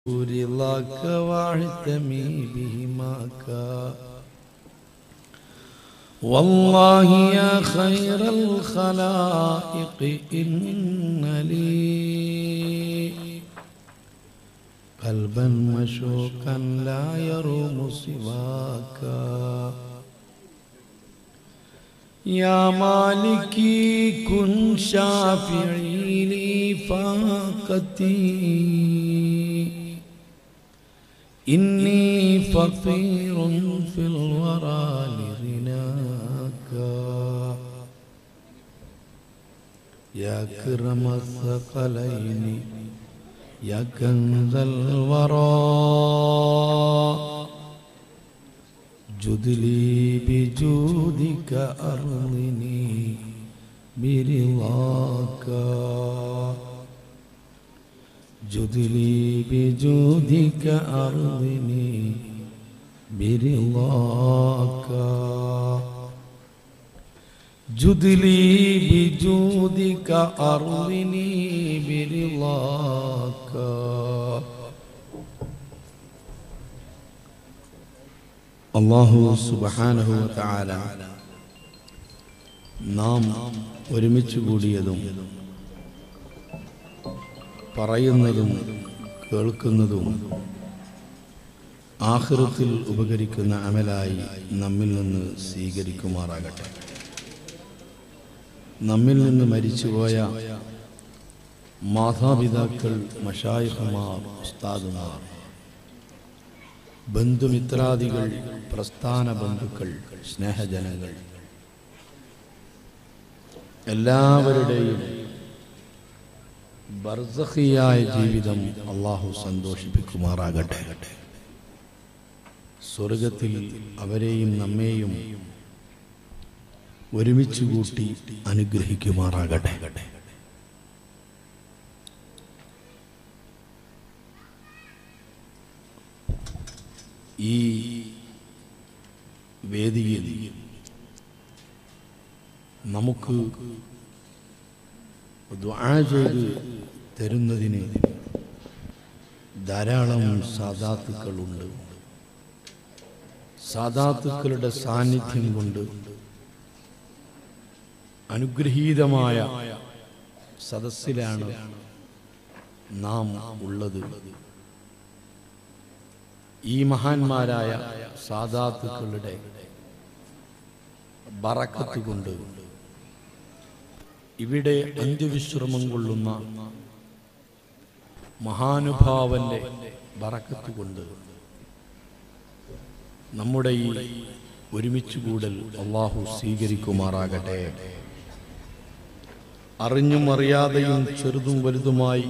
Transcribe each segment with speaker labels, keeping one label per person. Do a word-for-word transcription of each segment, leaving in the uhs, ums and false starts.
Speaker 1: رضاك واعتمي بهماك والله يا خير الخلائق إن لي قلبا مشوقا لا يروم سواك يا مالكي كن شافعي لي فاقتي إني فقير في الورى لغناك يا كرم الثقلين يا كنز الورى جد لي بجودك أرضني برضاك جد لي بجودك أرضني برضاك جد لي بجودك أرضني برضاك അല്ലാഹു സുബ്ഹാനഹു വ തആല നാം ഒരുമിച്ച് കൂടിയതും പറയുന്നതും കേൾക്കുന്നതും ആഖിറത്തിൽ ഉപകരിക്കുന്ന അമലായി നമ്മിൽ നിന്ന് സ്വീകരിക്കുമാറാകട്ടെ. നമ്മിൽ നിന്ന് മരിച്ചുപോയ മാതാപിതാക്കൾ, മശായിഖുമാർ, ഉസ്താദുമാർ, ബന്ധുമിത്രാദികൾ, പ്രസ്ഥാന ബന്ധുക്കൾ, സ്നേഹജനങ്ങൾ എല്ലാവരുടെയും ബർസഖിയായ ജീവിതം അല്ലാഹു സന്തോഷിപ്പിക്കുമാറാകട്ടെ. സ്വർഗത്തിൽ അവരെയും നമ്മെയും ഒരുമിച്ച് കൂട്ടി അനുഗ്രഹിക്കുമാറാകട്ടെ. ഈ വേദിയിൽ നമുക്ക് ദുആ ചെയ്ത് തരുന്നതിന് ധാരാളം സാദാത്തുക്കളുണ്ട്. സാദാത്തുക്കളുടെ സാന്നിധ്യം കൊണ്ട് അനുഗ്രഹീതമായ സദസ്സിലാണ് നാം ഉള്ളത്. ഈ മഹാന്മാരായ സാദാത്തുക്കളുടെ ബറക്കത്ത് കൊണ്ട്, ഇവിടെ അന്ത്യവിശ്രമം കൊള്ളുന്ന മഹാനുഭാവന്റെ ബറക്കത്ത് കൊണ്ട് നമ്മുടെ ഈ ഒരുമിച്ച് കൂടൽ അല്ലാഹു സ്വീകരിക്കുമാറാകട്ടെ. അറിഞ്ഞും അറിയാതെയും ചെറുതും വലുതുമായി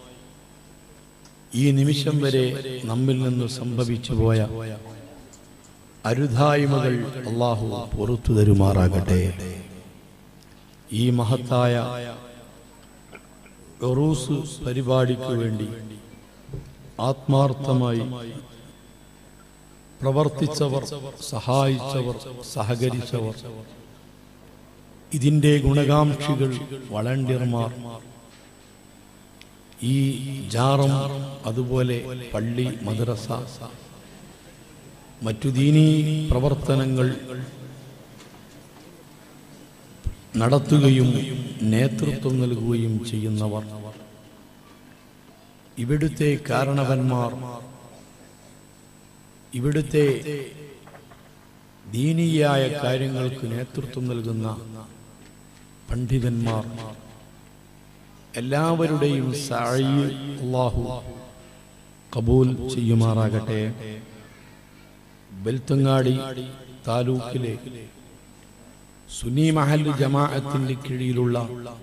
Speaker 1: ഈ നിമിഷം വരെ നമ്മിൽ നിന്ന് സംഭവിച്ചു പോയ അരുതായ്മകൾ അല്ലാഹു പുറത്തു തരുമാറാകട്ടെ. ഈ മഹത്തായ ഉറൂസ് പരിപാടിക്ക് വേണ്ടി ആത്മാർത്ഥമായി പ്രവർത്തിച്ചവർ, സഹായിച്ചവർ, സഹകരിച്ചവർ, ഇതിൻ്റെ ഗുണകാംക്ഷികൾ, വളണ്ടിയർമാർ, ഈ ജാറം, അതുപോലെ പള്ളി, മദ്രസ, മറ്റു ദീനീ പ്രവർത്തനങ്ങൾ നടത്തുകയും നേതൃത്വം നൽകുകയും ചെയ്യുന്നവർ, ഇവിടുത്തെ കാരണവന്മാർ, ഇവിടുത്തെ ദീനീയായ കാര്യങ്ങൾക്ക് നേതൃത്വം നൽകുന്ന പണ്ഡിതന്മാർ, എല്ലാവരുടെയും സഅയ് അല്ലാഹു ഖബൂൽ ചെയ്യുമാറാകട്ടെ. ബെൽത്തങ്ങാടി താലൂക്കിലെ സുന്നി മഹല്ല് ജമാഅത്തിന്റെ കീഴിലുള്ള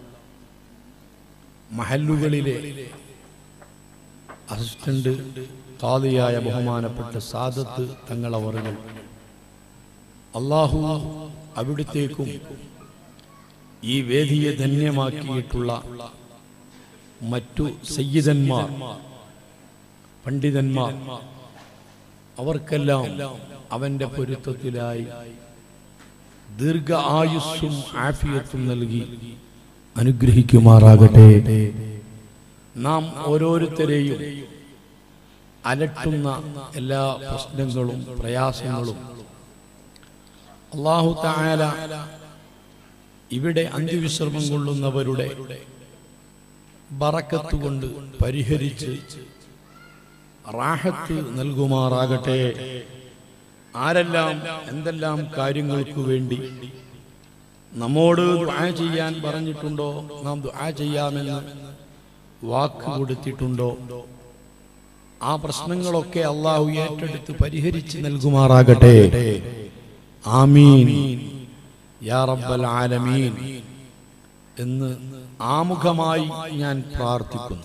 Speaker 1: മഹല്ലുകളിലെ അസിസ്റ്റന്റ് ഖാദിയായ ബഹുമാനപ്പെട്ട സാദത്ത് തങ്ങളവറുകൾ, അല്ലാഹു അവിടുത്തേക്കും ഈ വേദിയെ ധന്യമാക്കിയിട്ടുള്ള മറ്റു സയ്യിദന്മാർ, പണ്ഡിതന്മാർ, അവർക്കെല്ലാം അവന്റെ പൊരുത്തത്തിലായി ദീർഘ ആയുസ്സും ആഫിയത്തും നൽകി അനുഗ്രഹിക്കുമാറാകട്ടെ. നാം ഓരോരുത്തരെയും അലട്ടുന്ന എല്ലാ പ്രശ്നങ്ങളും പ്രയാസങ്ങളും അല്ലാഹു തആല ഇവിടെ അന്ത്യവിശ്രമം കൊള്ളുന്നവരുടെ ബറക്കത്ത് കൊണ്ട് പരിഹരിച്ച് റാഹത്ത് നൽകുമാറാകട്ടെ. ആരെല്ലാം എന്തെല്ലാം കാര്യങ്ങൾക്ക് വേണ്ടി നമ്മോട് ദുആ ചെയ്യാൻ പറഞ്ഞിട്ടുണ്ടോ, നാം ദുആ ചെയ്യാമെന്ന് വാക്ക് കൊടുത്തിട്ടുണ്ടോ, ആ പ്രശ്നങ്ങളൊക്കെ അല്ലാഹു ഏറ്റെടുത്ത് പരിഹരിച്ച് നൽകുമാറാകട്ടെ. ആമീൻ യാ റബ്ബൽ ആലമീൻ എന്ന് ആമുഖമായി ഞാൻ പ്രാർത്ഥിക്കുന്നു.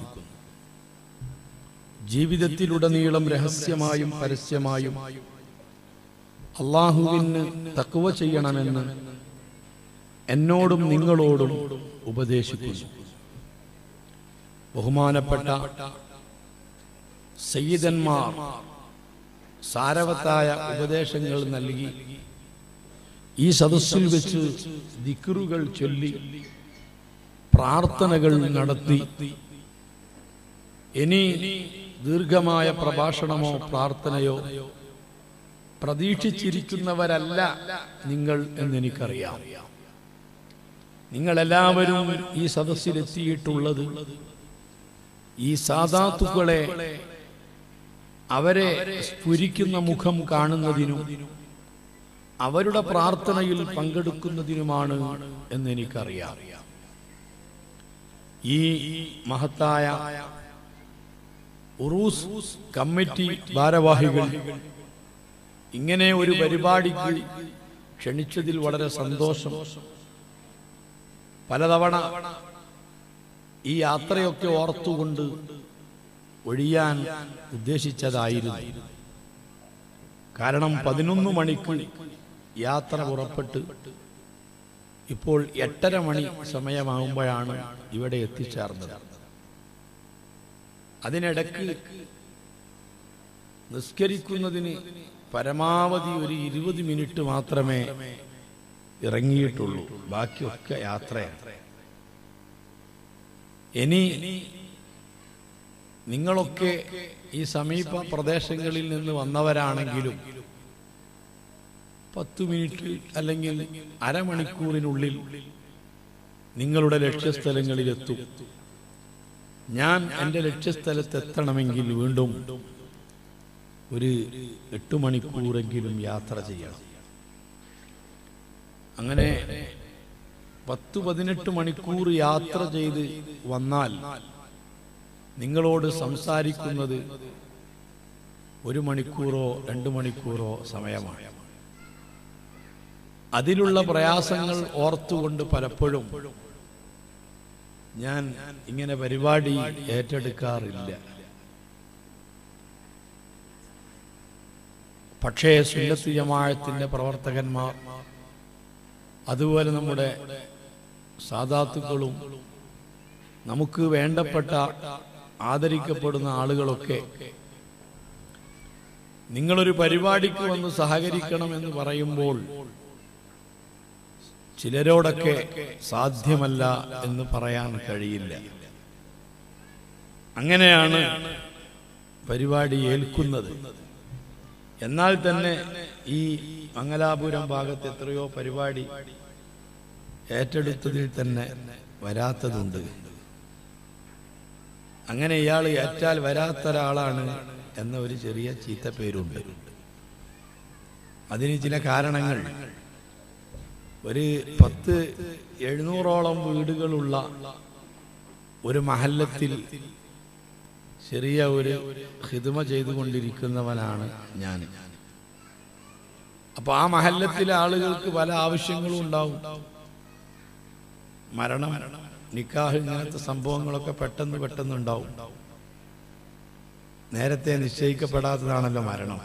Speaker 1: ജീവിതത്തിലുടനീളം രഹസ്യമായും പരസ്യമായും അല്ലാഹുവിന് തഖ്വ ചെയ്യണമെന്ന് എന്നോടും നിങ്ങളോടും ഉപദേശിക്കുന്നു. ബഹുമാനപ്പെട്ട സയ്യിദന്മാർ സാരവത്തായ ഉപദേശങ്ങൾ നൽകി ഈ സദസ്സിൽ വെച്ച് ദിക്റുകൾ ചൊല്ലി പ്രാർത്ഥനകൾ നടത്തി. ഇനി ദീർഘമായ പ്രഭാഷണമോ പ്രാർത്ഥനയോ പ്രതീക്ഷിച്ചിരിക്കുന്നവരല്ല നിങ്ങൾ എന്നെനിക്കറിയാം. നിങ്ങളെല്ലാവരും ഈ സദസ്സിലെത്തിയിട്ടുള്ളത് ഈ സാദാത്തുക്കളെ അവരെ സ്ഫുരിക്കുന്ന മുഖം കാണുന്നതിനും അവരുടെ പ്രാർത്ഥനയിൽ പങ്കെടുക്കുന്നതിനുമാണ് എന്നെനിക്കറിയാം. ഈ മഹത്തായ ഉറൂസ് കമ്മിറ്റി ഭാരവാഹികൾ ഇങ്ങനെ ഒരു പരിപാടിക്ക് ക്ഷണിച്ചതിൽ വളരെ സന്തോഷം. പലതവണ ഈ യാത്രയൊക്കെ ഓർത്തുകൊണ്ട് ഒഴിയാൻ ഉദ്ദേശിച്ചതായിരുന്നു. കാരണം പതിനൊന്ന് മണിക്ക് യാത്ര പുറപ്പെട്ട് ഇപ്പോൾ എട്ടര മണി സമയമാകുമ്പോഴാണ് ഇവിടെ എത്തിച്ചേർന്നത്. അതിനിടയ്ക്ക് നിസ്കരിക്കുന്നതിന് പരമാവധി ഒരു ഇരുപത് മിനിറ്റ് മാത്രമേ ഇറങ്ങിയിട്ടുള്ളൂ. ബാക്കിയൊക്കെ യാത്രയാണ്. ഇനി നിങ്ങളൊക്കെ ഈ സമീപ പ്രദേശങ്ങളിൽ നിന്ന് വന്നവരാണെങ്കിലും പത്തു മിനിറ്റ് അല്ലെങ്കിൽ അരമണിക്കൂറിനുള്ളിൽ നിങ്ങളുടെ ലക്ഷ്യസ്ഥലങ്ങളിലെത്തും. ഞാൻ എൻ്റെ ലക്ഷ്യസ്ഥലത്ത് എത്തണമെങ്കിൽ വീണ്ടും ഒരു എട്ട് മണിക്കൂറെങ്കിലും യാത്ര ചെയ്യണം. അങ്ങനെ പത്ത് പതിനെട്ട് മണിക്കൂർ യാത്ര ചെയ്ത് വന്നാൽ നിങ്ങളോട് സംസാരിക്കുന്നത് ഒരു മണിക്കൂറോ രണ്ടു മണിക്കൂറോ സമയമാണ്. അതിലുള്ള പ്രയാസങ്ങൾ ഓർത്തുകൊണ്ട് പലപ്പോഴും ഞാൻ ഇങ്ങനെ പരിപാടി ഏറ്റെടുക്കാറില്ല. പക്ഷേ സുന്നത്ത് ജമാഅത്തിന്റെ പ്രവർത്തകന്മാർ, അതുപോലെ നമ്മുടെ സാദാത്തുക്കളും നമുക്ക് വേണ്ടപ്പെട്ട ആദരിക്കപ്പെടുന്ന ആളുകളൊക്കെ നിങ്ങളൊരു പരിപാടിക്ക് വന്ന് സഹകരിക്കണമെന്ന് പറയുമ്പോൾ ചിലരോടൊക്കെ സാധ്യമല്ല എന്ന് പറയാൻ കഴിയില്ല. അങ്ങനെയാണ് പരിപാടി ഏൽക്കുന്നത്. എന്നാൽ തന്നെ ഈ മംഗലാപുരം ഭാഗത്ത് എത്രയോ പരിപാടി ഏറ്റെടുത്തതിൽ തന്നെ വരാത്തതുണ്ട്. അങ്ങനെ ഇയാൾ ഏറ്റാൽ വരാത്ത ഒരാളാണ് എന്ന ഒരു ചെറിയ ചീത്തപ്പേരുണ്ട്. അതിന് ചില കാരണങ്ങൾ. ഒരു പത്ത് എഴുന്നൂറോളം വീടുകളുള്ള ഒരു മഹല്ലത്തിൽ ചെറിയ ഒരു ഖിദ്മ ചെയ്തുകൊണ്ടിരിക്കുന്നവനാണ് ഞാൻ. അപ്പൊ ആ മഹല്ലത്തിലെ ആളുകൾക്ക് പല ആവശ്യങ്ങളും ഉണ്ടാവും. മരണം, നിക്കാഹ്, ഇങ്ങനത്തെ സംഭവങ്ങളൊക്കെ പെട്ടെന്ന് പെട്ടെന്ന് ഉണ്ടാവും. നേരത്തെ നിശ്ചയിക്കപ്പെടാത്തതാണല്ലോ മരണം.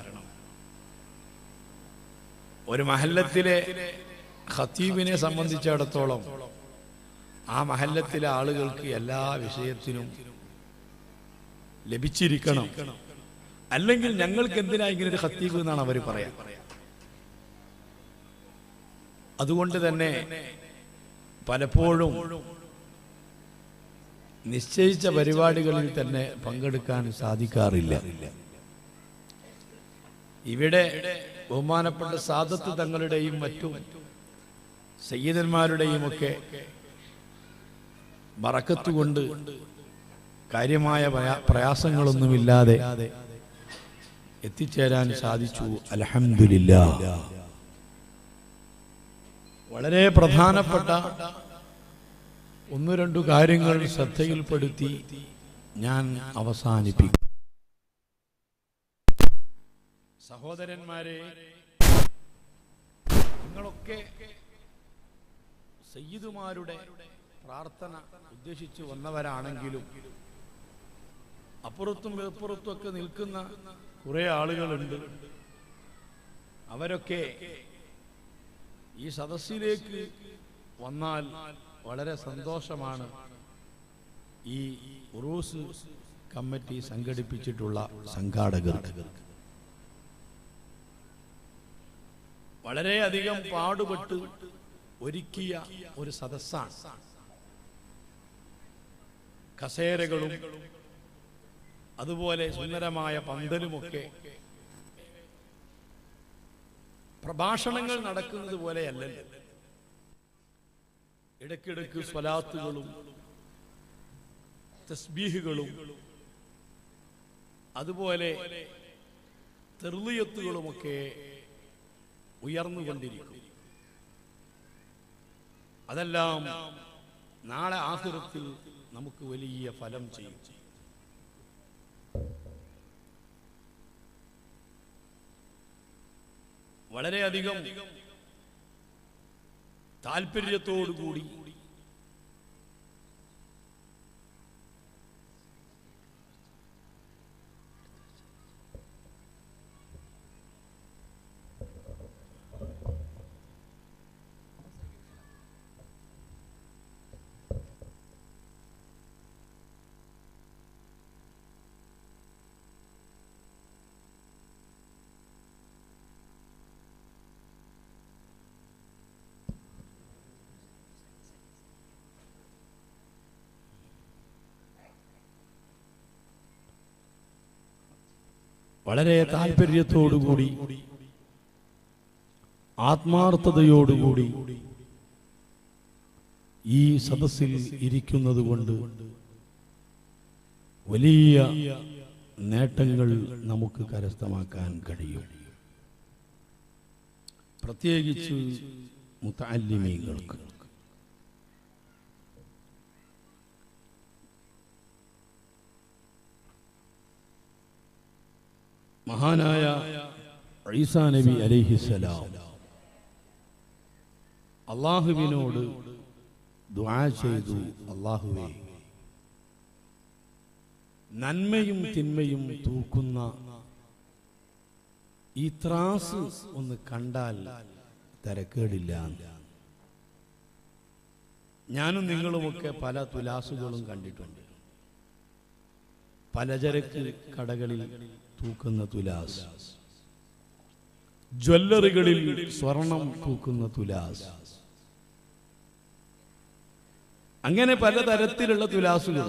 Speaker 1: ഒരു മഹല്ലത്തിലെ ഖത്തീബിനെ സംബന്ധിച്ചിടത്തോളം ആ മഹല്ലത്തിലെ ആളുകൾക്ക് എല്ലാ വിഷയത്തിനും ലഭിച്ചിരിക്കണം. അല്ലെങ്കിൽ ഞങ്ങൾക്ക് എന്തിനാ ഇങ്ങനെ ഒരു ഖത്തീബ് എന്നാണ് അവർ പറയാ. അതുകൊണ്ട് തന്നെ പലപ്പോഴും നിശ്ചയിച്ച പരിപാടികളിൽ തന്നെ പങ്കെടുക്കാൻ സാധിക്കാറില്ല. ഇവിടെ ബഹുമാനപ്പെട്ട സാദത്ത് തങ്ങളുടെയും മറ്റും സയ്യിദന്മാരുടെയും ഒക്കെ ബറക്കത്ത് കൊണ്ട് കാര്യമായ പ്രയാസങ്ങളൊന്നുമില്ലാതെ എത്തിച്ചേരാൻ സാധിച്ചു. അൽഹംദുലില്ലാഹ്. വളരെ പ്രധാനപ്പെട്ട ഒന്ന് രണ്ടു കാര്യങ്ങൾ ശ്രദ്ധയിൽപ്പെടുത്തി ഞാൻ അവസാനിപ്പിക്കും. സഹോദരന്മാരെ, നിങ്ങളൊക്കെ സയ്യിദുമാരുടെ പ്രാർത്ഥന ഉദ്ദേശിച്ചു വന്നവരാണെങ്കിലും അപ്പുറത്തും ഇപ്പുറത്തും ഒക്കെ നിൽക്കുന്ന കുറെ ആളുകളുണ്ട്. അവരൊക്കെ ഈ സദസ്സിലേക്ക് വന്നാൽ വളരെ സന്തോഷമാണ്. ഈ ഉറൂസ് കമ്മിറ്റി സംഘടിപ്പിച്ചിട്ടുള്ള സംഘാടകർക്ക് വളരെയധികം പാടുപെട്ട് ഒരുക്കിയ ഒരു സദസ്സാണ്. കസേരകളും അതുപോലെ സുന്ദരമായ പന്തലുമൊക്കെ പ്രഭാഷണങ്ങൾ നടക്കുന്നത് പോലെയല്ലല്ലോ. ഇടയ്ക്കിടയ്ക്ക് സ്വലാത്തുകളും തസ്ബീഹുകളും അതുപോലെ തെർളിയത്തുകളുമൊക്കെ ഉയർന്നുകൊണ്ടിരിക്കും. അതെല്ലാം നാളെ ആഖിറത്തിൽ നമുക്ക് വലിയ ഫലം ചെയ്യും. വളരെയധികം താല്പര്യത്തോടുകൂടി വളരെ താല്പര്യത്തോടുകൂടി ആത്മാർത്ഥതയോടുകൂടി ഈ സദസ്സിൽ ഇരിക്കുന്നത് കൊണ്ട് വലിയ നേട്ടങ്ങൾ നമുക്ക് കരസ്ഥമാക്കാൻ കഴിയും. പ്രത്യേകിച്ച് മുതഅല്ലിമീങ്ങൾക്ക്. മഹാനായ ഈസാ നബി അലൈഹിസ്സലാം അല്ലാഹുവിനോട് ദുആ ചെയ്തു, അല്ലാഹുവേ, നന്മയും തിന്മയും തൂക്കുന്ന ഈ ത്രാസ് ഒന്ന് കണ്ടാൽ തരക്കേടില്ല. ഞാനും നിങ്ങളുമൊക്കെ പല തുലാസുകളും കണ്ടിട്ടുണ്ട്. പലചരക്ക് കടകളിൽ തൂക്കുന്ന തുലാസ്, ജ്വല്ലറികളിൽ സ്വർണം തൂക്കുന്ന തുലാസ്, അങ്ങനെ പലതരത്തിലുള്ള തുലാസുകൾ.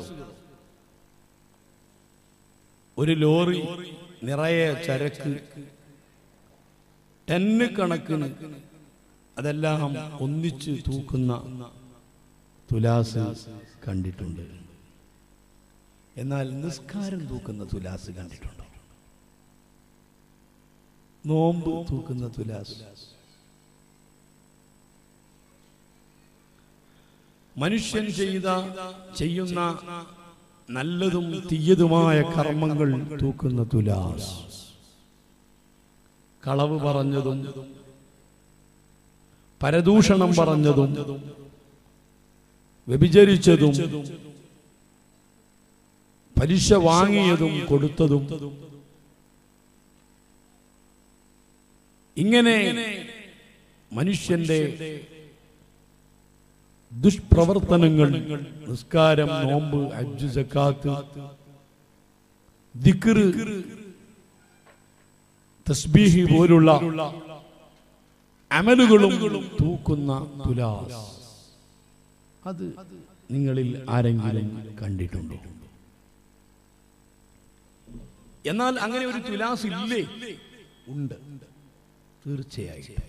Speaker 1: ഒരു ലോറി നിറയെ ചരക്ക് ടന്ന് കണക്കിന് അതെല്ലാം ഒന്നിച്ച് തൂക്കുന്ന തുലാസ് കണ്ടിട്ടുണ്ട്. എന്നാൽ നിസ്കാരം തൂക്കുന്ന തുലാസ് കണ്ടിട്ടുണ്ടോ? നോമ്പ് തൂക്കുന്ന തുലാസ്, മനുഷ്യൻ ചെയ്ത ചെയ്യുന്ന നല്ലതും തീയതുമായ കർമ്മങ്ങൾ തൂക്കുന്ന തുലാസ്, കളവ് പറഞ്ഞതും പരദൂഷണം പറഞ്ഞതും വ്യഭിചരിച്ചതും പലിശ വാങ്ങിയതും കൊടുത്തതും, ഇങ്ങനെ മനുഷ്യന്റെ ദുഷ്പ്രവർത്തനങ്ങൾ, നിസ്കാരം, നോമ്പ്, ഹജ്ജ്, സക്കാത്ത്, ദിക്ർ, തസ്ബീഹ് പോലുള്ള അമലുകളും തൂക്കുന്ന തുലാസ്, അത് നിങ്ങളിൽ ആരെങ്കിലും കണ്ടിട്ടുണ്ടോ? എന്നാൽ അങ്ങനെ ഒരു തുലാസ് ഇല്ലേ? ഉണ്ട്, തീർച്ചയായും.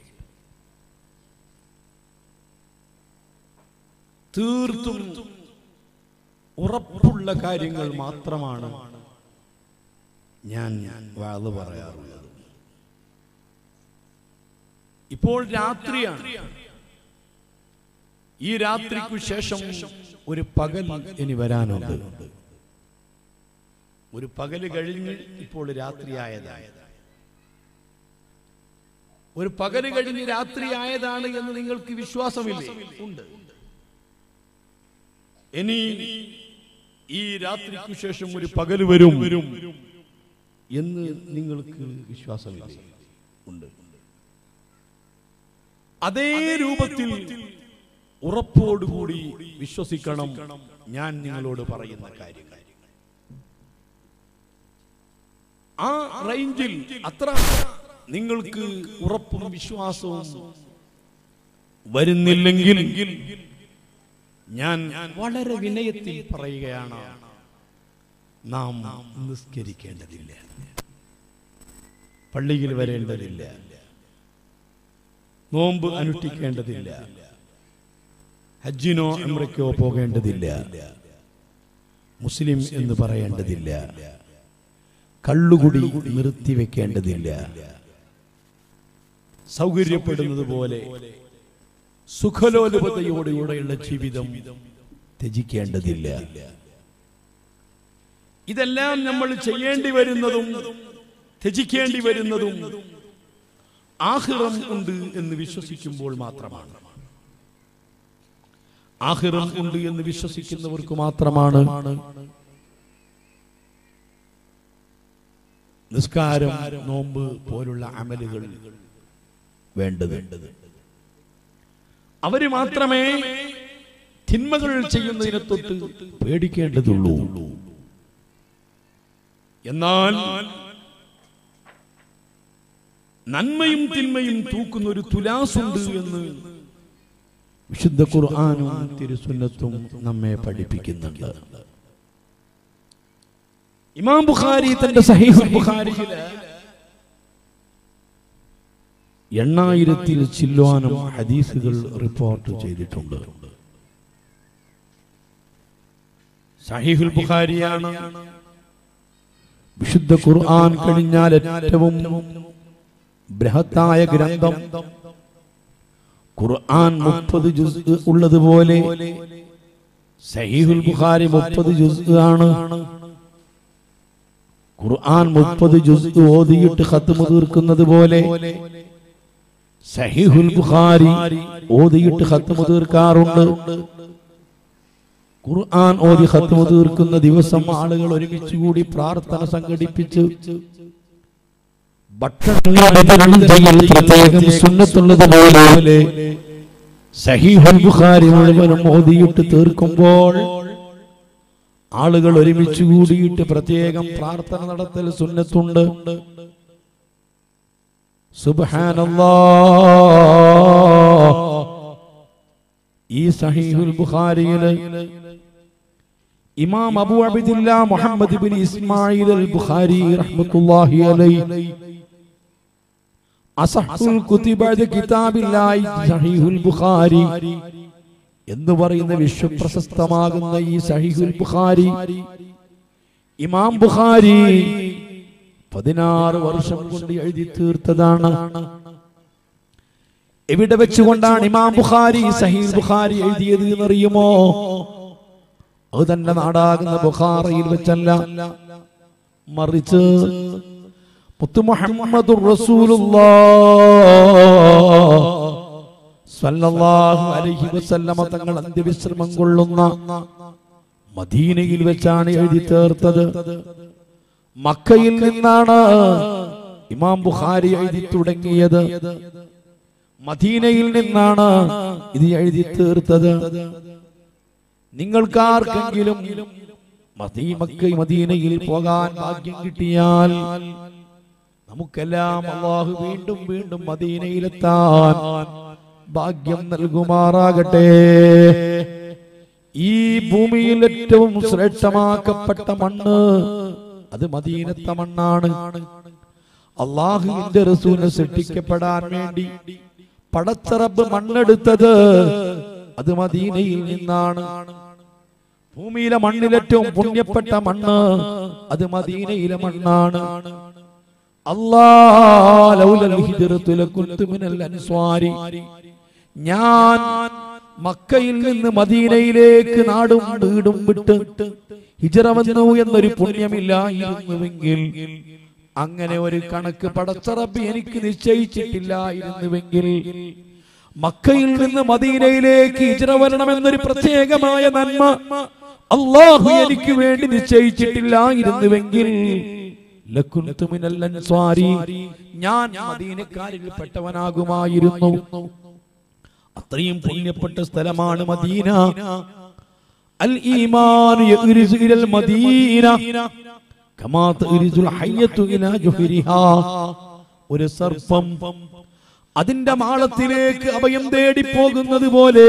Speaker 1: തീർത്തും ഉറപ്പുള്ള കാര്യങ്ങൾ മാത്രമാണ് ഞാൻ വാദ പറയാറുള്ളത്. ഇപ്പോൾ രാത്രിയാണ്. ഈ രാത്രിക്കു ശേഷം ഒരു പകൽ ഇനി വരാനുണ്ട്. ഒരു പകല് കഴിഞ്ഞ് ഇപ്പോൾ രാത്രിയായതാണ്. ഒരു പകല് കഴിഞ്ഞ് രാത്രിയായതാണ് എന്ന് നിങ്ങൾക്ക് വിശ്വാസമില്ലേ? ഉണ്ട്. ഇനി ഈ രാത്രിക്കു ശേഷം ഒരു പകല് വരും എന്ന് നിങ്ങൾക്ക് വിശ്വാസമില്ലേ? ഉണ്ട്. അതേ രൂപത്തിൽ ഉറപ്പോടുകൂടി വിശ്വസിക്കണം ഞാൻ നിങ്ങളോട് പറയുന്ന കാര്യങ്ങൾ. ആ റേഞ്ചിൽ അത്ര നിങ്ങൾക്ക് ഉറപ്പും വിശ്വാസവും വരുന്നില്ലെങ്കിൽ ഞാൻ വളരെ വിനയത്തിൽ പറയുകയാണ്, നാം നിസ്കരിക്കേണ്ടതില്ല, പള്ളിയിൽ വരേണ്ടതില്ല, നോമ്പ് അനുഷ്ഠിക്കേണ്ടതില്ല, ഹജ്ജിനോ ഉംറയ്ക്കോ പോകേണ്ടതില്ല, മുസ്ലിം എന്ന് പറയേണ്ടതില്ല, കള്ളുകുടി നിർത്തിവെക്കേണ്ടതില്ല, സൗകര്യപ്പെടുന്നത് പോലെ സുഖലോലുപതയോടെയുള്ള ജീവിതം ത്യജിക്കേണ്ടതില്ല. ഇതെല്ലാം നമ്മൾ ചെയ്യേണ്ടി വരുന്നതും ത്യജിക്കേണ്ടി വരുന്നതും ആഖിറം ഉണ്ട് എന്ന് വിശ്വസിക്കുമ്പോൾ മാത്രമാണ്. ആഖിറം ഉണ്ട് എന്ന് വിശ്വസിക്കുന്നവർക്ക് മാത്രമാണ് നിസ്കാരം, നോമ്പ് പോലുള്ള അമലുകൾ വേണ്ടത്. അവര് മാത്രമേ തിന്മകൾ ചെയ്യുന്നതിനെ തൊട്ട് പേടിക്കേണ്ടതുള്ളൂ. എന്നാൽ നന്മയും തിന്മയും തൂക്കുന്ന ഒരു തുലാസുണ്ട് എന്ന് വിശുദ്ധ ഖുർആനും തിരുസുന്നത്തും നമ്മെ പഠിപ്പിക്കുന്നുണ്ട്. ഇമാം ബുഖാരി തന്റെ സഹീഹ് ബുഖാരിയില് എണ്ണായിരത്തിൽ ചില്ലുവാനും ഹദീസുകൾ റിപ്പോർട്ട് ചെയ്തിട്ടുണ്ട്. സഹീഹുൽ ബുഖാരിയാണ് വിശുദ്ധ ഖുർആൻ കഴിഞ്ഞാൽ ഏറ്റവും ബൃഹത്തായ ഗ്രന്ഥം. ഖുർആൻ മുപ്പത് ജുസ് ഉള്ളതുപോലെ സഹീഹുൽ ബുഖാരി മുപ്പത് ജുസ് ആണ്. ഖുർആൻ മുപ്പത് ജുസ് ഓതിയിട്ട് ഖത്മ് തീർക്കുന്നത് പോലെ സഹീഹുൽ ബുഖാരി ഓതിയിട്ട് ഖത്മ് തീർക്കാറുണ്ട്. ഖുർആൻ ഓതി ഖത്മ് തീർക്കുന്ന ദിവസം ആളുകൾ ഒരുമിച്ച് കൂടി പ്രാർത്ഥന സംഘടിപ്പിച്ച് ഭക്ഷണം സുന്നത്തുള്ളതുപോലെ സഹീഹുൽ ബുഖാരി മുഴുവനും ഓതിയിട്ട് തീർക്കുമ്പോൾ ആളുകൾ ഒരുമിച്ച് കൂടിയിട്ട് പ്രത്യേകം പ്രാർത്ഥന നടത്തൽ സുന്നത്തുണ്ട്. സുബ്ഹാനല്ലാഹ്. ഈ സഹീഹുൽ ബുഖാരിയിലെ ഇമാം അബൂ അബ്ദില്ലാ മുഹമ്മദ് ഇബ്നു ഇസ്മാഈൽ അൽ ബുഖാരി റഹ്മത്തുള്ളാഹി അലൈഹി അസഹുൽ കുതുബ് കിതാബില്ലാഹി സഹീഹുൽ ബുഖാരി എന്ന് പറയുന്ന വിശ്വപ്രശസ്തമാകുന്ന ഈ സഹീഹുൽ ബുഖാരി ഇമാം ബുഖാരി പതിനാറ് വർഷം കൊണ്ട് എഴുതി തീർത്തതാണ്. എവിടെ വെച്ചുകൊണ്ടാണ് ഇമാം ബുഖാരി സഹീഹുൽ ബുഖാരി എഴുതിയത് എന്നറിയുമോ? അത് തന്നെ നാടാകുന്ന ബുഖാറയിൽ വെച്ചല്ല, മറിച്ച് മുത്തു മുഹമ്മദുർ റസൂലുള്ളാഹ് സല്ലല്ലാഹു അലൈഹി വസല്ലമ തങ്ങൾ അന്ത്യവിശ്രമം കൊള്ളുന്ന മദീനയിൽ വെച്ചാണ് എഴുതി തീർത്തത്. മക്കയിൽ നിന്നാണ് ഇമാം ബുഖാരി എഴുതി തുടങ്ങിയത്. മദീനയിൽ നിന്നാണ് ഇത് എഴുതി തീർത്തത്. നിങ്ങൾക്കാർക്കെങ്കിലും മക്ക മദീനയിൽ പോകാൻ ഭാഗ്യം കിട്ടിയാൽ നമുക്കെല്ലാം അല്ലാഹു വീണ്ടും വീണ്ടും മദീനയിലെത്താൻ ഭാഗ്യം നൽകുമാറാകട്ടെ. ഈ ഭൂമിയിൽ ഏറ്റവും ശ്രേഷ്ഠമാക്കപ്പെട്ട മണ്ണ് അത് മദീനത്തെ മണ്ണാണ്. അള്ളാഹുവിന്റെ റസൂലിനെ സൃഷ്ടിക്കപ്പെടാൻ വേണ്ടി പടച്ച റബ്ബ് മണ്ണെടുത്തത് അത് മദീനയിൽ നിന്നാണ്. ഭൂമിയിലെ മണ്ണിലേറ്റവും പുണ്യപ്പെട്ട മണ്ണ് അത് മദീനയിലെ മണ്ണാണ്. അല്ലാഹ് ലൗലൽ ഹിജ്റതു ലകുൻതു മിനൽ അൻസ്വാരി, ഞാൻ മക്കയിൽ നിന്ന് മദീനയിലേക്ക് നാടും വീടും വിട്ട് ഹിജ്റ വന്നു എന്നൊരു പുണ്യമില്ലായിരുന്നുവെങ്കിൽ, അങ്ങനെ ഒരു കണക്ക് പടച്ച റബ്ബ് എനിക്ക് നിശ്ചയിച്ചിട്ടില്ലായിരുന്നുവെങ്കിൽ, മക്കയിൽ നിന്ന് മദീനയിലേക്ക് ഹിജ്റ വരണമെന്നൊരു പ്രത്യേകമായ നന്മ അല്ലാഹു എനിക്ക് വേണ്ടി നിശ്ചയിച്ചിട്ടില്ലായിരുന്നുവെങ്കിൽ ലകുൻതു മിനൽ അൻസ്വാരി, ഞാൻ മദീനക്കാരിൽ പെട്ടവനാകുമായിരുന്നു. അത്രയും പുണ്യപ്പെട്ട സ്ഥലമാണ് മദീന. അൽ ഈമാൻ യഗ്രിസു ഇലൽ മദീന കമാ തഗ്രിസുൽ ഹയ്യത്തു ഇലാ ജുഹരിഹാ. ഒരു സർപ്പം അതിന്റെ മാളത്തിലേക്ക് അഭയം തേടി പോകുന്നത് പോലെ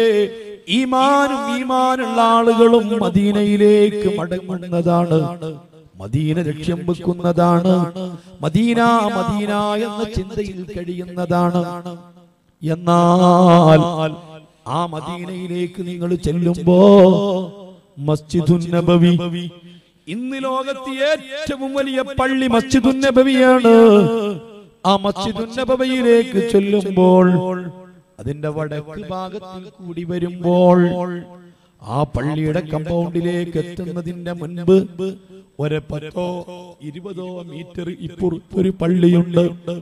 Speaker 1: ഈമാനും ഈമാനുള്ള ആളുകളും മദീനയിലേക്ക് മടങ്ങുന്നതാണ്, മദീന ലക്ഷ്യം വെക്കുന്നതാണ്, മദീന മദീന എന്ന ചിന്തയിൽ കഴിയുന്നതാണ്. എന്നാൽ ആ മദീനയിലേക്ക് നിങ്ങൾ ചെല്ലുമ്പോ മസ്ജിദുൻ നബവി, ഇന്ന് ലോകത്തെ ഏറ്റവും വലിയ പള്ളി മസ്ജിദുൻ നബവിയാണ്. ആ മസ്ജിദുൻ നബവിയിലേക്ക് ചെല്ലുമ്പോൾ അതിന്റെ വടക്ക് ഭാഗത്തിൽ കൂടി വരുമ്പോൾ ആ പള്ളിയുടെ കമ്പൗണ്ടിലേക്ക് എത്തുന്നതിന്റെ മുൻപ് ഒരു പത്തോ ഇരുപതോ മീറ്റർ ഇപ്പുറത്തൊരു പള്ളിയുണ്ട്.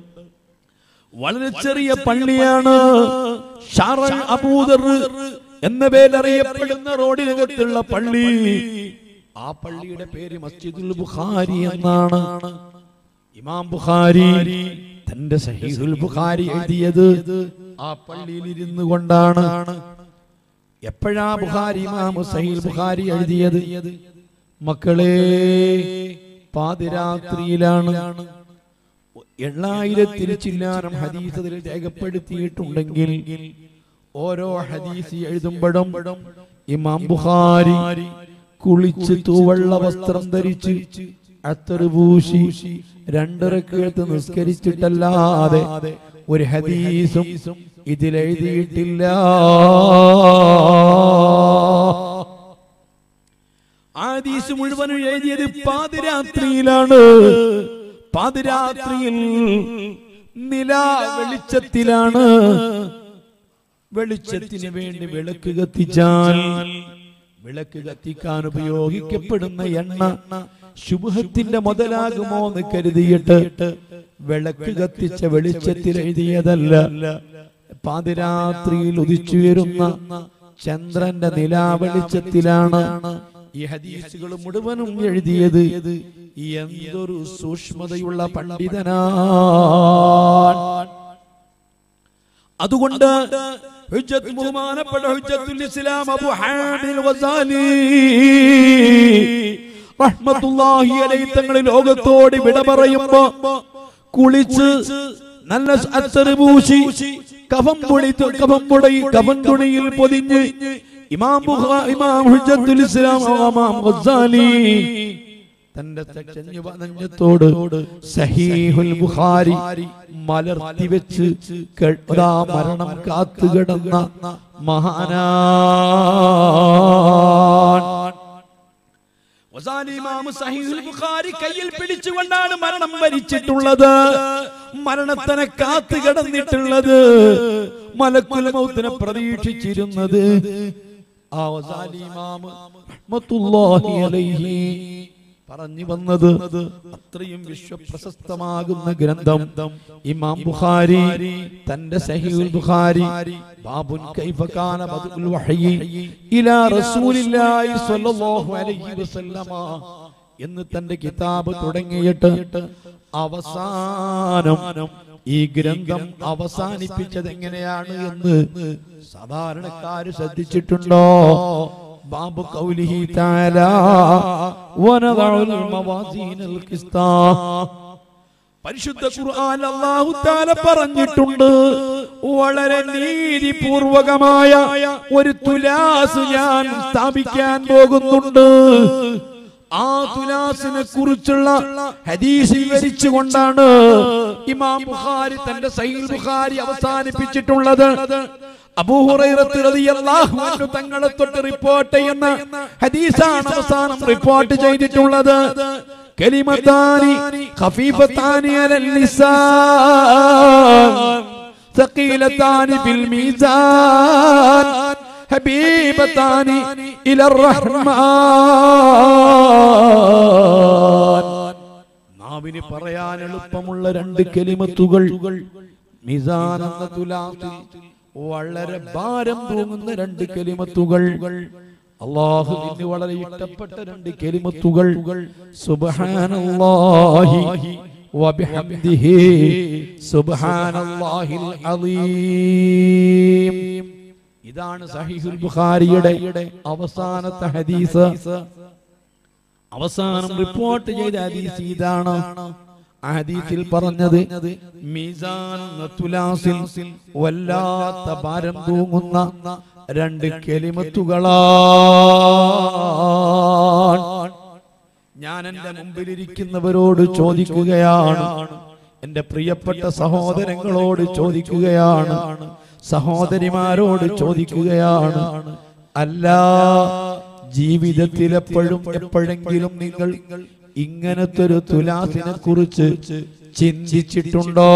Speaker 1: വളരെ ചെറിയ പള്ളിയാണ്. ഷാറൽ അബൂദർ എന്ന പേരറിയപ്പെടുന്ന റോഡിനകത്തുള്ള പള്ളി. ആ പള്ളിയുടെ പേര് മസ്ജിദുൽ ബുഖാരി എന്നാണ്. ഇമാം ബുഖാരി തന്റെ സഹീഹുൽ ബുഖാരി എഴുതിയത് ആ പള്ളിയിൽ ഇരുന്നു കൊണ്ടാണ്. എപ്പോഴാ ബുഖാരി ഇമാം സഹീഹുൽ ബുഖാരി എഴുതിയത്? മക്കളെ, പാതിരാത്രിയിലാണ്. എണ്ണായിരത്തിൽ ചില്ലാനം ഹദീസ് അതിൽ രേഖപ്പെടുത്തിയിട്ടുണ്ടെങ്കിൽ ഓരോ ഹദീസ് എഴുതുമ്പോഴും ഇമാം ബുഖാരി കുളിച്ച് തൂവെള്ള വസ്ത്രം ധരിച്ച് അത്തറ് പൂശി രണ്ടരക്കഴുത്ത് നിസ്കരിച്ചിട്ടല്ലാതെ ഒരു ഹദീസും ഇതിലെഴുതിയിട്ടില്ല. ഹദീസ് മുഴുവനും എഴുതിയത് പാതിരാത്രിയിലാണ്. പാതിരാത്രിയിൽ നിലാ വെളിച്ചത്തിലാണ്. വെളിച്ചത്തിന് വേണ്ടി വിളക്ക് കത്തിച്ചാൽ വിളക്ക് കത്തിക്കാൻ ഉപയോഗിക്കപ്പെടുന്ന എണ്ണ ശുഭത്തിന്റെ മുതലാകുമോ എന്ന് കരുതിയിട്ട് വിളക്ക് കത്തിച്ച വെളിച്ചത്തിൽ എഴുതിയതല്ല. പാതിരാത്രിയിൽ ഉദിച്ചു വരുന്ന ചന്ദ്രന്റെ നിലാ വെളിച്ചത്തിലാണ് ഈ ഹദീസുകൾ മുഴുവനും എഴുതിയത്. എന്തൊരു സൂക്ഷ്മതയുള്ള പണ്ഡിതനാണ്. അതുകൊണ്ട് ബഹുമാനപ്പെട്ട ഹുജ്ജത്തുൽ ഇസ്ലാം അബൂ ഹാമിദ് ഗസാലി റഹ്മത്തുള്ളാഹി അലൈഹി തങ്ങൾ ലോകത്തോട് വിട പറയുമ്പോ കുളിച്ച് നല്ല അത്തർ പൂശി കഫം പൊടി കഫം പൊടി കഫൻ തുണിയിൽ പൊതിഞ്ഞ് ഇമാം ബുഖാരി ഇമാം ഹുജ്ജത്തുൽ ഇസ്ലാം ഇമാം ഗസാലി തന്റെ നെഞ്ഞത്തോട് സഹീഹുൽ ബുഖാരി മലർത്തി വെച്ച് മരണം കാത്തുകിടന്ന മഹാനാണ്. ഇമാം സഹീഹുൽ ബുഖാരി കയ്യിൽ പിടിച്ചുകൊണ്ടാണ് മരണം വരിച്ചിട്ടുള്ളത്, മരണത്തിനെ കാത്തു കിടന്നിട്ടുള്ളത്, മലക്കുൽ മൗത്തിനെ പ്രതീക്ഷിച്ചിരുന്നത്. ആ ഗസാലി ഇമാം റഹ്മത്തുള്ളാഹി അലൈഹി പറഞ്ഞു വന്നത് അത്രയും വിശ്വപ്രശസ്തമാകുന്ന ഗ്രന്ഥം ഇമാം ബുഖാരി തന്റെ സഹീഹുൽ ബുഖാരി ബാബുൻ കൈഫ കാന ബദുൽ വഹയി ഇലാ റസൂലില്ലാഹി സ്വല്ലല്ലാഹു അലൈഹി വസല്ലമ എന്ന് തന്റെ കിതാബ് തുടങ്ങിയിട്ട് അവസാനം ഈ ഗ്രന്ഥം അവസാനിപ്പിച്ചത് എങ്ങനെയാണ് എന്ന് സാധാരണക്കാര് ശ്രദ്ധിച്ചിട്ടുണ്ടോ? ബാബു ഖൗലിഹി തആല വനദഉൽ മവാസീനൽ ഖിസ്താ. പരിശുദ്ധ ഖുർആൻ അല്ലാഹു തആല പറഞ്ഞിട്ടുണ്ട്, വളരെ നീതിപൂർവകമായ ഒരു തുലാസ് ഞാൻ സ്ഥാപിക്കാൻ പോകുന്നുണ്ട്. ആ ആ തുലാസിനെ കുറിച്ചുള്ള ഹദീസ് വിവരിച്ചുകൊണ്ടാണ് ഇമാം ബുഖാരി തന്റെ സഹീഹ് ബുഖാരി അവസാനിപ്പിച്ചിട്ടുള്ളത്. അബൂ ഹുറൈറ റളിയല്ലാഹു അൻഹു തങ്ങളെ തൊട്ട് റിപ്പോർട്ട് ചെയ്യുന്ന ഹദീസാണ് അവസാനം റിപ്പോർട്ട് ചെയ്തിട്ടുള്ളത്. കലിമതാനി ഖഫീഫതാനി അലൽ ലിസാൻ സഖീലതാനി ഫിൽ മീസാൻ ഹബീബതാനി ഇലർ റഹ്മാൻ. നാവിന് പറയാൻ എളുപ്പമുള്ള രണ്ട് കലിമത്തുകൾ, മീസാൻ എന്ന തുലാസിൽ വളരെ ഭാരം തൂങ്ങുന്ന രണ്ട് കലിമത്തുകൾ, അല്ലാഹുവിന് വളരെ ഇഷ്ടപ്പെട്ട രണ്ട് കലിമത്തുകൾ, സുബ്ഹാനല്ലാഹി വബിഹംദിഹി സുബ്ഹാനല്ലാഹിൽ അലീം. ഇതാണ് സഹീഹുൽ ബുഖാരിയുടെ അവസാനത്തെ ഹദീസ്. അവസാനം റിപ്പോർട്ട് ചെയ്ത ഹദീസ് ഇതാണ്. ഹദീസിൽ പറഞ്ഞത് മീസാൻ തുലാസിൽ വല്ലാത്ത ഭാരം തൂങ്ങുന്ന രണ്ട് കലിമത്തുകളാണ്. ഞാൻ എന്റെ മുമ്പിലിരിക്കുന്നവരോട് ചോദിക്കുകയാണ്, എന്റെ പ്രിയപ്പെട്ട സഹോദരങ്ങളോട് ചോദിക്കുകയാണ്, സഹോദരിമാരോട് ചോദിക്കുകയാണ്, അല്ല ജീവിതത്തിൽ എപ്പോഴും എപ്പോഴെങ്കിലും നിങ്ങൾ ഇങ്ങനത്തെ ഒരു തുലാസിനെ കുറിച്ച് ചിന്തിച്ചിട്ടുണ്ടോ?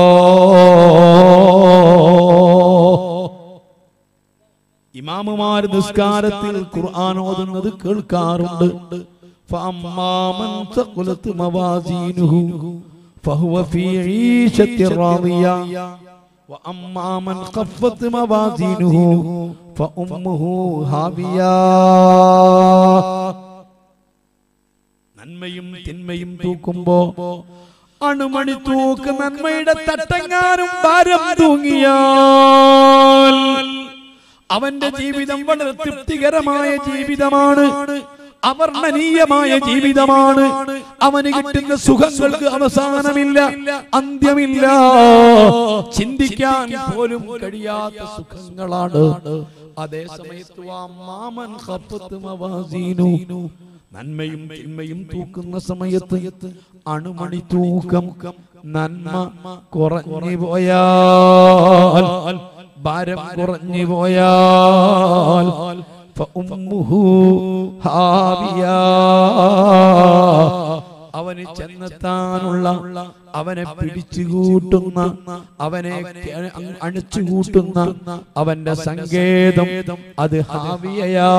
Speaker 1: ഇമാമുമാർ നിസ്കാരത്തിൽ ഖുർആൻ ഓതുന്നത് കേൾക്കാറുണ്ട്. ഫഅമ്മാമൻ തഖുലത് മവാസീനുഹു ഫഹുവ ഫീ ഈശത്തി റാദിയ വഅമ്മാമൻ ഖഫ്ഫത് മവാസീനുഹു ഫഉമ്മുഹു ഹാവിയ. നന്മയും തിന്മയും തൂക്കുമ്പോ അണുമണി തൂക്ക് നന്മയുടെ തട്ടങ്ങാനും ഭാരം തൂങ്ങിയാൽ അവന്റെ ജീവിതം വളരെ തൃപ്തികരമായ ജീവിതമാണ്, അവർണ്ണനീയമായ ജീവിതമാണ്. അവന് കിട്ടുന്ന സുഖങ്ങൾക്ക് അവസാനമില്ല, അന്ത്യമില്ല, ചിന്തിക്കാൻ പോലും കഴിയാത്ത സുഖങ്ങളാണ്. അതേ സമയത്ത് മാമൻ ഖഫ്ഫത് മവാസീനു, നന്മയും തിന്മയും തൂക്കുന്ന സമയത്ത് അണുമണി തൂക്കം നന്മ കുറഞ്ഞു പോയാൽ, ഭാരം കുറഞ്ഞു പോയാൽ ഫഉമ്മുഹു ഹാവിയ, അവന് ചെന്നെത്താനുള്ള, അവനെ പിടിച്ചുകൂട്ടുന്ന, അവനെ അണിച്ചുകൂട്ടുന്ന അവന്റെ സങ്കേതം അത് ഹാവിയയാ.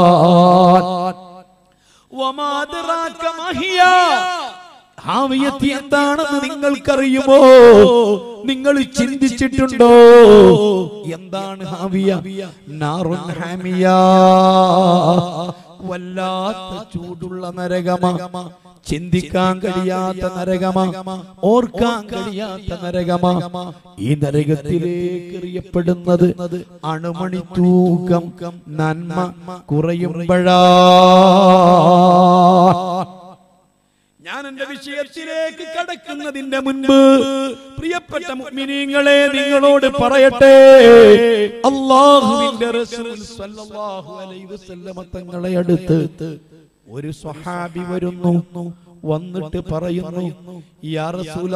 Speaker 1: വമാ അദ്റാക മഹിയ, ഹാവിയത്ത് എന്താണെന്ന് നിങ്ങൾക്കറിയുമോ? നിങ്ങൾ ചിന്തിച്ചിട്ടുണ്ടോ? എന്താണ് ഹാവിയ? നാറുൻ ഹാമിയ, വല്ലാത്ത ചൂടുള്ള നരകമ, ചിന്തിക്കാൻ കഴിയാത്ത നരകമ, ഓർക്കാൻ കഴിയാത്ത നരകമ. ഈ നരകത്തിലേക്ക് എറിയപ്പെടുന്നത് അണുമണി തൂക്കം നന്മ കുറയുമ്പോഴാ. ഞാൻ എന്റെ വിഷയത്തിലേക്ക് കടക്കുന്നതിന്റെ മുൻപ് പ്രിയപ്പെട്ട മുഅ്മിനീങ്ങളെ നിങ്ങളോട് പറയട്ടെ, അല്ലാഹുവിന്റെ റസൂൽ സ്വല്ലല്ലാഹു അലൈഹി വസല്ലമ തങ്ങളെ അടുത്ത് ഒരു സ്വഹാബി വരുന്നു, വന്നിട്ട് പറയുന്നു, യാ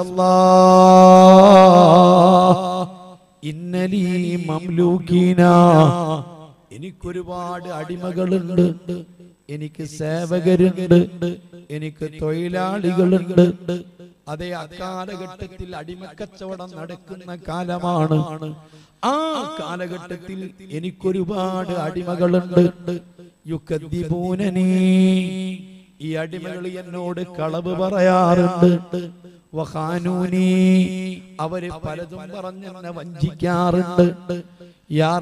Speaker 1: റസൂലല്ലാഹ് ഇന്നലീ മംലൂകീന, എനിക്കൊരുപാട് അടിമകളുണ്ട്, എനിക്ക് സേവകരുണ്ട്, എനിക്ക് തൊഴിലാളികളുണ്ട്. അതേ അക്കാലഘട്ടത്തിൽ അടിമക്കച്ചവടം നടക്കുന്ന കാലമാണ്. ആ കാലഘട്ടത്തിൽ എനിക്കൊരുപാട് അടിമകളുണ്ട്. യുകദ്ദിബൂനനീ, ഈ അടിമകൾ എന്നോട് കളവ് പറയാറുണ്ട്. വഖാനൂനീ, അവര് പലതും പറഞ്ഞ് എന്നെ വഞ്ചിക്കാറുണ്ട്. യാ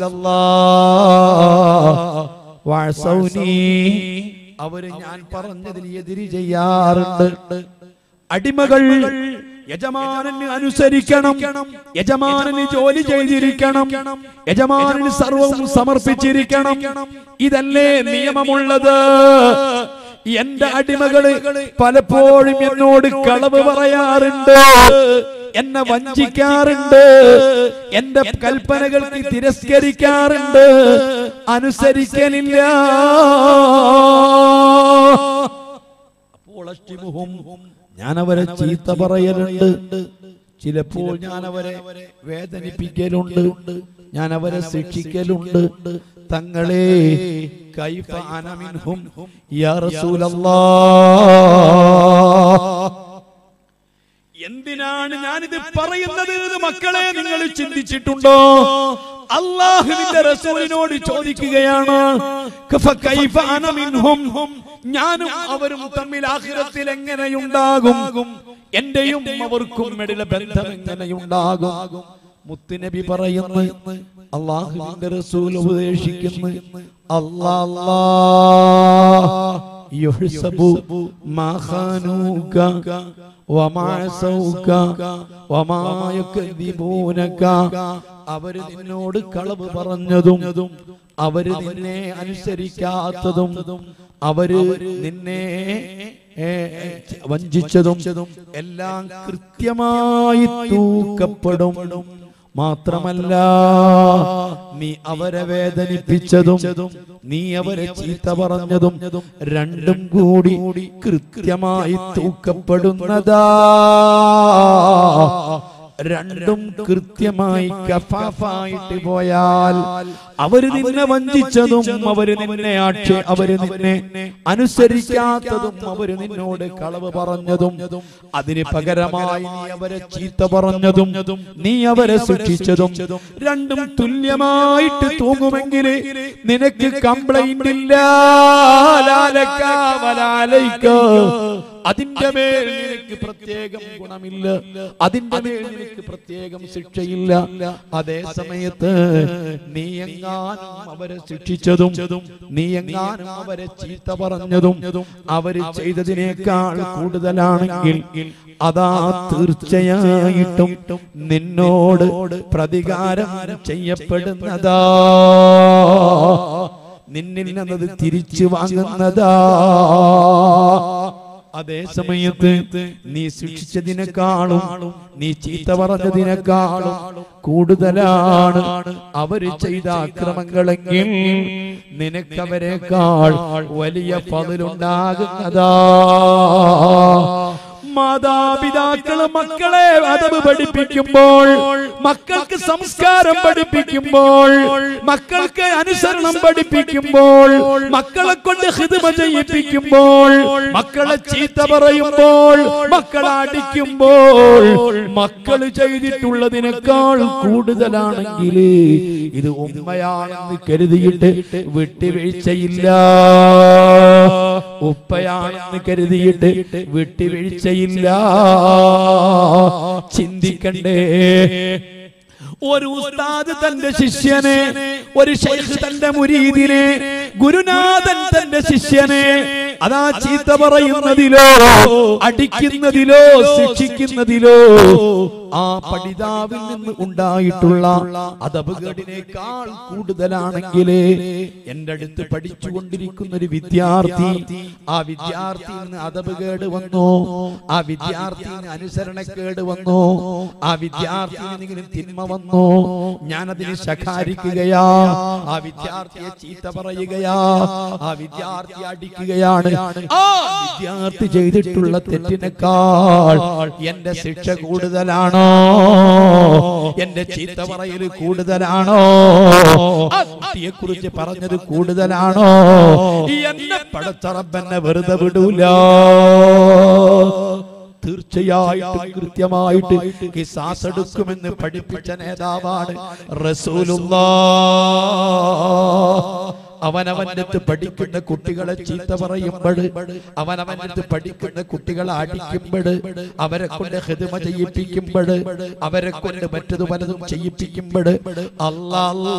Speaker 1: റസൂലല്ലാഹ് വഅസൗനീ, അവര് ഞാൻ പറഞ്ഞതിൽ എതിര് ചെയ്യാറുണ്ട്. അടിമകൾ യജമാനന് അനുസരിക്കണം, യജമാനന് ജോലി ചെയ്തിരിക്കണം, യജമാനന് സർവവും സമർപ്പിച്ചിരിക്കണം. ഇതല്ലേ നിയമമുള്ളത്. എന്റെ അടിമകള് പലപ്പോഴും എന്നോട് കളവ് പറയാറുണ്ട്, എന്നെ വഞ്ചിക്കാറുണ്ട്, എന്റെ കൽപ്പനകൾക്ക് തിരസ്കരിക്കാറുണ്ട്, അനുസരിക്കലില്ല. ഞാൻ അവരെ ചീത്ത പറയലുണ്ട്, ചിലപ്പോൾ ഞാൻ അവരെ വേദനിപ്പിക്കലുണ്ട്, ഞാൻ അവരെ ശിക്ഷിക്കലുണ്ട്. തങ്ങളെ കൈഫ അന മിൻഹും യാ റസൂലല്ലാഹ്, എന്തിനാണ് ഞാനിത് പറയുന്നത് എന്ന് മക്കളെ നിങ്ങൾ ചിന്തിച്ചിട്ടുണ്ടോ? അല്ലാഹുവിന്റെ റസൂലിനോട് ചോദിക്കുകയാണ്, കൈഫ അന മിൻഹും, ഞാനും അവരും തമ്മിൽ ആഖിറത്തിൽ എങ്ങനെയുണ്ടാകും, എന്റെയും അവർക്കും ഇടയിലെ ബന്ധം എങ്ങനെയുണ്ടാകും? മുത്തുനബി പറയുന്നു, അല്ലാഹുവിന്റെ റസൂൽ ഉപദേശിക്കുന്നു, അല്ലാഹ് യുഹ്സബു മാ ഖാനൂക വമാ സൗക വമാ യക്ദിബൂനക, അവര് നിന്നോട് കളവ് പറഞ്ഞതും അവര് നിന്നെ അനുസരിക്കാത്തതും അവര് നിന്നെ വഞ്ചിച്ചതും എല്ലാം കൃത്യമായി തൂക്കപ്പെടും. മാത്രമല്ല നീ അവരെ വേദനിപ്പിച്ചതും നീ അവരെ ചീത്ത പറഞ്ഞതും രണ്ടും കൂടി കൃത്യമായി തൂക്കപ്പെടുന്നതാ. രണ്ടും കൃത്യമായി കഫാഫായിട്ട് പോയാൽ അവര് നിന്നെ വഞ്ചിച്ചതും അവര് നിന്നെ ആക്ഷേ അവര് നിന്നെ അനുസരിക്കാത്തതും അവര് നിന്നോട് കളവ് പറഞ്ഞതും അതിന് പകരമായി നീ അവരെ ചീത്ത പറഞ്ഞതും നീ അവരെ ശിക്ഷിച്ചതും രണ്ടും തുല്യമായിട്ട് തൂങ്ങുമെങ്കിൽ നിനക്ക് കംപ്ലൈന്റ് ഇല്ല. അതിന്റെ മേൽ നിനക്ക് പ്രത്യേകം ഗുണമില്ല, അതിന്റെ മേൽ നിനക്ക് പ്രത്യേകം ശിക്ഷയില്ല. അതേ സമയത്ത് നീ എങ്ങാനും അവരെ ശിക്ഷിച്ചതും നീ എങ്ങാനും അവരെ ചീത്ത പറഞ്ഞതും അവര് ചെയ്തതിനേക്കാൾ കൂടുതലാണെങ്കിൽ അതാ തീർച്ചയായിട്ടും നിന്നോട് പ്രതികാരം ചെയ്യപ്പെടുന്നതാ, നിന്നിൽ നിന്നത് തിരിച്ചു വാങ്ങുന്നതാ. അതേ സമയത്ത് നീ ശിക്ഷിച്ചതിനേക്കാളും നീ ചീത്ത പറഞ്ഞതിനേക്കാളും കൂടുതലാണ് അവര് ചെയ്ത അക്രമങ്ങളെങ്കിൽ നിനക്കവരെക്കാൾ വലിയ ഫളിലുണ്ടാകുന്നതാ. മാതാപിതാക്കള് മക്കളെ അദബ് പഠിപ്പിക്കുമ്പോൾ, മക്കൾക്ക് സംസ്കാരം പഠിപ്പിക്കുമ്പോൾ, മക്കൾക്ക് അനുസരണം പഠിപ്പിക്കുമ്പോൾ, മക്കളെ കൊണ്ട് ഖിദ്മ ചെയ്യിപ്പിക്കുമ്പോൾ, മക്കളെ ചീത്ത പറയുമ്പോൾ, മക്കളെ അടിക്കുമ്പോൾ മക്കള് ചെയ്തിട്ടുള്ളതിനേക്കാൾ കൂടുതലാണെങ്കിൽ ഇത് ഉമ്മയാണെന്ന് കരുതിയിട്ട് വിട്ടുവീഴ്ചയില്ല, ഉപ്പയാണെന്ന് കരുതിയിട്ട് വിട്ടുവീഴ്ചയില്ല. ചിന്തിക്കണ്ടേ? ഒരു ഉസ്താദ് തന്റെ ശിഷ്യനെ, ഒരു ശൈഖ് തന്റെ മുരീദിനെ, ഗുരുനാഥൻ തന്റെ ശിഷ്യനെ അതാ ചീത്ത പറയുന്നതിലോ അടിക്കുന്നതിലോ ശിക്ഷിക്കുന്നതിലോ ആ പഠിതാവിൽ നിന്ന് ഉണ്ടായിട്ടുള്ള അദബുകേടിനേക്കാൾ കൂടുതലാണെങ്കിൽ എന്റെ അടുത്ത് പഠിച്ചുകൊണ്ടിരിക്കുന്ന ഒരു വിദ്യാർത്ഥി, ആ വിദ്യാർത്ഥിന് അദബുകേട് വന്നു, ആ വിദ്യാർത്ഥിന് അനുസരണക്കേട് വന്നു, ആ വിദ്യാർത്ഥിന് തിന്മ വന്നു, ഞാനതിനെ ശകാരിക്കുകയാ, ആ വിദ്യാർത്ഥിയെ ചീത്ത പറയുകയാ, ആ വിദ്യാർത്ഥി അടിക്കുകയാണ്. ആ വിദ്യാർത്ഥി ചെയ്തിട്ടുള്ള തെറ്റിനേക്കാൾ എന്റെ ശിക്ഷ കൂടുതലാണോ? എന്റെ ചീത്ത പറയൽ കൂടുതലാണോ? ആ കുട്ടിയെ കുറിച്ച് പറഞ്ഞത് കൂടുതലാണോ? എന്നെ പടച്ച റബ്ബെന്നെ വെറുതെ വിടൂല. തീർച്ചയായിട്ടും കൃത്യമായിട്ട് ഖിസാസ് എടുക്കുമെന്ന് പഠിപ്പിച്ച നേതാവാണ് റസൂലുള്ളാഹ്. അവനവനടുത്ത് പഠിക്കുന്ന കുട്ടികളെ ചീത്ത പറയുമ്പോൾ, അവനവനടുത്ത് പഠിക്കുന്ന കുട്ടികളെ അടിക്കുമ്പോൾ, അവരെ കൊണ്ട് ഖിദ്മ ചെയ്യിപ്പിക്കുമ്പോൾ, അവരെ കൊണ്ട് മറ്റതു പലതും ചെയ്യിപ്പിക്കുമ്പോൾ, അല്ലാഹ്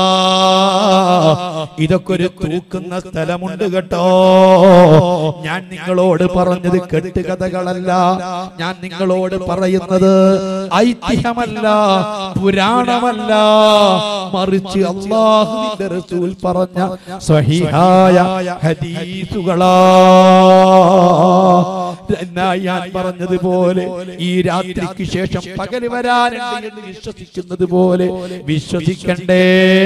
Speaker 1: ഇതൊക്കെ ഒരു തൂക്കുന്ന സ്ഥലമുണ്ട് കേട്ടോ. ഞാൻ നിങ്ങളോട് പറഞ്ഞത് കെട്ടുകഥകളല്ല, ഞാൻ നിങ്ങളോട് പറയുന്നത് ഐതിഹ്യമല്ല, പുരാണമല്ല, മറിച്ച് അല്ലാഹുവിന്റെ റസൂൽ പറഞ്ഞ സ്വഹീഹായ ഹദീസുകളാ. ഞാൻ പറഞ്ഞതുപോലെ ഈ രാത്രിക്ക് ശേഷം പകല് വരാനുണ്ട് എന്ന് വിശ്വസിക്കുന്നത് പോലെ വിശ്വസിക്കണ്ടേ.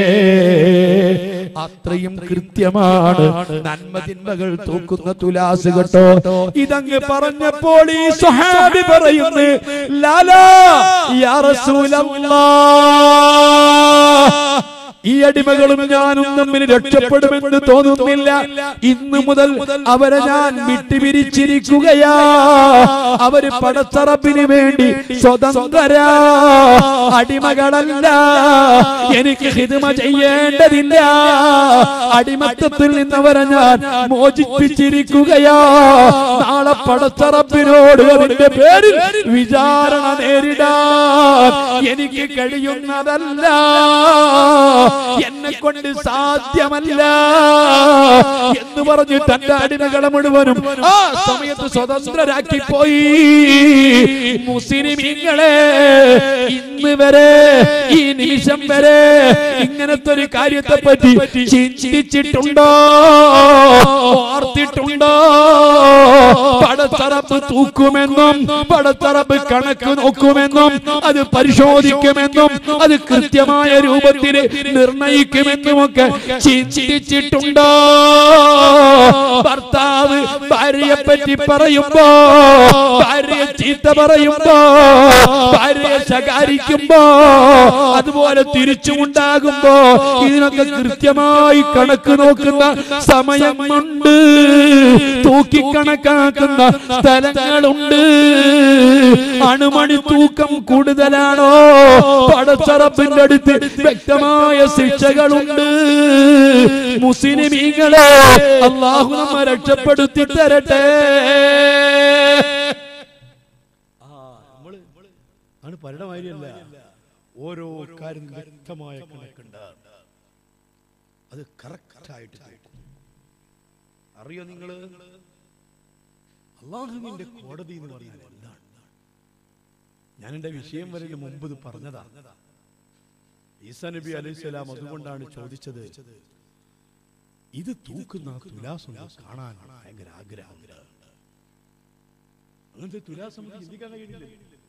Speaker 1: അത്രയും കൃത്യമാണ് നന്മതിന്മകൾ തൂക്കുന്ന തുലാസ് കേട്ടോ. ഇതങ്ങ് പറഞ്ഞപ്പോൾ ഈ സ്വഹാബി പറയുന്നു, ലാലാ യാ റസൂലല്ലാഹ്, ഈ അടിമകളും ഞാനും തമ്മിൽ രക്ഷപ്പെടുമെന്ന് തോന്നുന്നില്ല. ഇന്നു മുതൽ അവരെ ഞാൻ വിട്ടുപിരിച്ചിരിക്കുകയാ. അവര് പടച്ചറപ്പിന് വേണ്ടി സ്വതന്ത്രരാ, അടിമകളല്ല. എനിക്ക് ഹിദ്മ ചെയ്യേണ്ടതില്ല. അടിമത്തത്തിൽ നിന്നവരെ ഞാൻ മോചിപ്പിച്ചിരിക്കുകയാ. നാളെ പടച്ചറപ്പിനോട് അതിന്റെ പേരിൽ വിചാരണ നേരിടാൻ എനിക്ക് കഴിയുന്നതല്ല, എന്നെ കൊണ്ട് സാധ്യമല്ല എന്ന് പറഞ്ഞ് തന്റെ അടിമകളെ മുഴുവനും ആ സമയത്ത് സ്വതന്ത്രരാക്കി പോയി. മുസ്ലിമീങ്ങളെ, ഇന്ന് വരെ ഈ നിമിഷം വരെ ഇങ്ങനത്തെ ഒരു കാര്യത്തെ പറ്റി ചിന്തിച്ചിട്ടുണ്ടോ? ഓർത്തിട്ടുണ്ടോ? പടച്ചറപ്പ് തൂക്കുമെന്നും പടച്ചറപ്പ് കണക്ക് നോക്കുമെന്നും അത് പരിശോധിക്കുമെന്നും അത് കൃത്യമായ രൂപത്തിൽ നിർണയിക്കുമെന്നുമൊക്കെ ചിന്തിച്ചിട്ടുണ്ടോ? ഭർത്താവ് ഭാര്യയെ പറ്റി പറയുമ്പോ, ഭാര്യയെ ചീത്ത പറയുമ്പോ, ഭാര്യയെ ശകാരിക്കുമ്പോ, അതുപോലെ തിരിച്ചുമുണ്ടാകുമ്പോ ഇതിനൊക്കെ കൃത്യമായി കണക്ക് നോക്കുന്ന സമയമുണ്ട്, തൂക്കിക്കണക്കാക്കുന്ന സ്ഥലങ്ങളുണ്ട്. അണുമണി തൂക്കം കൂടുതലാണോ? പടച്ചറപ്പിന്റെ അടുത്ത് വ്യക്തമായ ശിക്ഷകളുണ്ട്. മുസ്ലിമീങ്ങളെ, അല്ലാഹു നമ്മെ രക്ഷപ്പെടുത്തി തരട്ടെ. ആണ് പരടമാരിയല്ല, ഓരോ കാര്യം വ്യക്തമായ കണക്കുണ്ട്. അത് കറക്റ്റായിട്ട് അറിയോ നിങ്ങള്? അല്ലാഹുവിന്റെ കോടതി എന്ന് പറഞ്ഞാൽ എന്താണ്? ഞാൻ എന്റെ വിഷയം വരെ മുമ്പ് ഇത് പറഞ്ഞതാ. ഈസാ നബി അലൈഹിസ്സലാം അതുകൊണ്ടാണ് ചോദിച്ചത്, ഇത് തൂക്കുന്ന തുലാസ് കാണാൻ ഭയങ്കര ആഗ്രഹമുണ്ട്. അങ്ങനത്തെ തുലാസ് നമുക്ക് ചിന്തിക്കാൻ കഴിയില്ല.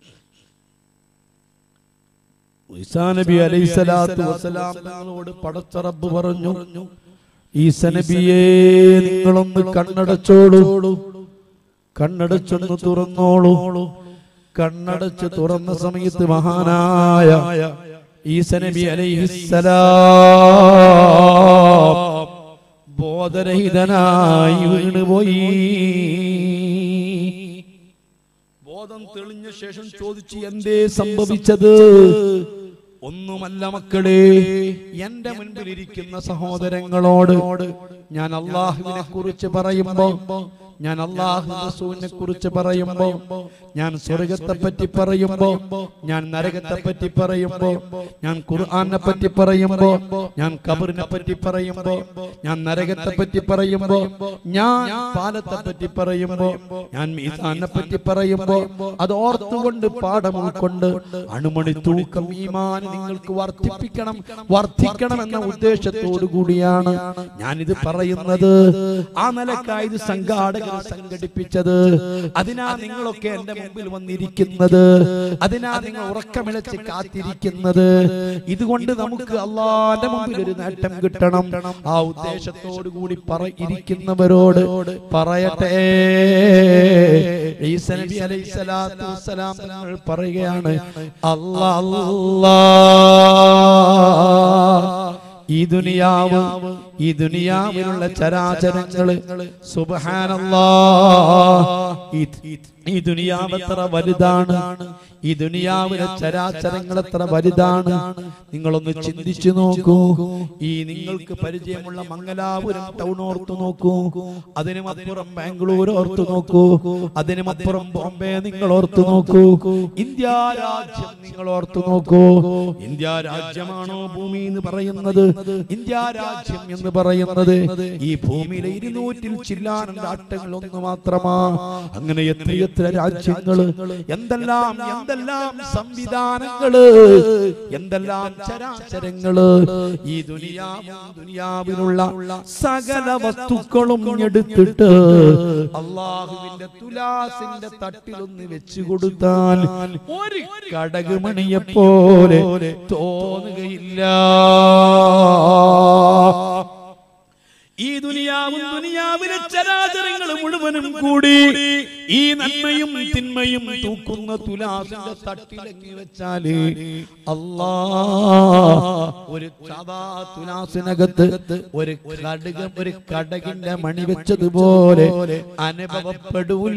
Speaker 1: ഈസാ നബി അലൈഹിസ്സലാത്തു വസ്സലാം തങ്ങളോട് പടച്ച റബ്ബ് പറഞ്ഞു, ഈസാ നബിയെ, നിങ്ങളൊന്ന് കണ്ണടച്ചോളൂ, കണ്ണടച്ചൊന്ന് തുറന്നോളൂ. കണ്ണടച്ച് തുറന്ന സമയത്ത് മഹാനായ ഈസാ നബി അലൈഹിസ്സലാം ബോധരഹിതനായി വീണുപോയി. ബോധം തെളിഞ്ഞ ശേഷം ചോദിച്ചു, എന്തേ സംഭവിച്ചത്? ഒന്നുമല്ല മക്കളെ, എന്റെ മുൻപിലിരിക്കുന്ന സഹോദരങ്ങളോട് ഞാൻ അല്ലാഹുവിനെ കുറിച്ച് പറയുമ്പോ, ഞാൻ അല്ലാഹു റസൂലിനെ കുറിച്ച് പറയുമ്പോ, ഞാൻ സ്വർഗത്തെ പറ്റി പറയുമ്പോ, ഞാൻ നരകത്തെ പറ്റി പറയുമ്പോ, ഞാൻ ഖുർആനെ പറ്റി പറയുമ്പോ, ഞാൻ ഖബറിനെ പറ്റി പറയുമ്പോ, ഞാൻ നരകത്തെ പറ്റി പറയുമ്പോ, ഞാൻ പാലത്തെ പറ്റി പറയുമ്പോ, ഞാൻ മീസാനെ പറ്റി പറയുമ്പോ, അത് ഓർത്തുകൊണ്ട് പാഠം ഉൾക്കൊണ്ട് അണുമണി തൂക്കം ഈമാൻ നിങ്ങൾക്ക് വർദ്ധിപ്പിക്കണം, വർദ്ധിക്കണം എന്ന ഉദ്ദേശത്തോടു കൂടിയാണ് ഞാനിത് പറയുന്നത്. ആ നിലക്കായി ഇത് സംഘാടകർ സംഘടിപ്പിച്ചത്. അതിനാ നിങ്ങളൊക്കെ എന്റെ മുമ്പിൽ വന്നിരിക്കുന്നത്, അതിനാ നിങ്ങൾ ഉറക്കമിളച്ച് കാത്തിരിക്കുന്നത്. ഇതുകൊണ്ട് നമുക്ക് അല്ലാഹുവിന്റെ മുമ്പിൽ ഒരു നേട്ടം കിട്ടണം. ആ ഉദ്ദേശത്തോടു കൂടി ഇരിക്കുന്നവരോട് പറയട്ടെ, ഈസാ നബി അലൈഹിസ്സലാത്തു വസ്സലാം തങ്ങൾ പറയുകയാണ്, അല്ലാഹ് അല്ലാഹ് ഈ ദുനിയാവ്, ഈ ദുനിയാവിലുള്ള ചരാചരങ്ങള് സുബ്ഹാനല്ലാഹ്, ഈ ദുനിയാവ് എത്ര വലുതാണ്, ഈ ദുനിയാവിലെ ചരാചരങ്ങൾ എത്ര വലുതാണ്. നിങ്ങളൊന്ന് ചിന്തിച്ചു നോക്കൂ. ഈ നിങ്ങൾക്ക് പരിചയമുള്ള മംഗലാപുരം ടൗൺ ഓർത്തു നോക്കൂ, അതിനുമപ്പുറം ബാംഗ്ലൂർ ഓർത്തു നോക്കൂ, അതിനുമപ്പുറം ബോംബെ നിങ്ങൾ ഓർത്തു നോക്കൂ, ഇന്ത്യ രാജ്യം നിങ്ങൾ ഓർത്തു നോക്കൂ. ഇന്ത്യ രാജ്യമാണോ ഭൂമി എന്ന് പറയുന്നത്? ഇന്ത്യ രാജ്യം എന്ന് പറയുന്നത് ഈ ഭൂമിയിലെ ഇരുന്നൂറ്റിൽ ചില്ലാനം രാഷ്ട്രങ്ങൾ ഒന്ന് മാത്രമാ. അങ്ങനെ എത്രയെത്ര രാജ്യങ്ങള്, എന്തെല്ലാം എന്തെല്ലാം സംവിധാനങ്ങള്, എന്തെല്ലാം ചരാചരങ്ങള്. ഈ ദുനിയാവും ദുനിയാവിലുള്ള സകല വസ്തുക്കളും എടുത്തിട്ട് അള്ളാഹുവിന്റെ തുലാസിന്റെ തട്ടിലൊന്ന് വെച്ചു കൊടുത്താൽ ഒരു കടകുമണിയെ പോലെ തോന്നുകയില്ല. ഈ ദുനിയാവും ദുനിയാവിലെ ചരാചരങ്ങൾ മുഴുവനും കൂടി ഈ നന്മയും തിന്മയും തൂക്കുന്ന തുലാസിന്റെ തട്ടിലങ്ങി വെച്ചാല് അല്ലാഹ് ഒരു സാദാ തുലാസിനകത്ത് ഒരു കടകം ഒരു കടകിന്റെ മണി വെച്ചതുപോലെ അനുഭവപ്പെടൂല.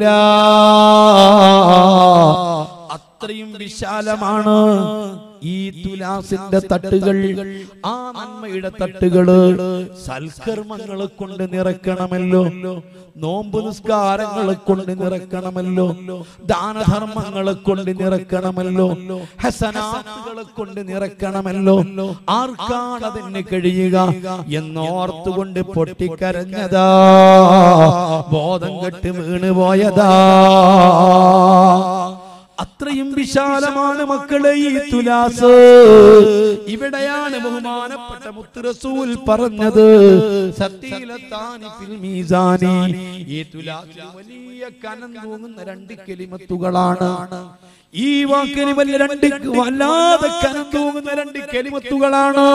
Speaker 1: അത്രയും വിശാലമാണ് ഈ തുലാസിന്റെ തട്ടുകൾ. ആ നന്മയുടെ തട്ടുകള് സൽക്കർമ്മങ്ങളെ കൊണ്ട് നിറക്കണമല്ലോ, നോമ്പ് നിസ്കാരങ്ങളെ കൊണ്ട് നിറക്കണമല്ലോ, ദാനധർമ്മങ്ങളെ കൊണ്ട് നിറക്കണമല്ലോ, ഹസനാത്തുകളെ കൊണ്ട് നിറക്കണമല്ലോ. ആർക്കാണ് അതിന് കഴിയുക എന്നോർത്തുകൊണ്ട് പൊട്ടിക്കരഞ്ഞതാ, ബോധം കെട്ട് വീണുപോയതാ. അത്രയും വിശാലമാണ് മക്കളെ ഈ തുലാസ്. ഇവിടെയാണ് ബഹുമാനപ്പെട്ട മുത്ത് റസൂൽ പറഞ്ഞത്, സത്തീലത്താനി ഫിൽ മീസാനി. ഈ തുലാസിൽ വലിയ കനം തൂങ്ങുന്ന രണ്ട് കലിമത്തുകളാണ്. ഈ വാക്കിന് വലിയ രണ്ട് വല്ലാതെ കനം തൂങ്ങുന്ന രണ്ട് കലിമത്തുകളാണ്.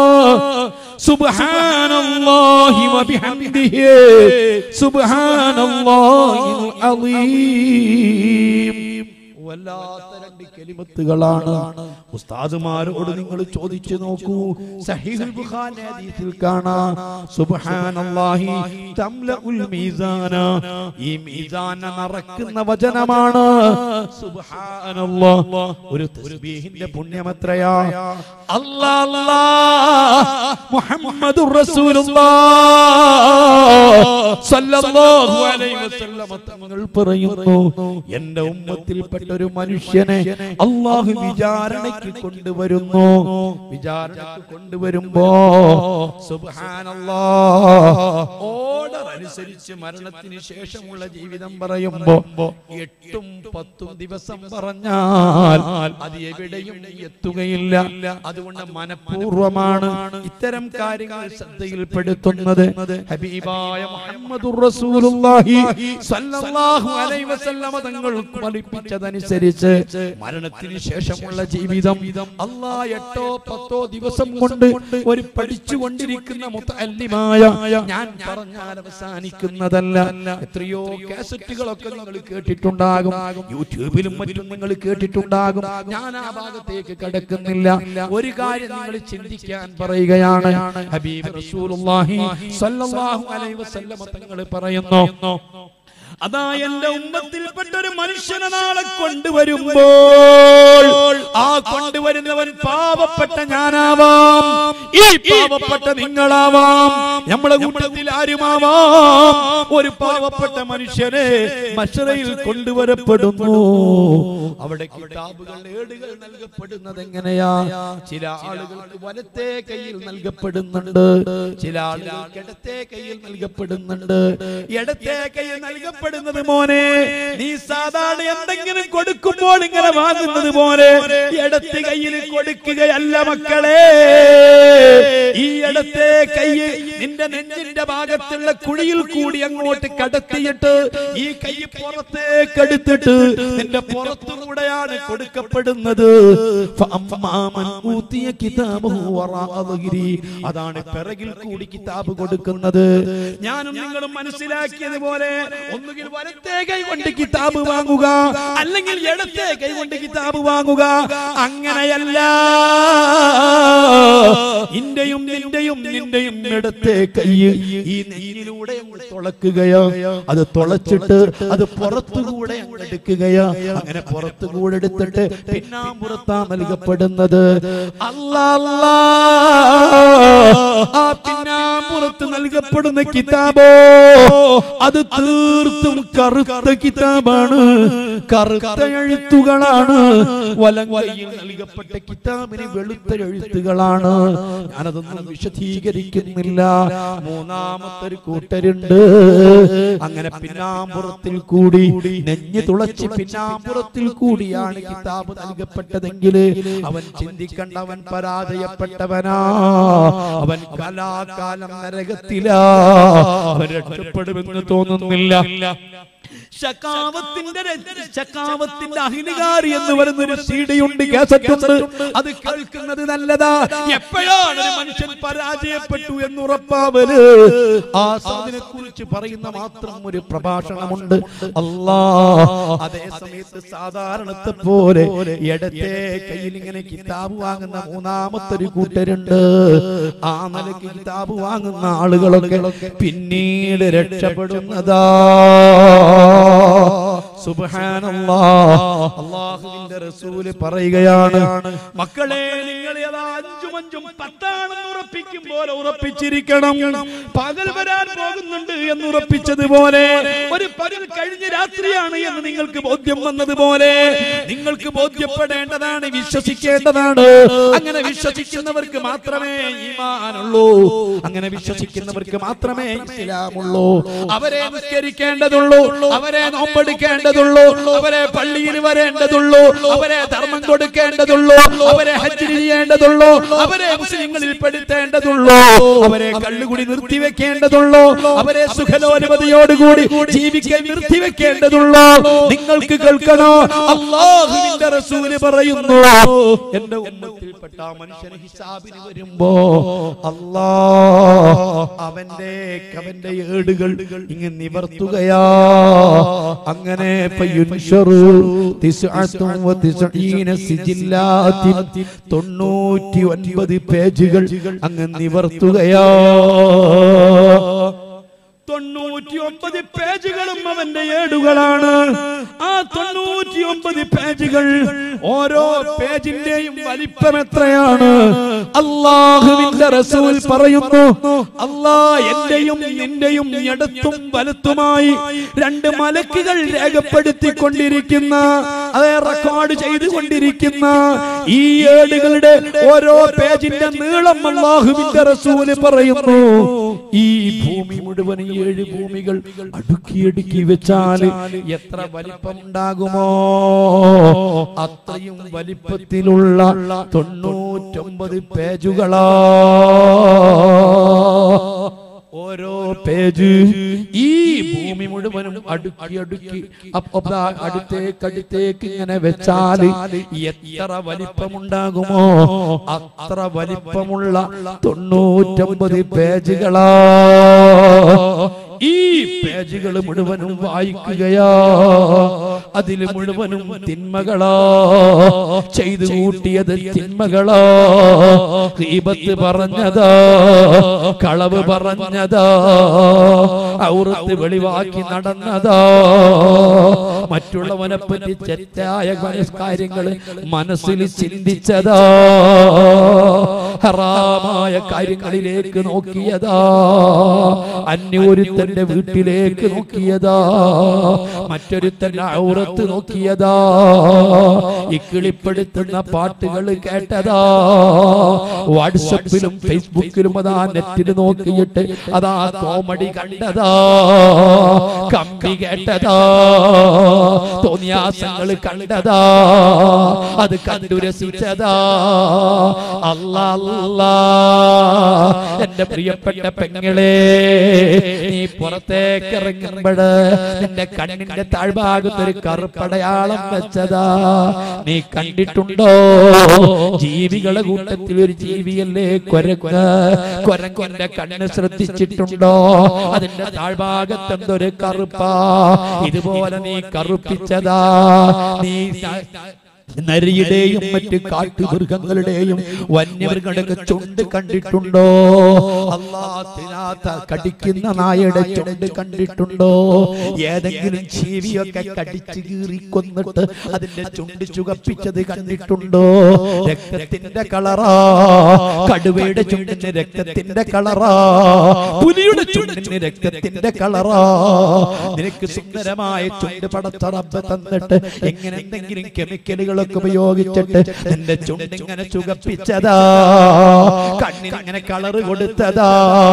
Speaker 1: സുബ്ഹാനല്ലാഹി വബിഹംദിഹി സുബ്ഹാനല്ലാഹിൽ അളീം. വല്ലാത്ത രണ്ട് കലിമത്തുകളാണ്. ഉസ്താദുമാരോട് നിങ്ങൾ ചോദിച്ചു നോക്കൂ, സഹീഹുൽ ബുഖാരി ഹദീസിൽ കാണാം, സുബ്ഹാനല്ലാഹി തംലഉൽ മീസാന. ഈ മീസാന നിറക്കുന്ന വചനമാണ് സുബ്ഹാനല്ലാഹ്. ഒരു തസ്ബീഹിന്റെ പുണ്യമത്രയാ. അല്ലാഹ് അല്ലാഹ് മുഹമ്മദുർ റസൂലുള്ളാഹ് സല്ലല്ലാഹു അലൈഹി വസല്ലം തങ്ങൾ പറയുന്നു, എന്റെ ഉമ്മത്തിൽപ്പെട്ട ഒരു മനുഷ്യനെ അല്ലാഹു വിചാരണയ്ക്ക് കൊണ്ടുവരുന്നു. വിചാരണയ്ക്ക് കൊണ്ടുവരുമ്പോ സുബ്ഹാനല്ലാഹ് ഓർഡർ അനുസരിച്ച് മരണത്തിന് ശേഷമുള്ള ജീവിതം പറയുമ്പോ എട്ടും പത്തും ദിവസം പറഞ്ഞാൽ അത് എവിടെയും എത്തുകയില്ല. അതുകൊണ്ട് മനഃപൂർവ്വമാണ് ഇത്തരം കാര്യങ്ങൾ ശ്രദ്ധയിൽപ്പെടുത്തുന്നത്. ഹബീബായ മുഹമ്മദുർ റസൂലുള്ളാഹി സ്വല്ലല്ലാഹു അലൈഹി വസല്ലം തങ്ങൾ പഠിപ്പിച്ചതനുസരിച്ച് മരണത്തിന് ശേഷമുള്ള ജീവിതം അല്ലാഹ് എട്ടോ പത്തോ ദിവസം കൊണ്ട് ഒരു പഠിച്ചുകൊണ്ടിരിക്കുന്ന മുതഅല്ലിമായ ഞാൻ പറഞ്ഞാൽ അവസാനിക്കുന്നതല്ല. എത്രയോ കാസറ്റുകളൊക്കെ നിങ്ങൾ കേട്ടിട്ടുണ്ടാകും, യൂട്യൂബിലും മറ്റും നിങ്ങൾ കേട്ടിട്ടുണ്ടാകും. ഞാൻ ആ ഭാഗത്തേക്ക് കടക്കുന്നില്ല. ഒരു കാര്യം നിങ്ങൾ ചിന്തിക്കാൻ പറയുകയാണ്. ഹബീബ് റസൂലുള്ളാഹി സ്വല്ലല്ലാഹു അലൈഹി വസല്ലം തങ്ങൾ പറയുന്നു, അതാ എന്റെ ഉമ്മത്തിൽപ്പെട്ട ഒരു മനുഷ്യനെ നാളെ കൊണ്ടുവരുമ്പോൾ ആ കൊണ്ടുവരുന്നവൻ പാവപ്പെട്ട ഞാനാവാം, ഈ പാവപ്പെട്ട നിങ്ങളാവാം, നമ്മളെ കൂട്ടത്തിൽ ആരുമാവാം. ഒരു പാവപ്പെട്ട മനുഷ്യനെ മശ്റയിൽ കൊണ്ടുവരപ്പെടുന്നു. അവിടെ കിതാബുകൾ ഏടുകൾ നൽകപ്പെടുന്നത് എങ്ങനെയാ? ചില ആളുകൾക്ക് വലത്തെ കയ്യിൽ നൽകപ്പെടുന്നുണ്ട്, ചില ആളുകൾക്ക് ഇടത്തെ കയ്യിൽ നൽകപ്പെടുന്നുണ്ട്. ഇടത്തെ കയ്യിൽ നൽകപ്പെടുന്നത് മോനെ നീ സാധാരണ എന്തെങ്കിലും കൊടുക്കുമ്പോൾ ഇങ്ങനെ വാങ്ങുന്നത് പോലെ ഇടത്തെ കയ്യിൽ കൊടുക്കുകയല്ല മക്കളെ. ഈ ഇടത്തെ കൈ നിന്റെ നെഞ്ചിന്റെ ഭാഗത്തുള്ള കുഴിയിൽ കൂടി അങ്ങോട്ട് കടത്തിയിട്ട് ഈ കൈ പുറത്തേക്ക് എടുത്തിട്ട് നിന്റെ പുറത്തുകൂടെയാണ് കൊടുക്കപ്പെടുന്നത്. അതാണ് പിറകിൽ കൂടി കിതാബ് കൊടുക്കുന്നത്. ഞാനും നിങ്ങളും മനസ്സിലാക്കിയതുപോലെ ഒന്നുകിൽ വലത്തെ കൈ കൊണ്ട് കിതാബ് വാങ്ങുക, അല്ലെങ്കിൽ ഇടത്തെ കൈ കൊണ്ട് കിതാബ് വാങ്ങുക. അങ്ങനെയല്ല, ഇന്റെയും നിന്റെയും നിന്റെയും ഇടത്തെ കൈ ഈ നെഞ്ഞിലൂടെ തുളക്കുകയോ അത് തുളച്ചിട്ട് അത് പുറത്തുകൂടെ എടുക്കുകയോ അങ്ങനെ പുറത്തുകൂടെ എടുത്തിട്ട് പിന്നാമ്പുറത്താ നൽകപ്പെടുന്നത്. അല്ലാ അല്ലാ ആ പിന്നാമ്പുറ പിന്നാമ്പുറത്ത് നൽകപ്പെടുന്ന കിതാബോ അത് തീർത്തും കറുത്ത കിതാബാണ്, കറുത്ത എഴുത്തുകളാണ്. വലങ്കയിൽ നൽകപ്പെട്ട കിതാബിന് വെളുത്ത എഴുത്തുകളാണ്. ഞാനതൊന്നും വിശദീകരിക്കുന്നില്ല. മൂന്നാമത്തെ ഒരു കൂട്ടരുണ്ട്, അങ്ങനെ പിന്നാമ്പുറത്തിൽ കൂടി നെഞ്ഞു തുളച്ച് പിന്നാമ്പുറത്തിൽ കൂടിയാണ് കിതാബ് നൽകപ്പെട്ടതെങ്കിൽ അവൻ ചിന്തിക്കണ്ട, അവൻ പരാജയപ്പെട്ടവനാ, അവൻ കാലാകാലം നരകത്തിലാ, അവൻ രക്ഷപ്പെടുമെന്ന് തോന്നുന്നില്ല. ശകാവത്തിന്റെ ശകാവത്തിന്റെ അഹിനികാരി എന്ന് പറയുന്നൊരു സീഡിയുണ്ട്, കേസറ്റുണ്ട്. അത് കേൾക്കുന്നത് നല്ലതാ. എപ്പോഴാണ് ഒരു മനുഷ്യൻ പരാജയപ്പെട്ടു എന്ന് ഉറപ്പാവല്, ആ സാധനെ കുറിച്ച് പറയുന്ന മാത്രം ഒരു പ്രഭാഷണമുണ്ട്. അല്ലാ, അതേ സമയത്ത് സാധാരണത്തെ പോലെ ഇടത്തെ കയ്യിൽ ഇങ്ങനെ കിതാബ് വാങ്ങുന്ന മൂന്നാമത്തെ ഒരു കൂട്ടരുണ്ട്. ആ നിലയ്ക്ക് കിതാബ് വാങ്ങുന്ന ആളുകളൊക്കെ പിന്നീട് രക്ഷപ്പെടുന്നതാ. സുബ്ഹാനല്ലാഹ്. അല്ലാഹുവിന്റെ റസൂല് പറയുകയാണ്, മക്കളെ നിങ്ങൾ അഞ്ചും അഞ്ചും പത്താണെന്ന് ഉറപ്പിക്കും പോലെ ഉറപ്പിച്ചിരിക്കണം. പകൽ വരാൻ പോകുന്നുണ്ട് എന്ന് ഉറപ്പിച്ചതുപോലെ, ഒരു പകൽ കഴിഞ്ഞ രാത്രിയാണ് എന്ന് നിങ്ങൾക്ക് ബോധ്യം വന്നതുപോലെ നിങ്ങൾക്ക് ബോധ്യപ്പെടേണ്ടതാണ്, വിശ്വസിക്കേണ്ടതാണ്. അങ്ങനെ വിശ്വസിക്കുന്നവർക്ക് മാത്രമേ ഈമാനുള്ളൂ, അങ്ങനെ വിശ്വസിക്കുന്നവർക്ക് മാത്രമേ ഇസ്ലാമുള്ളൂ. അവരെ നിസ്കരിക്കേണ്ടതുള്ളൂ, അവരെ നോമ്പെടുക്കേണ്ടതുള്ളൂ, അവരെ പള്ളിയിൽ വരേണ്ടതുള്ളൂ, അവരെ ധർമ്മം കൊടുക്കേണ്ടതുള്ളൂ, അവരെ ഹജ്ജ് ചെയ്യേണ്ടതുള്ളൂ, അവരെ മുസ്ലിങ്ങളിൽ പെടുത്തേണ്ടതുള്ളൂ, അവരെ കള്ളുകുടി നിർത്തിവെക്കേണ്ടതുള്ളൂ, അവരെ സുഖലോലുപതയോടുകൂടി ജീവിക്കാൻ നിർത്തിവെക്കേണ്ടതുള്ളൂ. നിങ്ങൾക്ക് കേൾക്കണോ, അല്ലാഹുവിന്റെ റസൂല് പറയുന്നു, എന്റെ ഉമ്മത്തിൽപ്പെട്ട മനുഷ്യൻ ഹിസാബിന് വരുമ്പോ അല്ലാഹ് അവന്റെ അവന്റെ ഏടുകൾ ഇങ്ങനെ നിവർത്തുകയാ. അങ്ങനെ തൊണ്ണൂറ്റി ഒൻപത് പേജുകൾ അങ്ങ് നിവർത്തുകയാ. തൊണ്ണൂറ്റി ഒമ്പത് പേജുകളും അവന്റെ ഏടുകളാണ്. ആ തൊണ്ണൂറ്റി ഒമ്പത് പേജുകൾ, ഓരോ പേജിന്റെയും വലിപ്പം എത്രയാണ്? അല്ലാഹുവിന്റെ റസൂൽ പറയുന്നു, അല്ലാ എന്റെയും നിന്റെയും ഇടത്തും വലത്തുമായി രണ്ട് മലക്കുകൾ രേഖപ്പെടുത്തിക്കൊണ്ടിരിക്കുന്ന, അതേ റെക്കോർഡ് ചെയ്തുകൊണ്ടിരിക്കുന്ന ഈ ഏടുകളുടെ ഓരോ പേജിന്റെ നീളം അല്ലാഹുവിന്റെ റസൂല് പറയുന്നു, ഈ ഭൂമി മുഴുവൻ ഏഴ് ഭൂമികൾ അടുക്കി അടുക്കി വെച്ചാൽ എത്ര വലിപ്പം ഉണ്ടാകുമോ അത്രയും വലിപ്പത്തിലുള്ള തൊണ്ണൂറ്റൊമ്പത് പേജുകളാ. ഓരോ പേജ് ഈ ഭൂമി മുഴുവനും അടുക്കി അടുക്കി അടുത്തേക്ക് അടുത്തേക്ക് ഇങ്ങനെ വെച്ചാൽ എത്ര വലിപ്പമുണ്ടാകുമോ അത്ര വലിപ്പമുള്ള തൊണ്ണൂറ്റൊമ്പത് പേജുകളാ. ഈ പേജുകൾ മുഴുവനും വായിക്കുകയാ, അതിൽ മുഴുവനും തിന്മകളാ, ചെയ്തു കൂട്ടിയത് തിന്മകളാ, ഗീബത്ത് പറഞ്ഞതാ, കളവ് പറഞ്ഞതാ, ഔറത്ത് വെളിവാക്കി നടന്നതാ, മറ്റുള്ളവനെ പറ്റി തെറ്റായ കാര്യങ്ങൾ മനസ്സിൽ ചിന്തിച്ചതാ, ഹറാമായ കാര്യങ്ങളിലേക്ക് നോക്കിയതാ, അന്യൊരുത്തന്റെ വീട്ടിലേക്ക് നോക്കിയതാ, മറ്റൊരുത്തന്റെ ഔറത്ത് നോക്കിയതാ, ഇക്കിളിപ്പെടുത്തുന്ന പാട്ടുകൾ കേട്ടതാ, വാട്സപ്പിലും ഫേസ്ബുക്കിലും അതാ നെറ്റിൽ നോക്കിയിട്ട് അതാ കോമഡി കണ്ടതാ, കമ്പി കേട്ടതാ, തോന്നിയാസങ്ങൾ കണ്ടതാ, അത് കണ്ടു രസിച്ചതാ. അല്ലാ അല്ലാ, എന്റെ പ്രിയപ്പെട്ട പെങ്ങളെ, നീ പുറത്തേക്ക് ഇറങ്ങുമ്പോഴ് നിന്റെ കണ്ണിന്റെ താഴ്ഭാഗത്തൊരു കറുപ്പടയാളം വെച്ചതാ നീ കണ്ടിട്ടുണ്ടോ? ജീവികളുടെ കൂട്ടത്തിൽ ഒരു ജീവിയല്ലേ കുരങ്ങ്. കുരങ്ങന്റെ കണ്ണ് ശ്രദ്ധിച്ചിട്ടുണ്ടോ? അതിന്റെ താഴ്ഭാഗത്ത് എന്തൊരു കറുപ്പാ. ഇതുപോലെ നീ കറുപ്പിച്ചതാ, നീ നരിയുടെയും മറ്റ് കാട്ടുമൃഗങ്ങളുടെയും വന്യമൃഗങ്ങളുടെ ചുണ്ട് കണ്ടിട്ടുണ്ടോ? അല്ലാഹ് കടിക്കുന്ന നായയുടെ ചുണ്ട് കണ്ടിട്ടുണ്ടോ? ഏതെങ്കിലും ജീവിയൊക്കെ കടിച്ചു കീറി കൊന്നിട്ട് അതിന്റെ ചുണ്ട് ചുകപ്പിച്ചത് കണ്ടിട്ടുണ്ടോ? രക്തത്തിന്റെ കളറാ, കടുവയുടെ ചുണ്ടിന് രക്തത്തിന്റെ കളറാ, പുലിയുടെ ചുണ്ടിന് രക്തത്തിന്റെ കളറാ. നിനക്ക് സുന്ദരമായ ചുണ്ട് പടച്ച റബ്ബ് തന്നിട്ട് എങ്ങനെ എന്തെങ്കിലും കെമിക്കലുകളൊക്കെ ഉപയോഗിച്ചിട്ട് നിന്റെ ചുണ്ടിങ്ങനെ ചുകപ്പിച്ചതാ, കണ്ണിനിങ്ങനെ കളറ് കൊടുത്തതാ.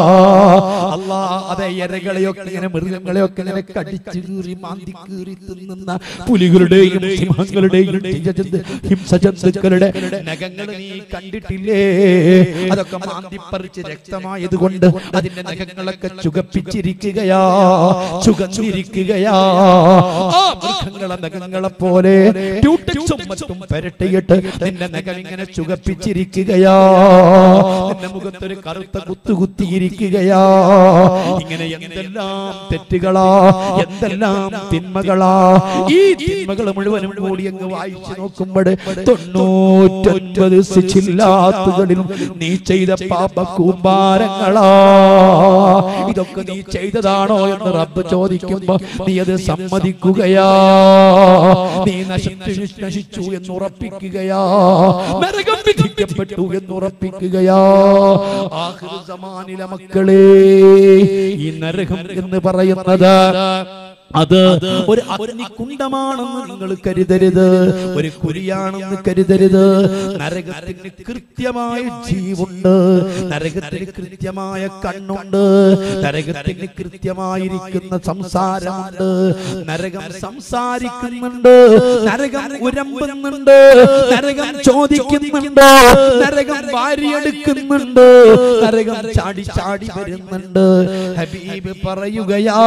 Speaker 1: അല്ലാഹ് അതേ ഇരകളെയൊക്കെ ഇങ്ങനെ മൃഗങ്ങളെയൊക്കെ ഇങ്ങനെ കടിച്ചു കീറി മാന്തി കീറി തിന്നുന്ന പുലികളുടെയും സിംഹങ്ങളുടെയും ഹിംസജന്തുക്കളുടെ നഖങ്ങൾ നീ കണ്ടിട്ടില്ലേ? അതൊക്കെ മാന്തിപ്പറിച്ച് രക്തമായത് കൊണ്ട് അതിന്റെ നഖങ്ങളൊക്കെ ചുകപ്പിച്ചിരിക്കുകയാ, ചുകന്നിരിക്കുകയാ. ആ മൃഗങ്ങളെ നഖങ്ങളെ പോലെ മറ്റും പരട്ടിയിട്ട് നിന്റെ നഖം ഇങ്ങനെ ചുകപ്പിച്ചിരിക്കുകയാ, നിന്റെ മുഖത്തൊരു കറുത്ത കുത്തു കുത്തിയിരിക്കുകയാ. ഇങ്ങനെ എന്തെല്ലാം തെറ്റുകളാ, എന്തെല്ലാം തിന്മകളാ. ഈ തിന്മകൾ മുഴുവനും കൂടി അങ്ങ് വായിച്ചു നോക്കുമ്പോൾ തൊണ്ണൂറ്റൊൻപത് സിച്ചില്ലാത്തുകളിൽ നീ ചെയ്ത പാപ കൂമ്പാരങ്ങളാ. ഇതൊക്കെ നീ ചെയ്തതാണോ എന്ന് റബ്ബ് ചോദിക്കുമ്പോ നീ അത് സമ്മതിക്കുകയാ, നീ നശിച്ചു നശിച്ചു എന്ന് ഉറപ്പിക്കുകയാ, നരകം വിധിക്കപ്പെട്ടു എന്ന് ഉറപ്പിക്കുകയാ. ആഖിർ സമാനിലെ മക്കളെ, ഈ നരകം എന്ന് പറയുന്നത് അത് ഒരു അഗ്നികുണ്ഡമാണെന്ന് നിങ്ങൾ കരുതരുത്, ഒരു കുരിയാണെന്ന് കരുതരുത്. നരകത്തിന് കൃത്യമായ ജീവുണ്ട്, നരകത്തിന് കൃത്യമായ കണ്ണുണ്ട്, നരകത്തിന് കൃത്യമായിരിക്കുന്ന സംസാരമുണ്ട്. നരകം സംസാരിക്കുന്നുണ്ട്, നരകം ഉരമ്പുന്നുണ്ട്, നരകം ചോദിക്കുന്നുണ്ട്, നരകം വാരിയെടുക്കുന്നുണ്ട്, നരകം ചാടി ചാടി വരുന്നുണ്ട്. ഹബീബ് പറയുകയാ,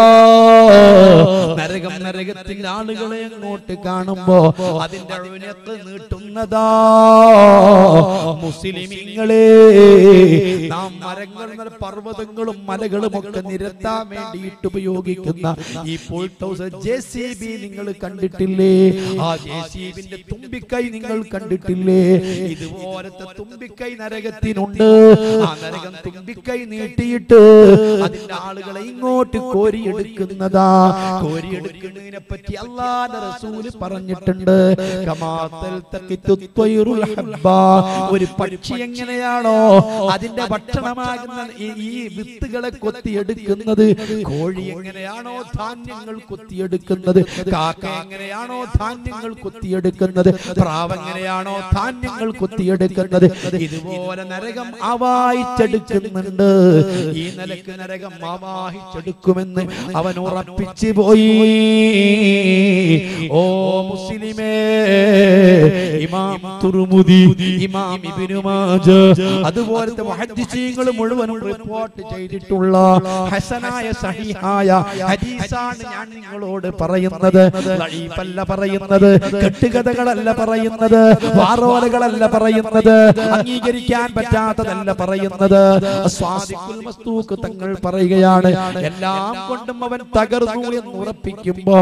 Speaker 1: നരകം നരകത്തിന്റെ ആളുകളെ അങ്ങോട്ട് കാണുമ്പോ അതിന്റെ അഴുനത്ത് നീട്ടുന്നതാ. മുസ്ലിമീങ്ങളെ, നാം മരങ്ങൾ പർവ്വതങ്ങളും മലകളും ഒക്കെ നിരത്താൻ വേണ്ടിയിട്ട് ഉപയോഗിക്കുന്ന ഈ പോൾട്ടൗസ് ജെ സി ബി നിങ്ങൾ കണ്ടിട്ടില്ലേ? ആ ജെ സി ബിന്റെ തുമ്പിക്കൈ നിങ്ങൾ കണ്ടിട്ടില്ലേ? ഇതുപോലത്തെ തുമ്പിക്കൈ നരകത്തിനുണ്ട്. ആ നരകം തുമ്പിക്കൈ നീട്ടിയിട്ട് അതിന്റെ ആളുകളെ ഇങ്ങോട്ട് കോരിയെടുക്കുന്നതാ. കോരിയെടുക്കുന്നതിനെ പറ്റി അല്ലാഹുവിന്റെ റസൂൽ പറഞ്ഞിട്ടുണ്ട്. ഒരു പക്ഷി എങ്ങനെയാണോ അതിന്റെ ഭക്ഷണമാകുന്ന ഈ വിത്തുകളെ കൊത്തിയെടുക്കുന്നത്, കോഴി എങ്ങനെയാണോ ധാന്യങ്ങൾ കൊത്തിയെടുക്കുന്നത്, കാക്ക എങ്ങനെയാണോ ധാന്യങ്ങൾ കൊത്തിയെടുക്കുന്നത്, പ്രാവ് എങ്ങനെയാണോ ധാന്യങ്ങൾ കൊത്തിയെടുക്കുന്നത്, ഇതുപോലെ നരകം ആവാഹിച്ചെടുക്കുന്നുണ്ട്. ഈ നിലക്ക് നരകം ആവാഹിച്ചെടുക്കുമെന്ന് അവൻ ഉറപ്പിച്ചു പോയി. ഓ മുസ്ലിമേ, ഇമാം തുർമുദി, ഇമാം ഇബ്നു മാജ, അതുപോലത്തെ മുഹദ്ദിസീങ്ങൾ മുഴുവനും റിപ്പോർട്ട് ചെയ്തിട്ടുള്ള ഹസനായ സഹീഹായ ഹദീസാണ് ഞാൻ നിങ്ങളോട് പറയുന്നത്. ലഈഫല്ല പറയുന്നത്, കെട്ടുകഥകളല്ല പറയുന്നത്, വാറോലകളല്ല പറയുന്നത്, അംഗീകരിക്കാൻ പറ്റാത്തതല്ല പറയുന്നത്. സ്വാദിഖുൽ മസ്തൂഖ് തങ്ങൾ പറയുകയാണ്, എല്ലാം കൊണ്ടും അവൻ തകർന്നു എന്ന് ഉറപ്പിക്കുമ്പോ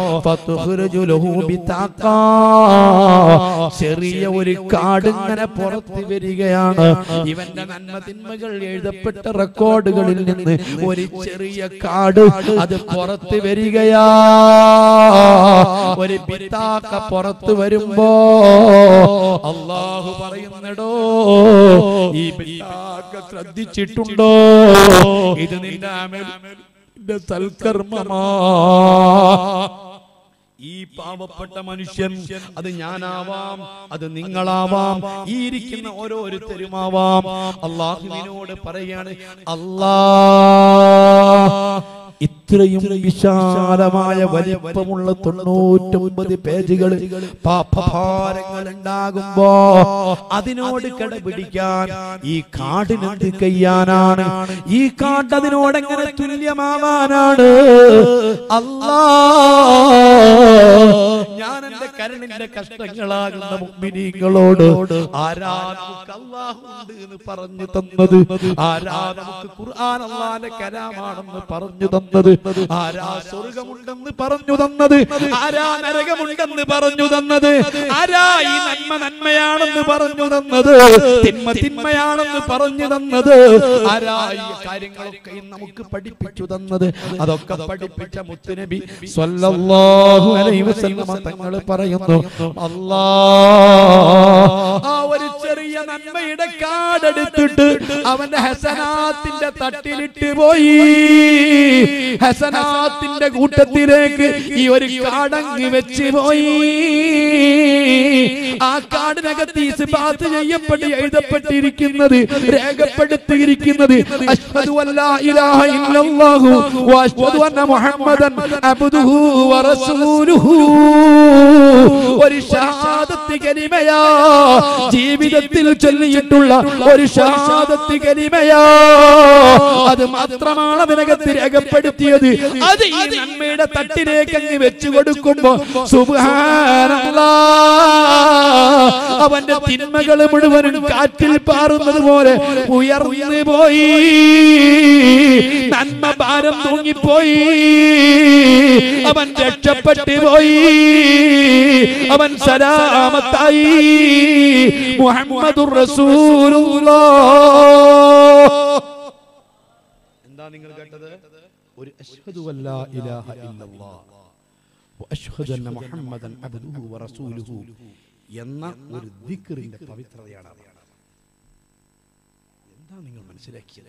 Speaker 1: ചെറിയ ഒരു കാട് ഇങ്ങനെ പുറത്തു വരികയാണ്. ഇവന്റെ നന്മ തിന്മകൾ എഴുതപ്പെട്ട റെക്കോർഡുകളിൽ നിന്ന് ഒരു ചെറിയ കാട് അത് പുറത്തു വരികയാ. ഒരു ബിത്താക്ക പുറത്തു വരുമ്പോ അല്ലാഹു പറയുന്നടോ, ഈ ബിത്താക്ക ശ്രദ്ധിച്ചിട്ടുണ്ടോ? ഇത് നിന്റെ അമലിന്റെ സൽക്കർമ്മമാ. ഈ പാവപ്പെട്ട മനുഷ്യൻ, അത് ഞാനാവാം, അത് നിങ്ങളാവാം, ഈ ഇരിക്കുന്ന ഓരോരുത്തരുമാവാം. അല്ലാഹുവിനോട് പറയാണ്, അല്ലാഹ് ഇത്രയും വിശാലമായ വലിപ്പമുള്ള തൊണ്ണൂറ്റൊമ്പത് പേജുകൾ പാപഭാരങ്ങൾ ഉണ്ടാകുമ്പോ അതിനോട് കടപിടിക്കാൻ ഈ കാടിനെന്ത് കയ്യാനാണ്? ഈ കാട് അതിനോട് എങ്ങനെ തുല്യമാവാനാണ്? അല്ലാഹ്, ഞാൻ എന്റെ കരണിന്റെ കഷ്ടങ്ങളാകുന്ന മുഅ്മിനീങ്ങളോട് ആരാ നമുക്ക് അല്ലാഹു ഉണ്ട് എന്ന് പറഞ്ഞു തന്നത്? ആരാ നമുക്ക് ഖുർആൻ അല്ലാഹുവിന്റെ കലാമാണെന്ന് പറഞ്ഞു തന്നത്? ആരാ സ്വർഗമുണ്ടെന്ന് പറഞ്ഞു തന്നത്? ആരാ നരകമുണ്ടെന്ന് പറഞ്ഞു തന്നത്? ആരാ ഈ നന്മ നന്മയാണെന്ന് പറഞ്ഞു തന്നത്? തിന്മ തിന്മയാണെന്ന് പറഞ്ഞു തന്നത് ആരാ? ഈ കാര്യങ്ങളൊക്കെ നമുക്ക് പഠിപ്പിച്ചു തന്നത്, അതൊക്കെ പഠിപ്പിച്ച മുത്തുനബി സ്വല്ലല്ലാഹു അലൈഹി വസല്ലം തങ്ങൾ പറയുന്നു, അല്ലാഹ് ആ ഒരു ചെറിയ നന്മയുടെ കാടെടുത്തിട്ട് അവന്റെ ഹസനാത്തിന്റെ തട്ടിലിട്ട് പോയി. ഹസനാത്തിന്റെ കൂട്ടത്തിലേക്ക് ഈ ഒരു കാടങ്ങ് വെച്ച് പോയി. ആ കാടിനകത്ത് ഇസ്ബാത്ത് ചെയ്യപ്പെട്ട് എഴുതപ്പെട്ടിരിക്കുന്നത്, രേഖപ്പെടുത്തിയിരിക്കുന്നത് അശ്ഹദു അല്ലാ ഇലാഹ ഇല്ലല്ലാഹു വ അശ്ഹദു അന്ന മുഹമ്മദൻ അബ്ദുഹു വ റസൂലുഹു. ഒരു ഷഹാദത്ത് കലിമയാ, ജീവിതത്തിൽ ചൊല്ലിയിട്ടുള്ള ഒരു ഷഹാദത്ത് കലിമയാ. അത് മാത്രമാണ് അതിനകത്ത് രേഖപ്പെടുത്തിയത്. അത് ഈ നന്മയുടെ തട്ടിലേക്ക് അങ്ങ് വെച്ചു കൊടുക്കുമ്പോ സുബ്ഹാനല്ലാഹ്, അവന്റെ തിന്മകൾ മുഴുവനും കാറ്റിൽ പാറുന്നത് പോലെ ഉയർന്നു പോയി. നന്മ ഭാരം തൂങ്ങിപ്പോയി. അവൻ രക്ഷപ്പെട്ടു പോയി. അവൻ സലാമത്തായി. മുഹമ്മദുർ റസൂലുള്ളാഹ്. എന്താ നിങ്ങൾ കേട്ടത്? ഒരു അശ്ഹദു അല്ലാ ഇലാഹ ഇല്ലല്ലാഹ് വ അശ്ഹദു അന്ന മുഹമ്മദൻ അബ്ദുഹു വ റസൂലുഹു എന്ന ഒരു ദിക്റിന്റെ പവിത്രതയാണ്. എന്താ നിങ്ങൾ മനസ്സിലാക്കിയത്?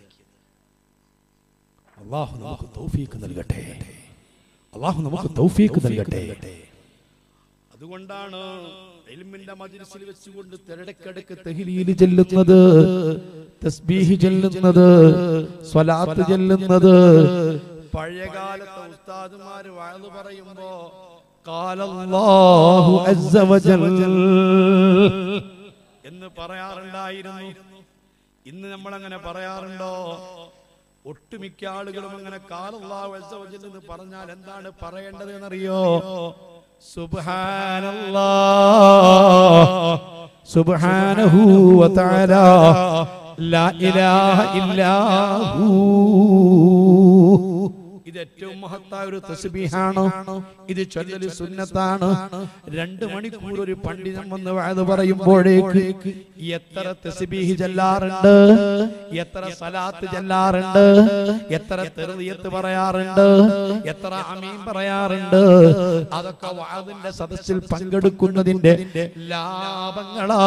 Speaker 1: അല്ലാഹു നമുക്ക് തൗഫീഖ് നൽകട്ടെ. അല്ലാഹു നമുക്ക് തൗഫീഖ് നൽകട്ടെ. അതുകൊണ്ടാണ് ഇൽമിന്റെ മജ്ലിസിൽ വെച്ചുകൊണ്ട് ഇടയ്ക്കിടയ്ക്ക് തഹ്ലീൽ ചൊല്ലുന്നത്, തസ്ബീഹ് ചൊല്ലുന്നത്, സ്വലാത്ത് ചൊല്ലുന്നത്. പഴയകാലത്തെ ഉസ്താദുമാർ വഅദ് പറയുമ്പോ ഖാലല്ലാഹു അസ്സ വജൽ എന്ന് പറയാറുണ്ടായിരുന്നു. ഇന്ന് നമ്മൾ അങ്ങനെ പറയാറുണ്ടോ? ഒട്ടുമിക്ക ആളുകളും അങ്ങനെ ഖാലല്ലാഹു അസ്സ വജൽ എന്ന് പറഞ്ഞാൽ എന്താണ് പറയേണ്ടത് എന്നറിയോ? സുബ്ഹാനല്ലാഹ് സുബ്ഹാനഹു വ തആല ലാ ഇലാഹ ഇല്ലാഹു. ഇത് ഏറ്റവും മഹത്തായ ഒരു തസ്ബീഹാണ്. ഇത് ചൊല്ലൽ സുന്നത്താണ്. രണ്ട് മണിക്കൂർ ഒരു പണ്ഡിതൻ വന്ന് വഅദ് പറയുമ്പോഴേക്ക് എത്ര തസ്ബീഹ് ചൊല്ലാറുണ്ട്, എത്ര സലാത്ത് ചൊല്ലാറുണ്ട്, എത്ര തർദിയത്ത് പറയാറുണ്ട്, എത്ര ആമീൻ പറയാറുണ്ട്. അതൊക്കെ വഅദിന്റെ സദസ്സിൽ പങ്കെടുക്കുന്നതിന്റെ ലാഭങ്ങളാ.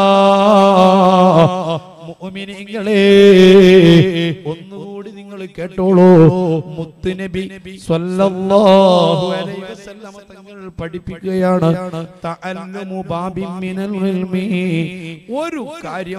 Speaker 1: മുഅ്മിനീങ്ങളെ, ഒന്നുകൂടി നിങ്ങൾ കേട്ടോളൂ. മുത്തുനബി സ്വല്ലല്ലാഹു അലൈഹി വസല്ലം തങ്ങൾ പഠിപ്പിക്കുകയാണ്, തഅല്ലുമു ബാബിൻ മിനൽ ഇൽമി. ഒരു കാര്യം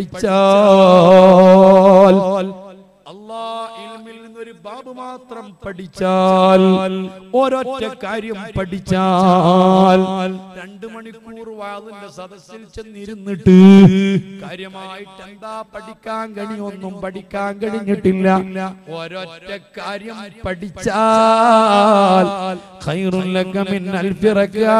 Speaker 1: പഠിച്ചാൽ, അല്ലാഹ് ഇൽമിൽ നിന്നൊരു ബാബ് മാത്രം പഠിച്ചാൽ, ഒരൊറ്റ കാര്യം പഠിച്ചാൽ, രണ്ടു മണിക്കൂർ വാദിന്റെ സദസ്സിൽ ചെന്നിരുന്നിട്ട് കാര്യമായിട്ട് എന്താ പഠിക്കാൻ കഴിയൊന്നും പഠിക്കാൻ കഴിഞ്ഞിട്ടില്ല. ഒരൊറ്റ കാര്യം പഠിച്ചാൽ ഖൈറുൻ ലക മിൻ അൽഫി റക്അ,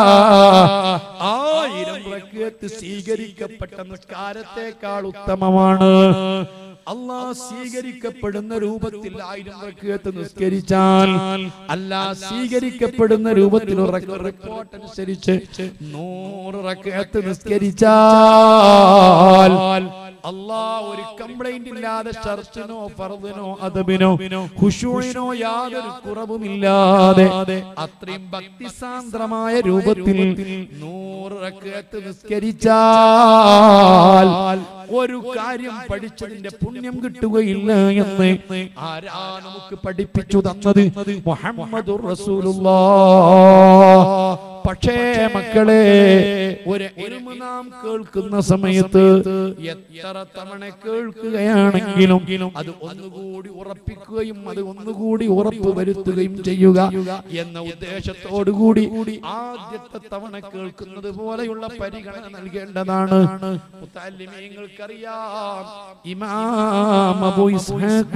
Speaker 1: ആയിരം റക്അത്ത് സ്വീകരിക്കപ്പെട്ട നിസ്കാരത്തെക്കാൾ ഉത്തമമാണ്. അല്ലാഹ് സ്വീകരിക്കപ്പെടുന്ന രൂപത്തിൽ ആയിരം റക്അത്ത് നിസ്കരിച്ചാൽ, അല്ലാഹ് സ്വീകരിക്കപ്പെടുന്ന രൂപത്തിൽ റിപ്പോർട്ട് അനുസരിച്ച് നൂറ് റക്അത്ത് നിസ്കരിച്ചാൽ, അല്ലാഹ് ഒരു കംപ്ലൈന്റ് ഇല്ലാതെ ശർത്തിനോ ഫർദിനോ അദബിനോ ഖുശൂഇനോ യാതൊരു കുറവുമില്ലാതെ അത്രയും ഭക്തിസാന്ദ്രമായ രൂപത്തിൽ നൂറ് റക്അത്ത് നിസ്കരിച്ചാൽ ഒരു കാര്യം പഠിച്ചതിന്റെ പുണ്യം കിട്ടുകയില്ല എന്ന് ആരാ നമുക്ക് പഠിപ്പിച്ചു തന്നത്? മുഹമ്മദുർ റസൂലുള്ളാഹ്. പക്ഷേ മക്കളെ, ഒരു ഇൽമു നാം കേൾക്കുന്ന സമയത്ത് എത്ര തവണ കേൾക്കുകയാണെങ്കിലും അത് ഒന്നുകൂടി ഉറപ്പിക്കുകയും അത് ഒന്നുകൂടി ഉറപ്പ് വരുത്തുകയും ചെയ്യുക എന്ന ഉദ്ദേശത്തോടുകൂടി ആദ്യത്തെ തവണ കേൾക്കുന്നത് പോലെയുള്ള പരിഗണന നൽകേണ്ടതാണ്. മുതല്ലിമീങ്ങൾക്കറിയാം, ഇമാം അബൂ ഇസ്ഹാഖ്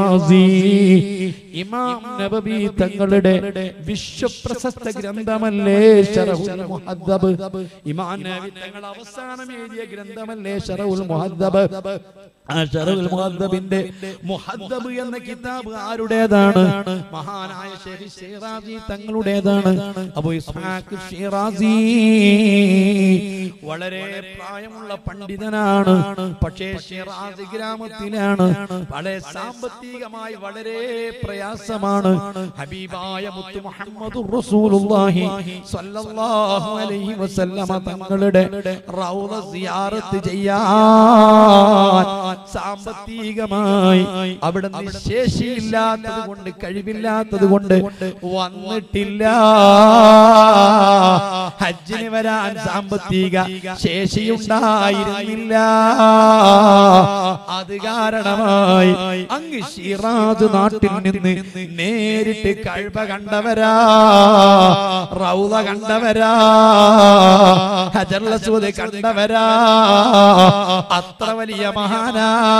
Speaker 1: ശിറാസി, ഇമാം നബവി തങ്ങളുടെ വിശ്വപ്രശസ്ത ഗ്രന്ഥമല്ലേ ഗ്രന്ഥമല്ലേ ശറഹുൽ മുഹദ്ദബ്. ഇമാം നവവി തങ്ങൾ അവസാനം എഴുതിയ ഗ്രന്ഥമല്ലേ ശറഹുൽ മുഹദ്ദബ്. ആ ശറഹുൽ മുഹദ്ദബിന്റെ മുഹദ്ദബ് എന്ന കിതാബ് ആരുടേതാണ്? മഹാനായ ശൈഖ് ശിറാസി തങ്ങളുടേതാണ്. അബൂ ഇസ്ഹാഖ് ശിറാസി വളരെ പ്രായമുള്ള പണ്ഡിതനാണ്. പക്ഷേ ശിറാസി ഗ്രാമത്തിലാണ്. വളരെ സാമ്പത്തികമായി വളരെ പ്രയാസമാണ്. ഹബീബായ മുത്തു മുഹമ്മദുർ റസൂലുള്ളാഹി സ്വല്ലല്ലാഹു അലൈഹി വസല്ലമ തങ്ങളുടെ റൗള സിയാറത്ത് ചെയ്യാൻ സാമ്പത്തികമായി അവിടെ ശേഷിയില്ലാത്തത് കൊണ്ട്, കഴിവില്ലാത്തത് കൊണ്ട് വന്നിട്ടില്ല. ഹജ്ജിന് വരാൻ സാമ്പത്തിക ശേഷിയുണ്ടായിരുന്നില്ല. അത് കാരണമായി അങ്ങ് ശിറാസ് നാട്ടിൽ നിന്ന് നേരിട്ട് കഅബ കണ്ടവരാ, റൗള കണ്ടവരാ, ഹജറുൽ അസ്വദ് കണ്ടവരാ. അത്ര വലിയ മഹാനാ.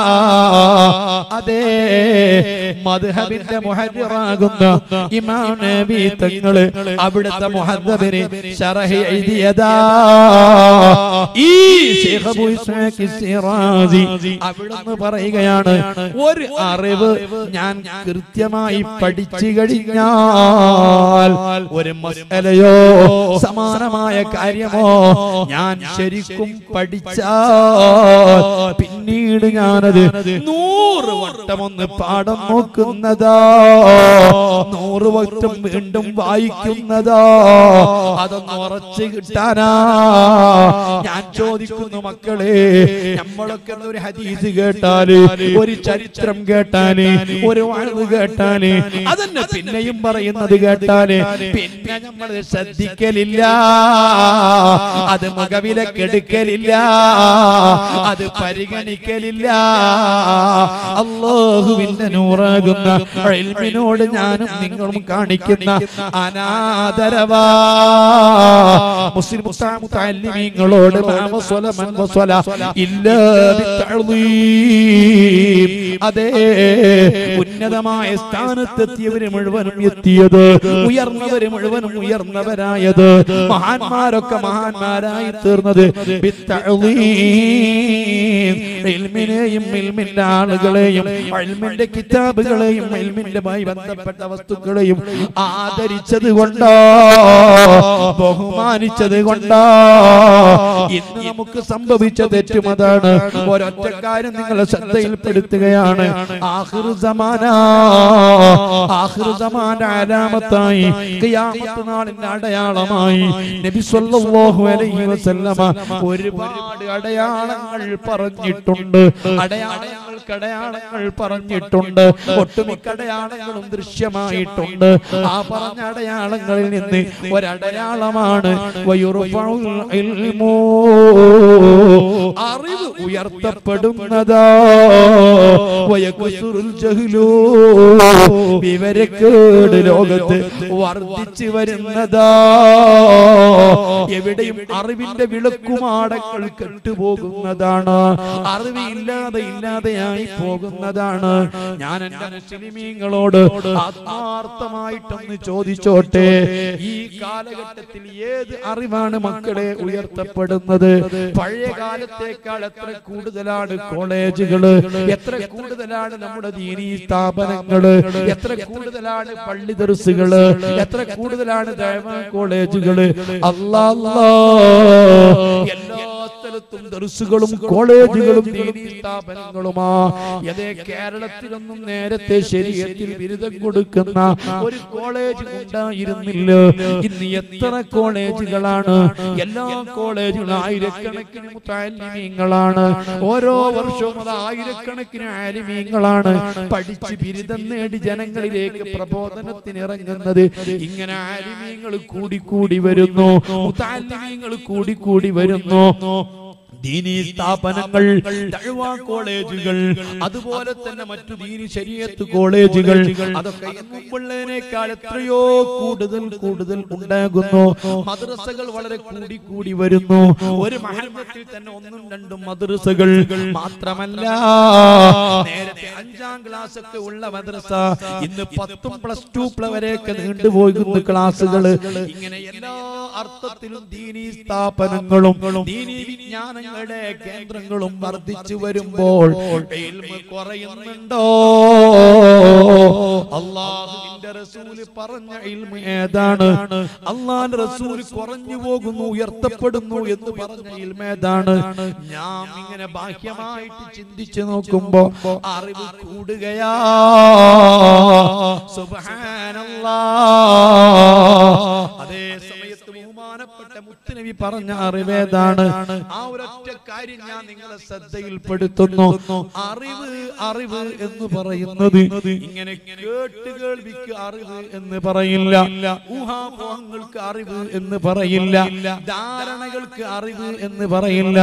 Speaker 1: അതേ മദ്ഹബിന്റെ മുഹദ്ദിറാകുന്ന ഇമാം നബി തങ്ങള് അവിടുത്തെ മുഹദ്ദബിനെ ശറഹ് എഴുതിയതാ. ഈ ശൈഖ് അബൂ ഇസ്ഹാഖ് ശിറാസി അവിടുന്ന് പറയുകയാണ്, ഒരു അറിവ് ഞാൻ കൃത്യമായി പഠിച്ചു കഴിഞ്ഞാൽ, ഒരു മസ്അലയോ സമാനമായ കാര്യമോ ഞാൻ ശരിക്കും പഠിച്ചാൽ പിന്നീട് ഞാനത് നൂറ് വട്ടം ഒന്ന് പാഠം നോക്കുന്നതാ, നൂറ് വട്ടം വീണ്ടും വായിക്കുന്നതാ. അതൊന്ന് ഉറച്ചു കിട്ടാനാ ഞാൻ ചോദിക്കുന്നു. മക്കളെ, നമ്മളൊക്കെ ഒരു ഹദീസ് കേട്ടാല്, ഒരു ചരിത്രം കേട്ടാല്, ഒരു വാഴ്വ് കേട്ടാല്, അതന്നെ പിന്നെയും പറയുന്നത് കേട്ടാല് പിന്നെ നമ്മൾ ശ്രദ്ധിക്കലില്ല, അത് മുഖവിലക്കെടുക്കലില്ല, അത് പരിഗണിക്കലില്ല. അല്ലാഹുവിന്റെ നൂറാകുന്ന ഇൽമിനോട് ഞാനും നിങ്ങളും കാണിക്കുന്ന അനാദരവാ. മുസ്ലിം മുതഅല്ലിമീങ്ങളോട് അതേ ഉന്നതമായ സ്ഥാനത്തെത്തിയവര് മുഴുവനും എത്തിയത്, ഉയർന്നവര് മുഴുവനും ഉയർന്നവരായത്, മഹാന്മാരൊക്കെ മഹാന്മാരായി തീർന്നത് ഇൽമിനെയും ഇൽമിന്റെ ആളുകളെയും ഇൽമിന്റെ കിതാബുകളെയും ഇൽമിന്റെമായി ബന്ധപ്പെട്ട വസ്തുക്കളെയും ആദരിച്ചത് കൊണ്ടോ, ബഹുമാനിച്ചത് കൊണ്ടോ ഇന്ന് നമുക്ക് സംഭവിച്ച തെറ്റും അതാണ്. ഒരൊറ്റ കാര്യം നിങ്ങളെ ശ്രദ്ധയിൽപ്പെടുത്തുകയാണ്. ആഖിറു സമാന, ആഖിറു സമാന്റെ അലാമത്തായി, ഖിയാമത്ത് നാളിന്റെ അടയാളമായി നബി സല്ലല്ലാഹു അലൈഹി വസല്ലമ ഒരുപാട് അടയാളങ്ങൾ പറഞ്ഞിട്ടുണ്ട്. അടയാളങ്ങൾക്ക് അടയാളങ്ങൾ പറഞ്ഞിട്ടുണ്ട്. ഒട്ടുമിക്ക അടയാളങ്ങളും ദൃശ്യമായിട്ടുണ്ട്. ആ പറഞ്ഞ അടയാളങ്ങളിൽ നിന്ന് ഒരടയാളമാണ് അറിവ് ഉയർത്തപ്പെടുന്നതാ, വിവരക്കേട് ലോകത്ത് വർദ്ധിച്ചു വരുന്നതാ. എവിടെയും അറിവിന്റെ വിളക്കുമാടങ്ങൾ കെട്ടുപോകുന്നതാണ്. അറിവ് ഇല്ലാതെ ഇല്ലാതെയായി പോകുന്നതാണ്. ഞാൻ എന്റെ മുസ്ലിമീങ്ങളോട് ആത്മാർത്ഥമായിട്ടൊന്ന് ചോദിച്ചോട്ടെ, ഈ കാലഘട്ടത്തിൽ ഏത് അറിവാണ് മക്കളെ ഉയർത്തപ്പെടുന്നത്? പഴയ കാലത്തേക്കാൾ എത്ര കൂടുതലാണ് കോളേജുകള്, എത്ര കൂടുതലാണ് നമ്മുടെ ദീനീ സ്ഥാപനങ്ങള്, എത്ര കൂടുതലാണ് പള്ളി ദർസുകള്, എത്ര കൂടുതലാണ് ദഅവ കോളേജുകള്. അല്ലാഹ് അല്ലാഹ് എല്ലാ സ്ഥലത്തും ദർസുകളും കോളേജുകളും ദീനീ സ്ഥാപനങ്ങളുമാ. അതേ കേരളത്തിലൊന്നും നേരത്തെ ശരീഅത്തിൽ ബിരുദം കൊടുക്കുന്ന ഒരു കോളേജ് ഉണ്ടായിരുന്നില്ല. ഇന്ന് എത്ര കോളേജുകളാണ്! എല്ലാ കോളേജുകളും ആയിരക്കണക്കിന് മുതഅല്ലിമീങ്ങളാണ്. ഓരോ വർഷവും അത് ആയിരക്കണക്കിന് ആലിമീങ്ങളാണ് പഠിച്ച് ബിരുദം നേടി ജനങ്ങളിലേക്ക് പ്രബോധനത്തിന് ഇറങ്ങുന്നത്. ഇങ്ങനെ ആലിമീങ്ങൾ കൂടി കൂടി വരുന്നു, മുതഅല്ലിമീങ്ങൾ കൂടി കൂടി വരുന്നു. ദീനീ സ്ഥാപനങ്ങൾ, ദഅ്വാ കോളേജുകൾ, അതുപോലെ തന്നെ മറ്റു ദീനി ശരീഅത്ത് കോളേജുകൾ, അതൊക്കെ മുമ്പുള്ളതിനേക്കാൾ എത്രയോ കൂടുതൽ കൂടുതൽ ഉണ്ടാകുന്നു. മദ്രസകൾ വളരെ കൂടി കൂടി വരുന്നു. ഒരു മഹല്ലത്തിൽ തന്നെ ഒന്നും രണ്ടും മദ്രസകൾ മാത്രമല്ല, നേരത്തെ അഞ്ചാം ക്ലാസ് ഒക്കെ ഉള്ള മദ്രസ ഇന്ന് പത്തും പ്ലസ് ടു വരെയൊക്കെ നീണ്ടുപോകുന്ന ക്ലാസുകൾ. ഇങ്ങനെ എല്ലാ അർത്ഥത്തിലും ദീനീ സ്ഥാപനങ്ങളും ദീനീ വിജ്ഞാനങ്ങളുടെ കേന്ദ്രങ്ങളും വർദ്ധിച്ചു വരുമ്പോൾ ഇൽമ് കുറയുന്നുണ്ടോ? അല്ലാഹുവിന്റെ റസൂല് പറഞ്ഞ ഇൽമ് ഏതാണ്? അല്ലാഹുവിന്റെ റസൂല് കുറഞ്ഞു പോകുന്നു, ഉയർത്തപ്പെടുന്നു എന്ന് പറഞ്ഞ ഇൽമ് ഏതാണ്? ഞാൻ ഇങ്ങനെ ബാഹ്യമായിട്ട് ചിന്തിച്ചു നോക്കുമ്പോ അറിവ് കൂടുകയാ. സുബ്ഹാനല്ലാഹ്. അതേ സമയത്ത് ബഹുമാനപ്പെട്ട മുത്തുനബി പറഞ്ഞ അറിവേതാണ്? ആ ഒരൊറ്റ കാര്യം ഞാൻ നിങ്ങളെ ശ്രദ്ധയിൽപ്പെടുത്തുന്നു. അറിവ് അറിവ് എന്ന് പറയുന്നത് ഇങ്ങനെ കേട്ടുകേൾവിക്ക് അറിവ് എന്ന് പറയില്ല, ഊഹാപോഹങ്ങൾക്ക് അറിവ് എന്ന് പറയില്ല, ധാരണകൾക്ക് അറിവ് എന്ന് പറയില്ല.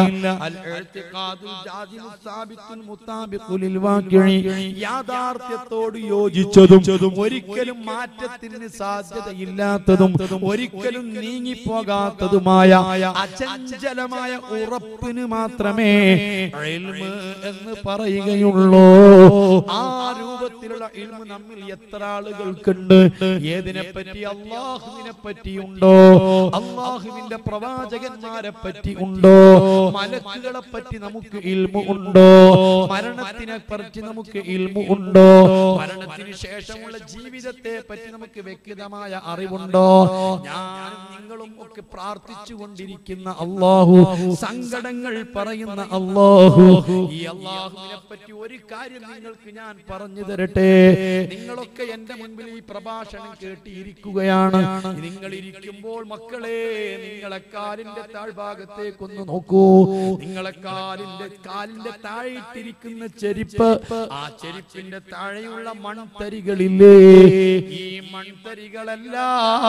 Speaker 1: യാഥാർത്ഥ്യത്തോട് യോജിച്ചതും ഒരിക്കലും മാറ്റത്തിന് സാധ്യതയില്ലാത്തതും ഒരിക്കലും നീങ്ങിപ്പോകാത്തതുമായ അചഞ്ചലമായ ഉറപ്പിന് മാത്രമേ ഇൽമ് എന്ന് പറയുകയുള്ളൂ. ആ രൂപത്തിലുള്ള ഇൽമ് നമ്മിൽ എത്ര ആളുകൾക്കുണ്ട്? ഏതിനെ പറ്റി? അല്ലാഹുവിനെ പറ്റിയുണ്ടോ? അല്ലാഹുവിന്റെ പ്രവാചകന്മാരെ പറ്റി ഉണ്ടോ? മലക്കുകളെ പറ്റി നമുക്ക് ഇൽമു ഉണ്ടോ? മരണത്തിനെ പറ്റി നമുക്ക് ഇൽമു ഉണ്ടോ? മരണത്തിന് ശേഷമുള്ള ജീവിതത്തെ പറ്റി നമുക്ക് വ്യക്തമായ അറിവുണ്ടോ? ഞാനും നിങ്ങളും ഒക്കെ പ്രാർത്ഥിച്ചു കൊണ്ടിരിക്കുന്ന അല്ലാഹു, സങ്കടങ്ങൾ പറയുന്ന അല്ലാഹു, ഈ അല്ലാഹുവിനെ പറ്റി ഒരു കാര്യം നിങ്ങൾക്ക് ഞാൻ പറഞ്ഞു തരട്ടെ. നിങ്ങളൊക്കെ എന്റെ മുൻപിൽ ഈ പ്രഭാഷണം കേട്ടിരിക്കുകയാണ്. നിങ്ങൾ ഇരിക്കുമ്പോൾ മക്കളെ, നിങ്ങളെ കാലിന്റെ താഴ്ഭാഗത്തേക്കൊന്ന് നോക്കൂ. നിങ്ങളെ കാലിന്റെ കാലിന്റെ താഴെയിട്ടിരിക്കുന്ന ചെരിപ്പ്, ആ ചെരിപ്പിന്റെ താഴെയുള്ള മൺതരികളില്ലേ, ഈ മൺതരികളെല്ലാം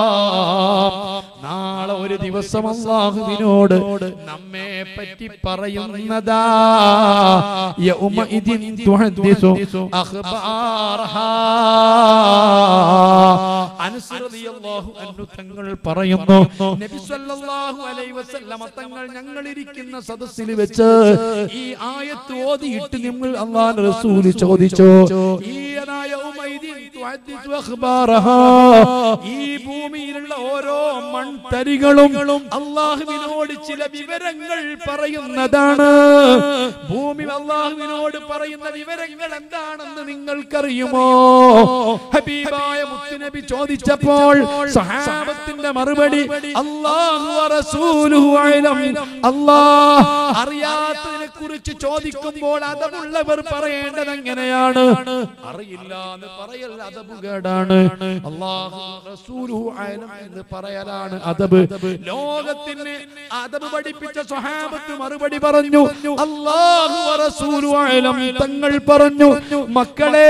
Speaker 1: നാളെ ഒരു ദിവസം അല്ലാഹുവിനോട് നമ്മെ പറ്റി പറയുന്നതാ. യൗമഇദിൻ തുഹദ്ദിസു അഖ്ബാറഹാ. അനസ് റളിയല്ലാഹു അൻഹു തങ്ങൾ പറയുന്നു, നബി സല്ലല്ലാഹു അലൈഹി വസല്ലമ തങ്ങൾ ഞങ്ങൾ ഇരിക്കുന്ന സദസ്സിൽ വെച്ച് ഈ ആയത്ത് ഓതിയിട്ട് നമ്മൾ അല്ലാഹുവിന്റെ റസൂൽ ചോദിച്ചു, ഈ യൗമഇദിൻ തുഹദ്ദിസു അഖ്ബാറഹാ, ഈ ഭൂമിയിലുള്ള ഓരോ മൺതരികളും അല്ലാഹുവിനോട് ചില വിവരങ്ങൾ പറയുന്നതാണ്. ഭൂമി അല്ലാഹുവിനോട് പറയുന്ന വിവരങ്ങൾ എന്താണെന്ന് നിങ്ങൾക്കറിയുമോ? ഹബീബായ മുത്തുനബി ചോദിച്ചപ്പോൾ സഹാബത്തിന്റെ മറുപടി, അല്ലാഹു വറസൂലുഹു അലം. അല്ലാഹ് അറിയാത്തതിനെ കുറിച്ച് ചോദിക്കുമ്പോൾ അതബുള്ളവർ പറയേണ്ടത് എങ്ങനെയാണ്? അറിയില്ല എന്ന് പറയൽ അദബുകേടാണ്. അല്ലാഹു റസൂലുഹു അലം എന്ന് പറയലാണ് അദബ്. ലോകത്തിന് അദബ് പഠിപ്പിച്ച സ്വഹാബത്ത് മറുപടി പറഞ്ഞു, അല്ലാഹു വറസൂലുഹു അലം. തങ്ങൾ പറഞ്ഞു, മക്കളെ,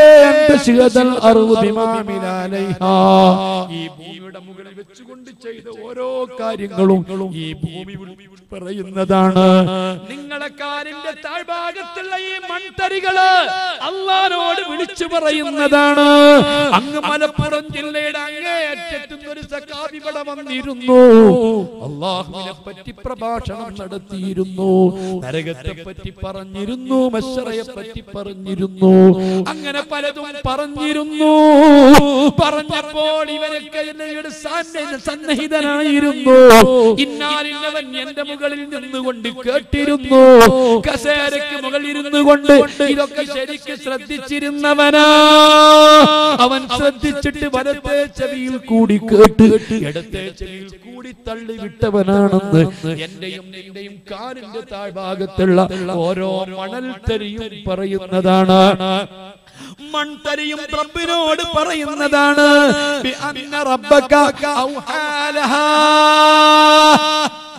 Speaker 1: ഈ ഭൂമിയുടെ മുകളിൽ വെച്ചുകൊണ്ട് ചെയ്ത ഓരോ കാര്യങ്ങളും ഈ ഭൂമി പറയുന്നതാണ്. നിങ്ങളെ കാലിന്റെ താഴ്ഭാഗത്തുള്ള ഈ മൺതരികള് അല്ലാഹുവോട് വിളിച്ചു പറയുന്നതാണ്. അങ്ങ് മലപ്പുറം ജില്ലയുടെ അങ്ങേയറ്റത്തുനിന്ന് ഒരു സഖാബി ഇവിടെ വന്നിരുന്നു, അല്ലാഹുവിനെ പറ്റി പ്രഭാഷണം നടത്തിയിരുന്നു, നരകത്തെ പറ്റി പറഞ്ഞിരുന്നു, മശ്ശറയെ പറ്റി പറഞ്ഞിരുന്നു, അങ്ങനെ പലതും പറഞ്ഞിരുന്നു. പറഞ്ഞപ്പോൾ ഇവനൊക്കെ സന്നിഹിതനായിരുന്നു. ഇന്നാലിന്നവൻ എന്റെ മുകളിൽ നിന്നുകൊണ്ട് കേട്ടിരുന്നു. കസേരയ്ക്ക് മുകളിൽ ഇരുന്നു കൊണ്ട് ഇതൊക്കെ ശരിക്ക് ശ്രദ്ധിച്ചിരുന്നവനാ. അവൻ ശ്രദ്ധിച്ചിട്ട് വലത്തെ ചെവിയിൽ കൂടി കേട്ട് ഇടത്തെ ചെവിയിൽ കൂടി തള്ളി വിട്ടവനാണെന്ന് എന്റെയും നിന്റെയും കാലിന്റെ താഴ്ഭാഗത്തുള്ള ഓരോ മണൽത്തരിയും പറയുന്നതാണ്. മൺതരിയും റബ്ബിനോട് പറയുന്നതാണ്,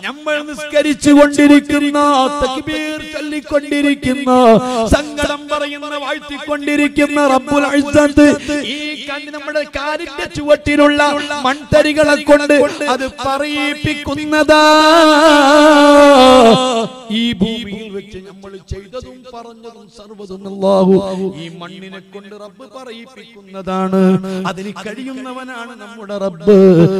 Speaker 1: നമ്മൾ നിസ്കരിച്ചു കൊണ്ടിരിക്കുന്ന, തക്ബീർ ചൊല്ലിക്കൊണ്ടിരിക്കുന്ന, സങ്കടം പറയുന്ന, വാഴ്ത്തിക്കൊണ്ടിരിക്കുന്ന റബ്ബുൽ ഇസ്സത്ത് ഈ കണ്ണ് നമ്മുടെ കാലിന്റെ ചുവട്ടിലുള്ള മൺതരികളെ കൊണ്ട് അത് പറയിപ്പിക്കുന്നതാ. ഈ ഭൂമിയിൽ വെച്ച് നമ്മൾ ചെയ്തതും പറഞ്ഞതും സർവ്വതും അല്ലാഹു ഈ മണ്ണിനെ കൊണ്ട് റബ്ബ് പറയിപ്പിക്കുന്നതാണ്. അതിന് കഴിയുന്നവനാണ് നമ്മുടെ റബ്ബ്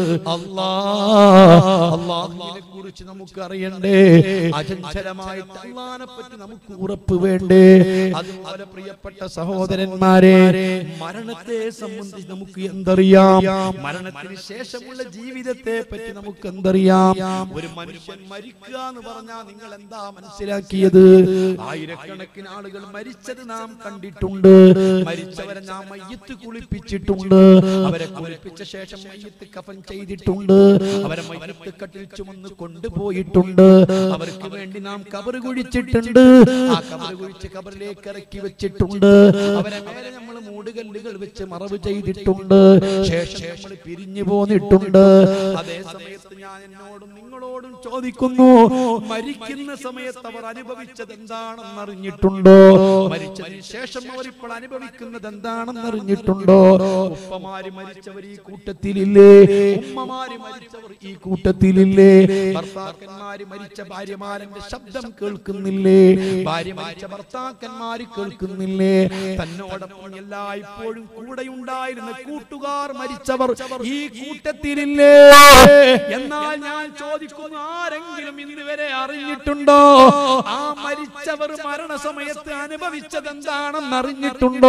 Speaker 1: അല്ലാഹ്. അല്ലാഹുവിനെ കുറിച്ച് നമുക്ക് അറിയണ്ടേ, അചഞ്ചലമായിട്ട് അല്ലാഹുവിനെ പറ്റി നമുക്ക് ഉറപ്പ് വേണ്ടേ. അതുപോലെ പ്രിയപ്പെട്ട സഹോദരന്മാരെ, മരണത്തെ സംബന്ധിച്ച് നമുക്ക് എന്തറിയാം? മരണത്തിന് ശേഷമുള്ള ജീവിതത്തെ പറ്റി നമുക്ക് എന്തറിയാം? ഒരു മനുഷ്യൻ മരിക്കുക എന്ന് പറഞ്ഞാൽ നിങ്ങൾ എന്താ മനസ്സിലാക്കിയത്? ആയിരക്കണക്കിന് ആളുകൾ മരിച്ചത് നാം കണ്ടിട്ടുണ്ട്. മരിച്ചവരെ നാം മയ്യത്ത് കുളിപ്പിച്ചിട്ടുണ്ട്. അവരെ കുളിപ്പിച്ച ശേഷം മയ്യത്ത് കഫൻ ചെയ്തിട്ടുണ്ട്. അവരെ മയ്യത്ത് കട്ടിൽ ചുമന്ന് കൊണ്ടുപോയിട്ടുണ്ട്. അവർക്ക് വേണ്ടി നാം കബർ കുഴിച്ചിട്ടുണ്ട്. ആ കബർ കുഴിച്ച് കബറിലേക്ക് ഇറക്കി വെച്ചിട്ടുണ്ട്. അവരെ മേലെ നമ്മൾ മൂടുകല്ലുകൾ വെച്ച് മറവ് ചെയ്തിട്ടുണ്ട്. ശേഷം നമ്മൾ പിരിഞ്ഞു പോന്നിട്ടുണ്ട്. അതേ സമയത്ത് ഞാൻ എന്നോടും നിങ്ങളോടും ചോദിക്കുന്നു, മരിക്കുന്ന സമയത്ത് അവർ അനുഭവിച്ചത് എന്താണെന്ന് അറിഞ്ഞിട്ടുണ്ടോ? മരിച്ചതിന് ശേഷം അവർ ഇപ്പോൾ അനുഭവിക്കുന്നത് എന്താണെന്ന് അറിഞ്ഞിട്ടുണ്ടോ? ഉപ്പമാര് മരിച്ചവർ ഈ കൂട്ടത്തിലില്ലേ? ഉമ്മമാര് മരിച്ചവർ ഈ കൂട്ടത്തിലില്ലേ? ഭർത്താക്കന്മാര് മരിച്ച ഭാര്യമാരന്റെ ശബ്ദം കേൾക്കുന്നില്ലേ? ഭാര്യ മരിച്ച ഭർത്താക്കന്മാര് കേൾക്കുന്നില്ലേ? തന്നോടൊപ്പം എല്ലായ്പ്പോഴും കൂടെയുണ്ടായിരുന്ന കൂട്ടുകാർ മരിച്ചവർ ഈ കൂട്ടത്തിലില്ലേ? എന്നാൽ ഞാൻ ചോദിക്കുന്നു, ആരെങ്കിലും ഇന്ന് വരെ അറിഞ്ഞിട്ടുണ്ടോ? ആ മരിച്ചവർ മരണസമയത്ത് അനുഭവിച്ചത് എന്താണെന്ന് അറിഞ്ഞിട്ടുണ്ടോ?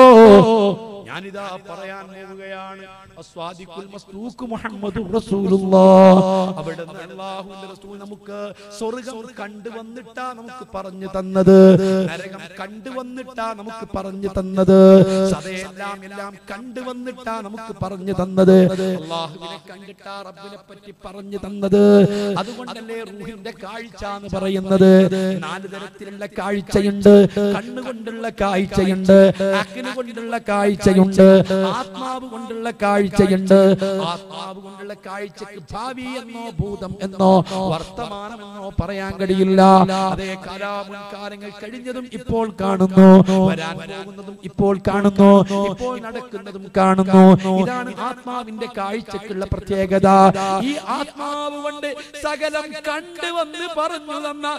Speaker 1: ഞാനിതാ പറയാൻ പോവുകയാണ്. അസ്വാദിഖുൽ മസ്ദൂഖ് മുഹമ്മദുർ റസൂലുള്ളാഹ്. അവിടുന്ന് അല്ലാഹുവിന്റെ റസൂൽ നമുക്ക് സ്വർഗ്ഗം കണ്ടുവന്നിട്ടാ നമുക്ക് പറഞ്ഞു തന്നത്, നരകം കണ്ടുവന്നിട്ടാ നമുക്ക് പറഞ്ഞു തന്നത്, സദയെല്ലാം എല്ലാം കണ്ടുവന്നിട്ടാ നമുക്ക് പറഞ്ഞു തന്നത്, അല്ലാഹുവിനെ കണ്ടിട്ടാ റബ്ബിനെ പറ്റി പറഞ്ഞു തന്നത്. അതുകൊണ്ടല്ലേ റൂഹിന്റെ കാഴ്ച എന്ന് പറയുന്നത്. നാല് തരത്തിലുള്ള കാഴ്ചയുണ്ട്. കണ്ണുകൊണ്ടുള്ള കാഴ്ചയുണ്ട്, അഖ്ല് കൊണ്ടുള്ള കാഴ്ചയുണ്ട്, ആത്മാവ് കൊണ്ടുള്ള കാഴ്ചയുണ്ട്. ആത്മാവ് കൊണ്ടുള്ള കാഴ്ചക്ക് ഭാവി എന്നോ ഭൂതം എന്നോ വർത്തമാനം എന്നോ പറയാൻ കഴിയില്ല. അതേ കാലാമുൻകാലങ്ങൾ കഴിഞ്ഞതും ഇപ്പോൾ കാണുന്നു, വരാൻ പോകുന്നതും ഇപ്പോൾ കാണുന്നു, ഇപ്പോൾ നടക്കുന്നതും കാണുന്നു. ഇതാണ് ആത്മാവിന്റെ കാഴ്ചക്കുള്ള പ്രത്യേകത. ഈ ആത്മാവ് കൊണ്ട് സകലം കണ്ടുവന്ന് പറഞ്ഞു തന്ന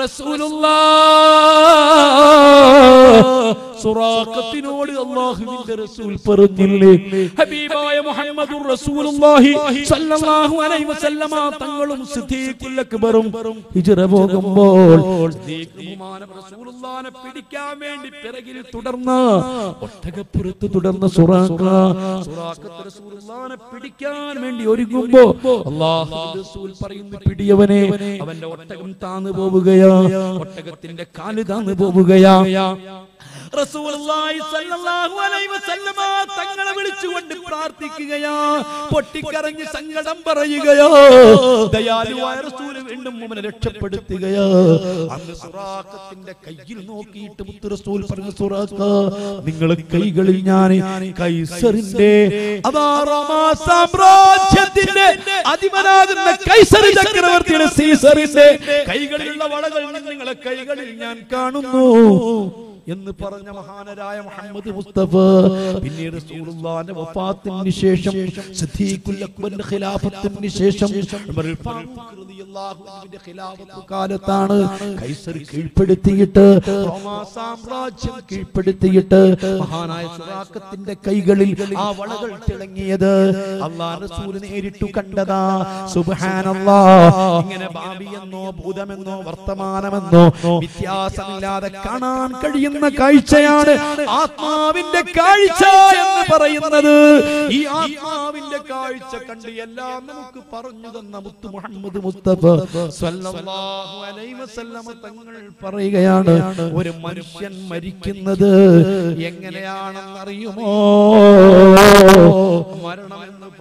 Speaker 1: റസൂലുള്ളാഹ് സുറാഖത്തിനോട് അല്ലാഹുവിന്റെ റസൂൽ പറഞ്ഞില്ലേ, ഹബീബായ മുഹമ്മദുർ റസൂലുള്ളാഹി സ്വല്ലല്ലാഹു അലൈഹി വസല്ലമ തങ്ങളും സിദ്ദീഖുൽ അക്ബറും ഹിജ്റ പോകുമ്പോൾ റസൂലുള്ളാഹിനെ പിടിക്കാൻ വേണ്ടി പിറകിൽ തുടർന്ന് ഒട്ടകപ്പുറത്ത് തുടർന്ന് സുറാഖ സുറാഖത്ത് റസൂലുള്ളാഹിനെ പിടിക്കാൻ വേണ്ടി ഒരുങ്ങുമ്പോൾ അല്ലാഹുവിന്റെ റസൂൽ പറയുന്നു, പിടിയവനെ, അവന്റെ ഒട്ടകം താന്നു പോവുകയാ, ഒട്ടകത്തിന്റെ കാല് താന്നു പോവുകയാ. റസൂലുള്ളാഹി സ്വല്ലല്ലാഹു അലൈഹി വസല്ലമ തങ്ങളെ വിളിച്ചുകൊണ്ട് പ്രാർത്ഥിക്കുകയാ, പൊട്ടിക്കരഞ്ഞ് സങ്കടം പറയുകയോ. ദയാലുവായ റസൂൽ വീണ്ടും മുഅ്മിനെ രക്ഷപ്പെടുത്തുകയോ. അന്ന് സുറാഖത്തിന്റെ കയ്യിൽ നോക്കിയിട്ട് മുത്ത് റസൂൽ പറഞ്ഞു, സുറാഖ, നിങ്ങളെ കൈകളിൽ ഞാൻ കൈസറിന്റെ അതാ റോമാ സാമ്രാജ്യത്തിന്റെ അധിപനാകുന്ന കൈസർ ചക്രവർത്തിയുടെ സീസറിന്റെ കൈകളിലുള്ള വളകൾ നിങ്ങളെ കൈകളിൽ ഞാൻ കാണുന്നു എന്ന് പറഞ്ഞ മഹാനരായ മുഹമ്മദ് മുസ്തഫ. പിന്നീട് റസൂലുള്ളാഹിന്റെ വഫാത്തിന് ശേഷം സിദ്ദീഖുൽ അക്ബറിന്റെ ഖിലാഫത്തിന് ശേഷം ഉമറുൽ ഫാറൂഖ് റളിയല്ലാഹു അൻഹുവിന്റെ ഖിലാഫത്ത് കാലത്താണ് കൈസർ കീഴ്പ്പെടുത്തിയിട്ട് റോമാ സാമ്രാജ്യം കീഴ്പ്പെടുത്തിയിട്ട് മഹാനായ സുറാഖത്തിന്റെ കൈകളിൽ ആ വളകൾ തിളങ്ങിയത് അല്ലാഹു റസൂൽ നേരിട്ടു കണ്ടതാ. സുബ്ഹാനല്ലാഹ്. ഇങ്ങനെ ഭാവിയെന്നോ ഭൂതമെന്നോ വർത്തമാനമെന്നോ വ്യത്യാസമില്ലാതെ കാണാൻ കഴിയുന്ന കാഴ്ചയാണ് ആത്മാവിന്റെ കാഴ്ച എന്ന് പറയുന്നത്. ഈ ആത്മാവിന്റെ കാഴ്ച കണ്ട് എല്ലാം നമുക്ക് പറഞ്ഞു തന്ന മുത്ത് മുഹമ്മദ് മുസ്തഫ സ്വല്ലല്ലാഹു അലൈഹി വസല്ലമ തങ്ങൾ പറയുകയാണ്, ഒരു മനുഷ്യൻ മരിക്കുന്നത് എങ്ങനെയാണെന്ന് അറിയുമോ? മരണം എന്ന്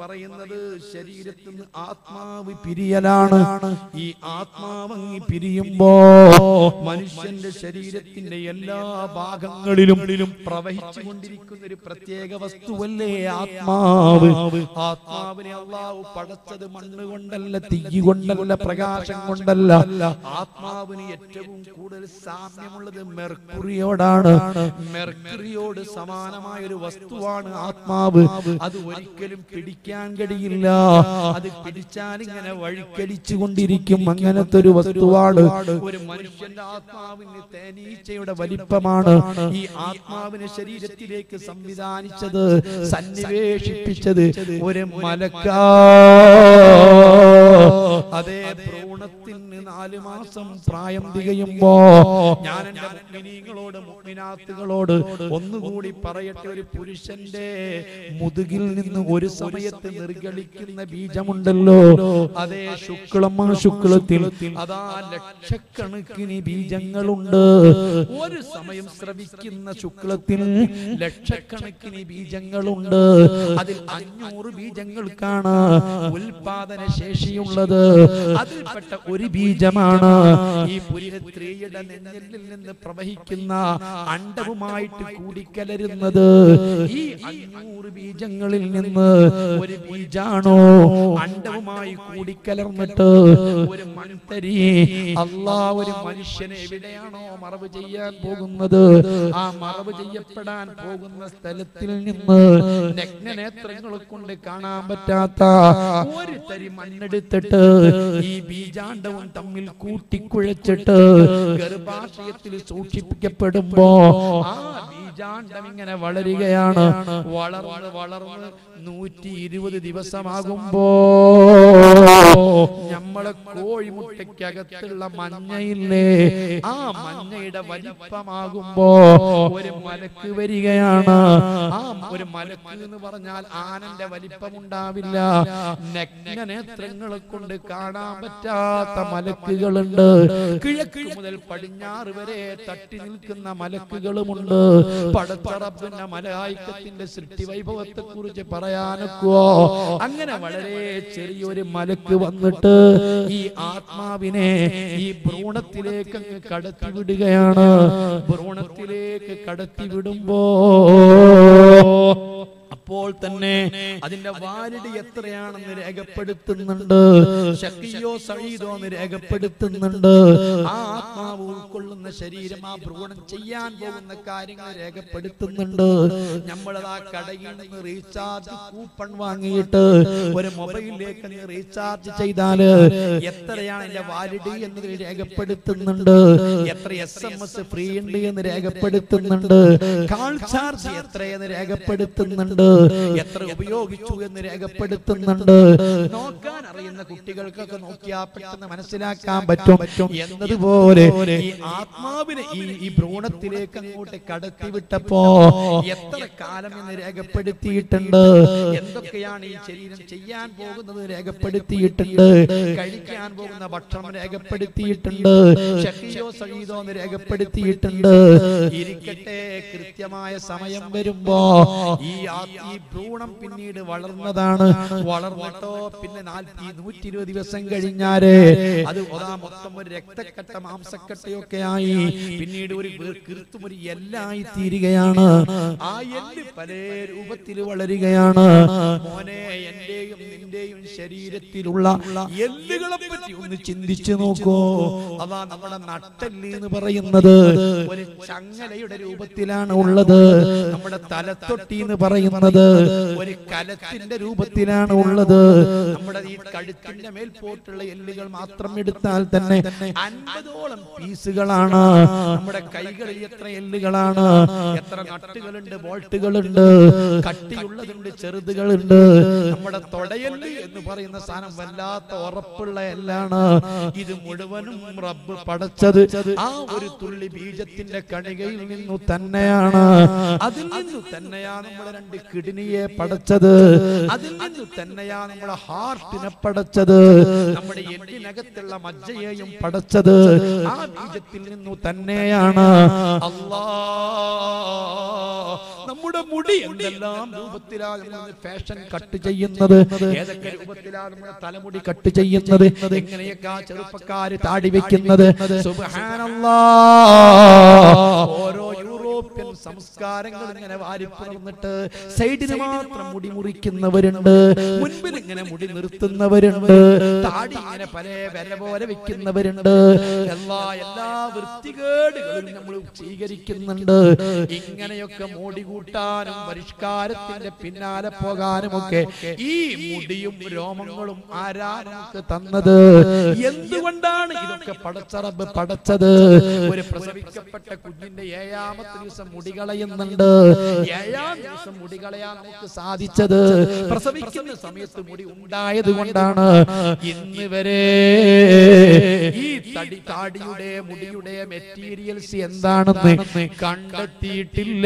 Speaker 1: പറയുന്നത് ശരീരത്തിൽ നിന്ന് ആത്മാവ് പിരിയലാണ്. ഈ ആത്മാവങ്ങി പിരിയുമ്പോ മനുഷ്യന്റെ ശരീരത്തിന്റെ എല്ലാ ഭാഗങ്ങളിലും പ്രവഹിച്ചു കൊണ്ടിരിക്കുന്ന ഒരു പ്രത്യേക വസ്തുവല്ലേ ആത്മാവ്. ആത്മാവിനെ അല്ലാഹു പടച്ചത് മണ്ണ് കൊണ്ടല്ല, തീ കൊണ്ടല്ല, പ്രകാശം കൊണ്ടല്ല. ആത്മാവിന് ഏറ്റവും കൂടുതൽ സാമ്യമുള്ളത് മെർക്കുറിയോടാണ്. മെർക്കുറിയോട് സമാനമായ ഒരു വസ്തുവാണ് ആത്മാവ്. അത് ഒരിക്കലും പിടിക്കാൻ കഴിയില്ല. അത് പിടിച്ചാൽ ഇങ്ങനെ വഴിക്കടിച്ചു കൊണ്ടിരിക്കും. അങ്ങനത്തെ ഒരു വസ്തുവാണ്. ഒരു മനുഷ്യന്റെ ആത്മാവിന് തേനീച്ചയുടെ വലിപ്പമാണ്. ഈ ആത്മാവിനെ ശരീരത്തിലേക്ക് സംവിധാനിച്ചത്, സന്നിവേശിപ്പിച്ചത് ഒരു മലക്കാ. അതേ ഭ്രൂണത്തിന് നാല് മാസം പ്രായം തികയുമ്പോ ഞാൻ എന്റെ മുഅ്മിനീങ്ങളോട് മുഅ്മിനാത്തുകളോട് ഒന്നുകൂടി പറയട്ടെ, ഒരു പുരുഷന്റെ മുതുകിൽ നിന്ന് ഒരു സമയത്ത് നിർഗളിക്കുന്ന ബീജമുണ്ടല്ലോ, അതേ ശുക്ലം ശുക്ലത്തിൽ അതാ ലക്ഷക്കണക്കിന് ബീജങ്ങളുണ്ട്. ഒരു സമയം സ്രവിക്കുന്ന ശുക്ലത്തിൽ ലക്ഷക്കണക്കിന് ബീജങ്ങളുണ്ട്. അതിൽ അഞ്ഞൂറ് ബീജങ്ങൾക്കാണ് ഉൽപാദന ശേഷിയുള്ളത്. അതിൽപ്പെട്ട ഒരു ബീജമാണ് ഈ പുരുഷ സ്ത്രീയുടെ നെഞ്ചിൽ നിന്ന് പ്രവഹിക്കുന്ന അണ്ഡവുമായിട്ട് കൂടിക്കലരുന്നത്. ഈ അഞ്ഞൂറ് ബീജങ്ങളിൽ നിന്ന് ഒരു ബീജാണോ അണ്ഡവുമായി കൂടിക്കലർന്നിട്ട് ഒരു മൺതരി അല്ലാഹ് ഒരു മനുഷ്യനെ എവിടെയാണോ മറവ് ചെയ്യാൻ പോകുന്നത്, ആ മറവ് ചെയ്യപ്പെടാൻ പോകുന്ന സ്ഥലത്തിൽ നിന്ന് നഗ്നനേത്രങ്ങളെ കൊണ്ട് കാണാൻ പറ്റാത്ത ഒരു തരി മണ്ണെടുത്തിട്ട് ഈ ബീജാണ്ഡവും തമ്മിൽ കൂട്ടിക്കുഴച്ചിട്ട് ഗർഭാശയത്തിൽ സൂക്ഷിപ്പിക്കപ്പെടുമ്പോ ആ ബീജാണ്ഡം ഇങ്ങനെ വളരുകയാണ്. വളർന്ന് വളർന്ന് നൂറ്റി ഇരുപത് ദിവസമാകുമ്പോ നമ്മളെ കോഴിമുട്ടയ്ക്കകത്തുള്ള മഞ്ഞയില്ലേ, ആ മഞ്ഞയുടെ വലിപ്പമാകുമ്പോ ഒരു മലക്ക് വരികയാണ്. ആ ഒരു മലക്ക് എന്ന് പറഞ്ഞാൽ ആനന്റെ വലിപ്പമുണ്ടാവില്ല. നഗ്നനേത്രങ്ങളെ കൊണ്ട് കാണാൻ പറ്റാത്ത മലക്കുകളുണ്ട്. കിഴക്ക് മുതൽ പടിഞ്ഞാറ് വരെ തട്ടി നിൽക്കുന്ന മലക്കുകളുമുണ്ട്. പടച്ചറപ്പിന്റെ മലായിക്കത്തിന്റെ സൃഷ്ടി വൈഭവത്തെ കുറിച്ച് പറയാനൊക്കോ. അങ്ങനെ വളരെ ചെറിയൊരു മലക്ക് വന്നിട്ട് ഈ ആത്മാവിനെ ഈ ഭ്രൂണത്തിലേക്ക് അങ്ങ് കടത്തി വിടുകയാണ്. ഭ്രൂണത്തിലേക്ക് കടത്തി വിടുമ്പോ അപ്പോൾ തന്നെ അതിന്റെ വാലിഡ് എത്രയാണെന്ന് രേഖപ്പെടുത്തുന്നുണ്ട്. ശഖിയോ സഈദോ എന്ന് രേഖപ്പെടുത്തുന്നുണ്ട്. ആ ആത്മാവ് ഉൾക്കൊള്ളുന്ന ശരീരം, ആ ഭ്രൂണം ചെയ്യാൻ പോകുന്ന കാര്യങ്ങൾ രേഖപ്പെടുത്തുന്നുണ്ട്. നമ്മളതാ കടയിൽ നിന്ന് റീചാർജ് കൂപ്പൺ വാങ്ങിയിട്ട് ഒരു മൊബൈലിലേക്ക് റീചാർജ് ചെയ്താല് എത്രയാണ് എന്റെ വാലിഡ് എന്നത് രേഖപ്പെടുത്തുന്നുണ്ട്. എത്ര എസ് എം എസ് ഫ്രീ ഉണ്ട് എന്ന് രേഖപ്പെടുത്തുന്നുണ്ട്. കാൾ ചാർജ് എത്രയെന്ന് രേഖപ്പെടുത്തുന്നുണ്ട്. എത്ര ഉപയോഗിച്ചു എന്ന് രേഖപ്പെടുത്തുന്നുണ്ട്. നോക്കാൻ അറിയുന്ന കുട്ടികൾക്കൊക്കെ നോക്കിയാൽ പെട്ടെന്ന് മനസ്സിലാക്കാൻ പറ്റും. എന്നതുപോലെ ഈ ആത്മാവിനെ ഈ ഈ ഭ്രൂണത്തിലേക്ക് അങ്ങോട്ട് കടത്തിവിട്ടപ്പോ എത്ര കാലം എന്ന് രേഖപ്പെടുത്തിയിട്ടുണ്ട്. എന്തൊക്കെയാണ് ഈ ശരീരം ചെയ്യാൻ പോകുന്നത് രേഖപ്പെടുത്തിയിട്ടുണ്ട്. കഴിക്കാൻ പോകുന്ന ഭക്ഷണം രേഖപ്പെടുത്തിയിട്ടുണ്ട്. ശഖിയോ സഈദോ എന്ന് രേഖപ്പെടുത്തിയിട്ടുണ്ട്. ഇരിക്കട്ടെ, കൃത്യമായ സമയം വരുമ്പോ ഈ ഈ ഭ്രൂണം പിന്നീട് വളർന്നതാണ്. വളർന്നിട്ടോ പിന്നെ നാൽപ്പത്തി നൂറ്റി ഇരുപത് ദിവസം കഴിഞ്ഞാല് അത് മൊത്തം ഒരു രക്തക്കട്ട മാംസക്കട്ടയൊക്കെ ആയി പിന്നീട് ഒരു കീർത്തും ഒരു എല്ലായി തീരുകയാണ്. ആ എല്ല് പല രൂപത്തിൽ വളരുകയാണ്. മോനെ, എന്റെയും നിന്റെയും ശരീരത്തിലുള്ള എല്ലുകളെ പറ്റി ഒന്ന് ചിന്തിച്ചു നോക്കൂ. അതാ നമ്മുടെ നട്ടെല്ല് എന്ന് പറയുന്നത് ഒരു ചങ്ങലയുടെ രൂപത്തിലാണ് ഉള്ളത്. നമ്മുടെ തലത്തൊട്ടി എന്ന് പറയുന്നത് ഒരു കലത്തിന്റെ രൂപത്തിലാണ് ഉള്ളത്. നമ്മുടെ ഈ കഴുത്തിന്റെ മേൽപോട്ടുള്ള എല്ലുകൾ മാത്രം എടുത്താൽ തന്നെ അൻപതോളം പീസുകളാണ്. നമ്മുടെ കൈകളിൽ എത്ര എല്ലുകളാണ്, എത്ര നട്ടുകളുണ്ട്, ബോൾട്ടുകളുണ്ട്, കട്ടിയുള്ളതുണ്ട്, ചെറുതുകളുണ്ട്. നമ്മുടെ തൊടയെല്ല് എന്ന് പറയുന്ന സാധനം വല്ലാത്ത ഉറപ്പുള്ള എല്ലാണ്. ഇത് മുഴുവനും റബ്ബ് പടച്ചത് ആ ഒരു തുള്ളി ബീജത്തിന്റെ കണികയിൽ നിന്നു തന്നെയാണ്. അതിൽ നിന്നു തന്നെയാണ് നമ്മുടെ രണ്ട് കിഡ്നിയെ പടച്ചത്, അതിൽ നിന്ന് തന്നെയാണ് നമ്മുടെ ഹാർട്ടിനെ പടച്ചത്, നമ്മുടെ എല്ലിനകത്തുള്ള മജ്ജയെയും പടച്ചത് ആ ബീജത്തിൽ നിന്നു തന്നെയാണ്. അല്ലാഹ് നമ്മുടെ മുടി എന്തെല്ലാം രൂപത്തിലാണ് ഫാഷൻ കട്ട് ചെയ്യുന്നത്, ഏതൊക്കെ രൂപത്തിലാണ് നമ്മുടെ തലമുടി കട്ട് ചെയ്യുന്നത്, എങ്ങനെയൊക്കെ ആ ചെറുപ്പക്കാര് താടി വെക്കുന്നത്. സുബ്ഹാനല്ലാഹ്, ഓരോ യൂറോപ്യൻ സംസ്കാരങ്ങൾ ഇങ്ങനെ വാരിപ്പുറന്നിട്ട് സൈഡിന് മാത്രം മുടി മുറിക്കുന്നവരുണ്ട്, മുൻപിൽ ഇങ്ങനെ മുടി നിർത്തുന്നവരുണ്ട്, താടി ഇങ്ങനെ പല വര പോലെ വെക്കുന്നവരുണ്ട്. എല്ലാ എല്ലാ വൃത്തികേടുകളും നമ്മൾ സ്വീകരിക്കുന്നുണ്ട്. ഇങ്ങനെയൊക്കെ മോടി കൂട്ടാനും പരിഷ്കാരത്തിന്റെ പിന്നാലെ പോകാനും ഒക്കെ ഈ മുടിയും രോമങ്ങളും ആരാ നമുക്ക് തന്നത്? എന്തുകൊണ്ടാണ് ഇതൊക്കെ പടച്ച റബ്ബ് പടച്ചത്? ഒരു പ്രസവിക്കപ്പെട്ട കുഞ്ഞിന്റെ ഏഴാമത്തെ ദിവസം മുടി കളയുന്നുണ്ട്. ഏഴാം ദിവസം മുടി കളയാൻ നമുക്ക് സാധിച്ചത് പ്രസവിക്കുന്ന സമയത്ത് മുടി ഉണ്ടായത് കൊണ്ടാണ്. ഇന്ന് വരെ ഈ തടി താടിയുടെ മുടിയുടെ മെറ്റീരിയൽസ് എന്താണെന്ന് കണ്ടെത്തിയിട്ടില്ല.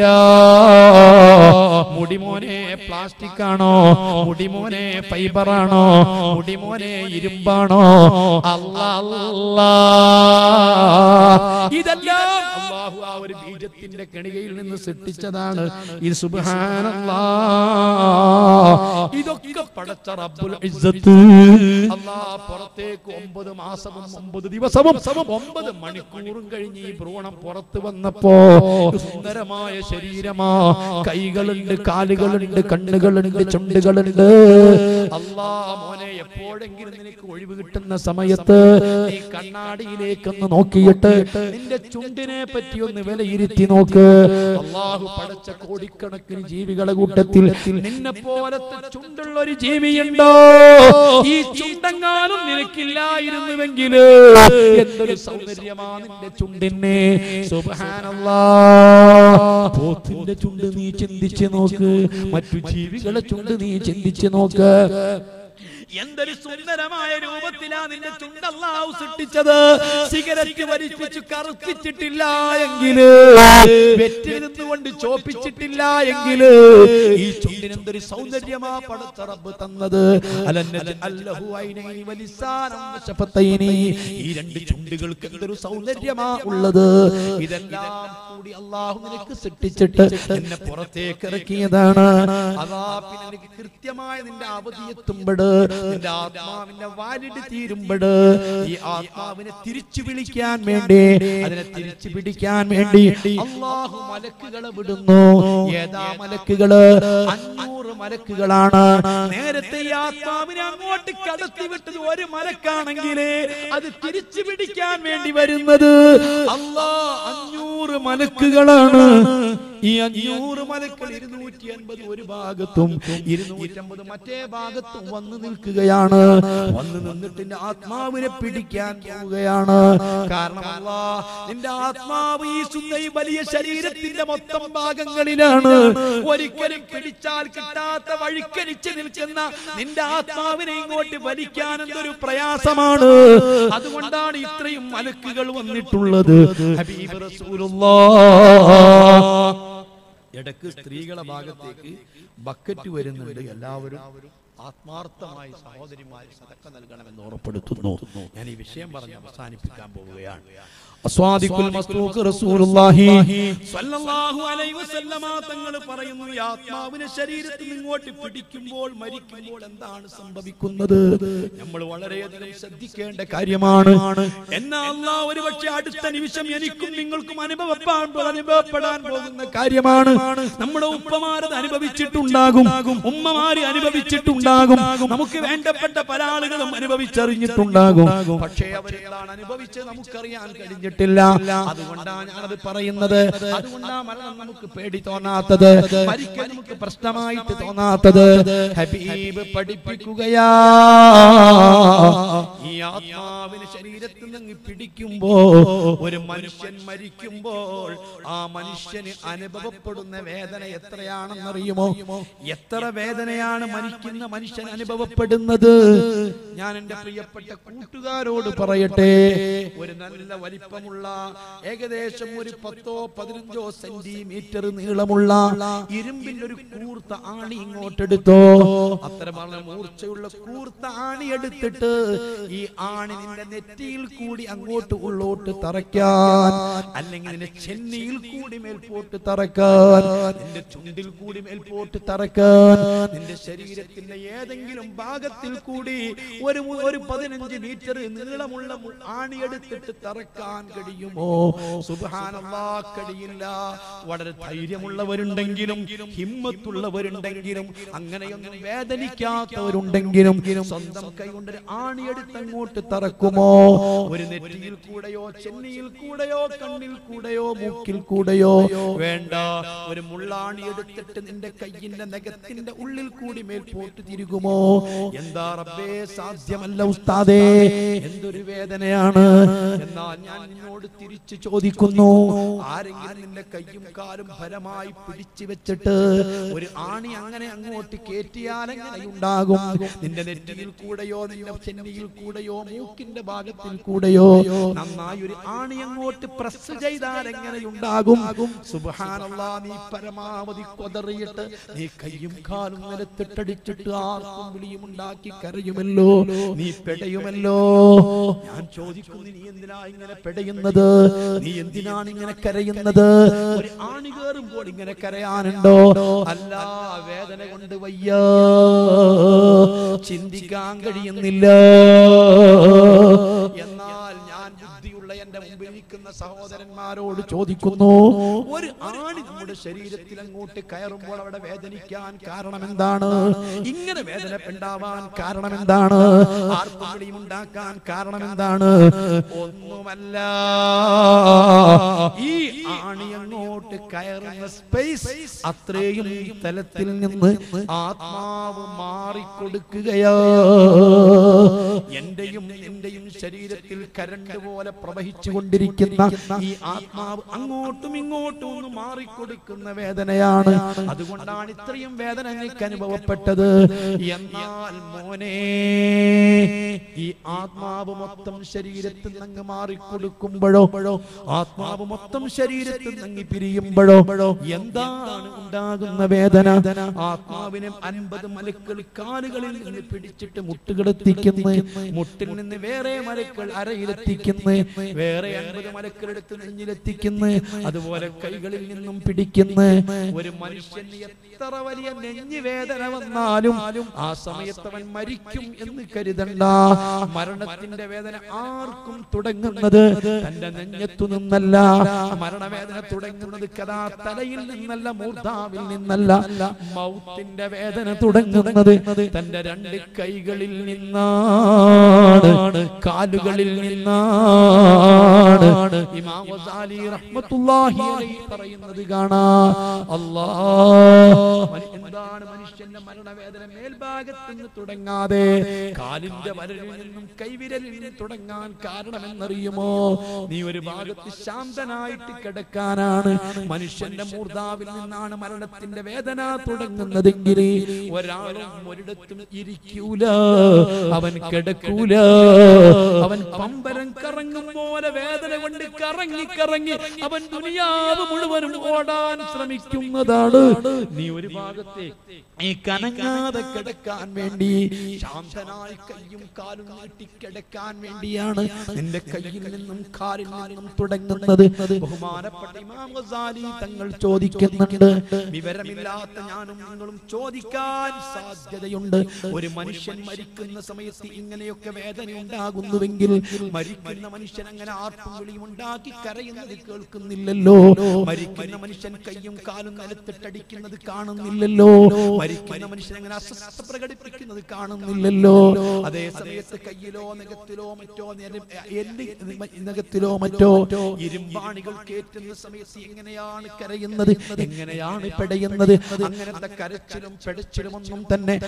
Speaker 1: മുടിമോനെ പ്ലാസ്റ്റിക് ആണോ, മുടിമോനെ ഫൈബർ ആണോ, മുടിമോനെ ഇരുമ്പാണോ? അല്ലാഹ്, ഇതെല്ലാം അല്ലാഹു ആ ഒരു ബീജത്തിന്റെ കണികയിൽ നിന്ന് സൃഷ്ടിച്ചതാണ്. ഈ സുബ്ഹാനല്ലാഹ്, ഇതൊക്കെ പടച്ച റബ്ബുൽ ഇസ്സത്ത് അല്ലാഹ് പുറത്തേക്ക് ഒമ്പത് മാസവും ഒമ്പത് ദിവസവും ഒമ്പത് മണിക്കൂറും കഴിഞ്ഞ് ഈ ഭ്രൂണം പുറത്തു വന്നപ്പോ സുന്ദരമായ ശരീരമാ, കൈകളുണ്ട്, കാലുകളുണ്ട്, കണ്ണുകളുണ്ട്, ചുണ്ടുകളുണ്ട്. അല്ലാഹ് മോനെ, എപ്പോഴെങ്കിലും നിനക്ക് ഒഴിവ് കിട്ടുന്ന സമയത്ത് നീ കണ്ണാടിയിലേക്കൊന്ന് നോക്കിയിട്ട് നിന്റെ ചുണ്ടിനെ പറ്റി ഒന്ന് വിലയിരുത്തി നോക്ക്. അല്ലാഹു പടച്ച കോടിക്കണക്കിന് ജീവികളെ കൂട്ടത്തിൽ നിന്നെ പോലത്തെ ചുണ്ടുള്ള ഒരു ജീവിയുണ്ടോ? ഈ ചുണ്ടെങ്ങാനും നിനക്കില്ലായിരുന്നുവെങ്കിൽ എന്തൊരു സൗന്ദര്യമാ നിന്റെ ചുണ്ടിനെ. സുബ്ഹാനല്ലാഹ്, പോത്തിന്റെ ചുണ്ട് നീ ചിന്തിച്ച് നോക്ക്, മറ്റു ജീവികളെ ചുണ്ട് നീ ചിന്തിച്ച് നോക്ക്. എന്തൊരു സുന്ദരമായ രൂപത്തിലാ നിന്റെ ചുണ്ട് അല്ലാഹു സൃഷ്ടിച്ചത്. സിഗരറ്റ് വലിപ്പിച്ചു കറുപ്പിച്ചിട്ടില്ല എങ്കില്, വെറ്റിൽ നിന്നുകൊണ്ട് ചോപ്പിച്ചിട്ടില്ല എങ്കില് ഈ ചുണ്ടിന് എന്തൊരു സൗന്ദര്യമാ പടച്ച റബ്ബ് തന്നത്. അലന്നഹു ഐനൈനി വലിസാനം വശഫത്തൈനി, ഈ രണ്ട് ചുണ്ടുകൾക്ക് എന്തൊരു സൗന്ദര്യമാ ഉള്ളത്. ഇതെല്ലാം കൂടി അല്ലാഹു നിനക്ക് സൃഷ്ടിച്ചിട്ട് എന്നെ പുറത്തേക്ക് ഇറക്കിയതാണ്. അതാ പിന്നെ നിനക്ക് കൃത്യമായ നിന്റെ അവധിയെത്തുമ്പോൾ, നിന്റെ ആത്മാവിന്റെ വാലിഡ് തീരുമ്പോൾ ഈ ആത്മാവിനെ തിരിച്ചു വിളിക്കാൻ വേണ്ടി, അതിനെ തിരിച്ചു പിടിക്കാൻ വേണ്ടി അല്ലാഹു മലക്കുകളെ വിടുന്നു. ഏതാ മലക്കുകള്? അഞ്ഞൂറ് മലക്കുകളാണ്. നേരത്തെ ഈ ആത്മാവിനെ അങ്ങോട്ട് കടത്തി വിട്ടത് ഒരു മലക്കാണെങ്കിൽ അത് തിരിച്ചു പിടിക്കാൻ വേണ്ടി വരുന്നത് അല്ലാഹ് അഞ്ഞൂറ് മലക്കുകളാണ്. ഈ അഞ്ഞൂറ് മലക്കൾ ഇരുന്നൂറ്റി അൻപത് ഒരു ഭാഗത്തും ഇരുന്നൂറ്റമ്പത് മറ്റേ ഭാഗത്തും വന്നു നിൽക്കുകയാണ്. വന്നു നിന്നിട്ട് നിന്റെ ആത്മാവിനെ പിടിക്കാൻ പോവുകയാണ്. കാരണം അല്ലാഹ് നിന്റെ ആത്മാവ് ഈ സുന്ദര വലിയ ശരീരത്തിന്റെ മൊത്തം ഭാഗങ്ങളിലാണ്. ഒരിക്കലും പിടിച്ചാൽ കിട്ടാത്ത വഴിക്കരിച്ച് നിൽക്കുന്ന നിന്റെ ആത്മാവിനെ ഇങ്ങോട്ട് വലിക്കാൻ എന്തൊരു പ്രയാസമാണ്. അതുകൊണ്ടാണ് ഇത്രയും മലക്കുകൾ വന്നിട്ടുള്ളത്. ഹബീബ് റസൂലുള്ളാഹ്, ഇടക്ക് സ്ത്രീകളുടെ ഭാഗത്തേക്ക് ബക്കറ്റ് വരുന്നുണ്ട്. എല്ലാവരും ആത്മാർത്ഥമായി സഹോദരിമാരെ സദഖ നൽകണമെന്ന് ഓർമ്മപ്പെടുത്തുന്നു. ഞാൻ ഈ വിഷയം പറഞ്ഞ് അവസാനിപ്പിക്കാൻ പോവുകയാണ്. അസ്വാദിഖുൽ മസ്തൂഖ് റസൂലുള്ളാഹി സ്വല്ലല്ലാഹു അലൈഹി വസല്ലമ തങ്ങൾ പറയുന്നു, ഈ ആത്മാവിനെ ശരീരത്തിൽ ഇങ്ങോട്ട് പിടിക്കുമ്പോൾ മരിക്കുമ്പോൾ എന്താണ് സംഭവിക്കുന്നത്? നമ്മൾ വളരെയധികം ശ്രദ്ധിക്കേണ്ട കാര്യമാണ്. എന്നാ അല്ലാഹ് ഒരുപക്ഷെ അടുത്ത നിമിഷം എനിക്കും നിങ്ങൾക്കും അനുഭവപ്പെടാൻ അനുഭവപ്പെടാൻ പോകുന്ന കാര്യമാണ്. നമ്മുടെ ഉപ്പമാരത് അനുഭവിച്ചിട്ടുണ്ടാകും, ഉമ്മമാര് അനുഭവിച്ചിട്ടുണ്ടാകും, നമുക്ക് വേണ്ടപ്പെട്ട പല ആളുകളും അനുഭവിച്ചറിഞ്ഞിട്ടുണ്ടാകും. പക്ഷേ അവരെന്താണ് അനുഭവിച്ചത് നമുക്കറിയാൻ കഴിഞ്ഞിട്ടില്ല. അതുകൊണ്ടാണ് ഞാനത് പറയുന്നത്. അതുകൊണ്ടാണ് മരണം നമുക്ക് പേടി തോന്നാത്തത്, മരിക്കൽ നമുക്ക് പ്രശ്നമായിട്ട് തോന്നാത്തത്. ഹബീബ് പഠിപ്പിക്കുകയാ, ഈ ആത്മാവിന് ശരീരത്തിൽ നിന്ന് പിടിക്കുമ്പോ ഒരു മനുഷ്യൻ മരിക്കുമ്പോൾ ആ മനുഷ്യന് അനുഭവപ്പെടുന്ന വേദന എത്രയാണെന്നറിയുമോ? എത്ര വേദനയാണ് മരിക്കുന്ന മനുഷ്യൻ അനുഭവപ്പെടുന്നത്. ഞാൻ എന്റെ പ്രിയപ്പെട്ട കൂട്ടുകാരോട് പറയട്ടെ, ഒരു നല്ല വലിപ്പമുള്ള ഏകദേശം ഒരു പത്തോ പതിനഞ്ചോ സെന്റിമീറ്റർ നീളമുള്ള ഇരുമ്പിന്റെ ഒരു കൂർത്ത ആണി ഇങ്ങോട്ടെടുത്തോ. അത്തരമാണ് മൂർച്ചയുള്ള കൂർത്ത ആണി എടുത്തിട്ട് ഈ ആണി നിന്റെ നെറ്റിയിൽ കൂടി അങ്ങോട്ട് ഉള്ളോട്ട് തറയ്ക്കാൻ, അല്ലെങ്കിൽ നിന്റെ ചെന്നിയിൽ കൂടി മേൽപോട്ട് തറക്കാൻ, നിന്റെ ചുണ്ടിൽ കൂടി മേൽപോട്ട് തറക്കാൻ, നിന്റെ ശരീരത്തിന്റെ ഏതെങ്കിലും ഭാഗത്തിൽ കൂടി ഒരു ഒരു പതിനഞ്ച് മീറ്റർ നീളമുള്ള ആണി എടുത്തിട്ട് തറക്കാൻ കഴിയുമോ? സുബ്ഹാനല്ലാഹ്, കഴിയില്ല. വളരെ ധൈര്യമുള്ളവരുണ്ടെങ്കിലും ഹിമ്മത്തുള്ളവരുണ്ടെങ്കിലും അങ്ങനെയൊന്നും വേദനിക്കാത്തവരുണ്ടെങ്കിലും സ്വന്തം കൈ കൊണ്ട് ആണിയെടുത്ത് അങ്ങോട്ട് തറക്കുമോ? ഒരു നെറ്റിയിൽ കൂടെയോ ചെന്നിയിൽ കൂടെയോ കണ്ണിൽ കൂടെയോ മൂക്കിൽ കൂടെയോ വേണ്ട, ഒരു മുള്ളാണി എടുത്തിട്ട് നിന്റെ കയ്യിന്റെ നഖത്തിന്റെ ഉള്ളിൽ കൂടി മേൽപോട്ട് തിരുകുമോ? എന്താ റബ്ബേ, സാധ്യമല്ല ഉസ്താദേ, എന്തൊരു വേദനയാണ്. എന്നാൽ ഞാൻ നിന്നോട് തിരിച്ചു ചോദിക്കുന്നു, ആരെങ്കിലും നിന്റെ കയ്യും കാലും ഫലമായി പിടിച്ചു വെച്ചിട്ട് ഒരു ആണി അങ്ങനെ അങ്ങോട്ട് കേറ്റിയാൽ എങ്ങനെ ഉണ്ടാകും? നിന്റെ നെറ്റിയിൽ കൂടെയോ നിന്റെ ചെന്നിയിൽ കൂടെയോ മൂക്കിന്റെ ഭാഗത്തിൽ കൂടെയോ നന്നായി ഒരു ആണി അങ്ങോട്ട് പ്രസ് ചെയ്താൽ എങ്ങനെയുണ്ടാകും? സുബ്ഹാനല്ലാഹ്, നീ പരമാവധി കൊതറിയിട്ട് നീ കയ്യും കാലും നിലത്തിട്ടടിച്ചിട്ട് ആർക്കും വിളിയും ഉണ്ടാക്കി കരയുമല്ലോ, നീ പെടയുമല്ലോ. ഞാൻ ചോദിക്കുന്നു, നീ എന്തിനാ ഇങ്ങനെ പെടയുന്നത്? നീ എന്തിനാണ് ഇങ്ങനെ കരയുന്നത്? ഒരു ആണി കേറുമ്പോൾ ഇങ്ങനെ കരയാനുണ്ടോ? അല്ല, വേദന കൊണ്ട് വയ്യ, ചിന്തിക്കാൻ കഴിയുന്നില്ല. എന്നാൽ ഞാൻ ബുദ്ധിയുള്ള എന്റെ മുമ്പിൽ നിൽക്കുന്ന സഹോദരന്മാരോട് ചോദിക്കുന്നു, ഒരു ആണി നമ്മുടെ ശരീരത്തിൽ അങ്ങോട്ട് കയറുമ്പോൾ അവിടെ വേദനിക്കാൻ കാരണം എന്താണ്? ഇങ്ങനെ വേദന ഉണ്ടാവാൻ കാരണം എന്താണ്? ആർപ്പും ഉണ്ടാക്കാൻ കാരണം എന്താണ്? ഒന്നുമല്ല, ഈ ആണി അങ്ങോട്ട് കയറുന്ന സ്പേസ് അത്രയും തലത്തിൽ നിന്ന് ആത്മാവ് മാറിക്കൊടുക്കുകയാ. എന്റെയും നിന്റെയും ശരീരത്തിൽ കരണ്ട് പോലെ പ്രവഹിച്ചു കൊണ്ടിരിക്കുന്ന ഈ ആത്മാവ് അങ്ങോട്ടും ഇങ്ങോട്ടും ഒന്ന് മാറിക്കൊടുക്കുന്ന വേദനയാണ്. അതുകൊണ്ടാണ് ഇത്രയും വേദന എനിക്ക് അനുഭവപ്പെട്ടത്. എന്നാൽ മോനെ, ഈ ആത്മാവ് മൊത്തം ശരീരത്തിൽ നിന്ന് മാറിക്കൊടുക്കുമ്പോഴോ, ആത്മാവ് മൊത്തം ശരീരത്തിൽ നിന്ന് പിരിയുമ്പോഴോ എന്താണ് ഉണ്ടാകുന്ന വേദന? ആത്മാവിനെ അൻപത് മലക്കൾ കാലുകളിൽ നിന്ന് പിടിച്ചിട്ട് മുട്ടുകളെത്തിക്കുന്നു, മുട്ടിൽ നിന്ന് വേറെ മലക്കൾ അരയിലെത്തിക്കുന്നു, വേറെ അൻപത് മലക്കൾ എടുത്ത് നെഞ്ഞിലെത്തിക്കുന്നു, അതുപോലെ കൈകളിൽ നിന്നും പിടിക്കുന്നു. ഒരു മനുഷ്യന് എത്ര വലിയ നെഞ്ഞു വേദന വന്നാലും ആ സമയത്ത് അവൻ മരിക്കും എന്ന് കരുതണ്ട. മരണത്തിന്റെ വേദന ആർക്കും തുടങ്ങുന്നത് തന്റെ നെഞ്ഞത്തു നിന്നല്ല. മരണവേദന തുടങ്ങുന്നത് കഥാ തലയിൽ നിന്നല്ല, മൂർധാവിൽ നിന്നല്ല. മൗത്തിന്റെ വേദന തുടങ്ങുന്നത് തന്റെ രണ്ട് കൈകളിൽ നിന്നാണ്, കാലുകളിൽ നിന്നാണ്. ഇമാം ഗസാലി റഹ്മത്തുള്ളാഹി അലൈഹി പറയുന്നത് കാണാം. അല്ലാഹ്, എന്താണ് മനുഷ്യന്റെ മരണവേദന മേൽഭാഗത്ത് നിന്ന് തുടങ്ങാതെ കാലിന്റെ വരലിൽ നിന്നും കൈവിരലിൽ നിന്നും തുടങ്ങാൻ കാരണമെന്നറിയുമോ? നീ ഒരു ഭാഗത്ത് ശാന്തനായിട്ട് കിടക്കാനാണ്. മനുഷ്യന്റെ മൂർധാവിൽ നിന്നാണ് മരണത്തിന്റെ വേദന തുടങ്ങുന്നതെങ്കിൽ ഒരാളും ഒരിടത്തും ഇരിക്കൂല, അവൻ കിടക്കൂല. അവൻ പമ്പരം കറങ്ങും പോലെ വേദന കൊണ്ട് കറങ്ങി കറങ്ങി അവൻ ദുനിയാവ് മുഴുവനും ഓടാൻ ശ്രമിക്കുന്നതാണ്. നീ ഒരു ഭാഗത്തെ ഈ കനങ്ങാതെ കിടക്കാൻ വേണ്ടി, ശാന്തനായി കയ്യും കാലും നീട്ടി കിടക്കാൻ വേണ്ടിയാണ് നിന്റെ കയ്യിൽ നിന്നും കാലിൽ നിന്നും തുടങ്ങുന്നത്. ബഹുമാനപ്പെട്ട ഇമാം ഗസാലി തങ്ങൾ ചോദിക്കുന്നുണ്ട്, വിവരമില്ലാത്ത ഞാനും നിങ്ങളും ചോദിക്കാൻ സാധ്യതയുണ്ട്. ഒരു മനുഷ്യൻ മരിക്കുന്ന സമയത്ത് ഇങ്ങനെയൊക്കെ വേദന ഉണ്ടാകുന്നുവെങ്കിൽ മരിക്കുന്ന മനുഷ്യൻ അങ്ങനെ ആർപ്പും വിളിയും ഉണ്ടാക്കി കരയുന്നത് കേൾക്കുന്നില്ലല്ലോ. മരിക്കുന്ന മനുഷ്യൻ കയ്യും കാലും നിലത്തിട്ടടിക്കുന്നത് കാണുന്നില്ലല്ലോ. മരിക്കുന്ന മനുഷ്യൻ അങ്ങനെ അസ്വസ്ഥത പ്രകടിപ്പിക്കുന്നത് കാണുന്നില്ലല്ലോ. അതേ സമയത്ത് കയ്യിലോ നഖത്തിലോ മറ്റോ നഖത്തിലോ മറ്റോ ഇരുമ്പാണികൾ കേറ്റുന്ന സമയത്ത് എങ്ങനെയാണ് കരയുന്നത്, എങ്ങനെയാണ് പെടയുന്നത്? അങ്ങനത്തെ കരച്ചിലും പെടച്ചിലും ഒന്നും തന്നെ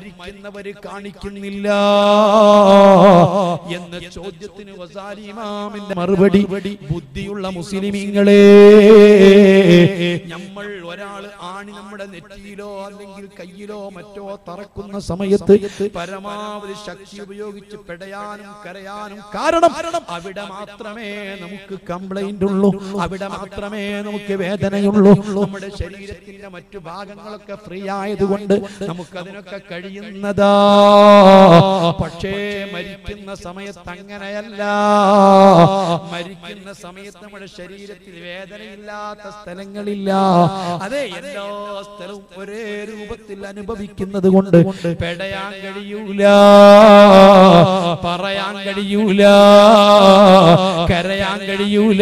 Speaker 1: മരിക്കുന്നവര് കാണിക്കുന്നില്ല എന്ന ചോദ്യത്തിന് ഗസാലി ഇമാം ഇമാമിന്റെ മറുപടി, ബുദ്ധിയുള്ള മുസ്ലിമീങ്ങളെ, നമ്മൾ ഒരാൾ ആണി നമ്മുടെ നെറ്റിയിലോ അല്ലെങ്കിൽ കയ്യിലോ മറ്റോ തറക്കുന്ന സമയത്ത് പരമാവധി ശക്തി ഉപയോഗിച്ച് പെടയാനും കരയാനും കാരണം അവിടെ മാത്രമേ നമുക്ക് കംപ്ലൈന്റ് ഉള്ളൂ, അവിടെ മാത്രമേ നമുക്ക് വേദനയുള്ളൂ. നമ്മുടെ ശരീരത്തിന്റെ മറ്റു ഭാഗങ്ങളൊക്കെ ഫ്രീ ആയതുകൊണ്ട് നമുക്കതിനൊക്കെ കഴിയുന്നതാ. പക്ഷേ മരിക്കുന്ന സമയത്ത് അങ്ങനെയല്ല. മരിക്കുന്ന സമയത്ത് നമ്മുടെ ശരീരത്തിൽ വേദനയില്ലാത്ത സ്ഥലങ്ങളില്ല. അതെ, എല്ലാ സ്ഥലവും ഒരേ രൂപത്തിൽ അനുഭവിക്കുന്നത് കൊണ്ട് പെടയാൻ കഴിയൂല, പറയാൻ കഴിയൂല, കരയാൻ കഴിയൂല.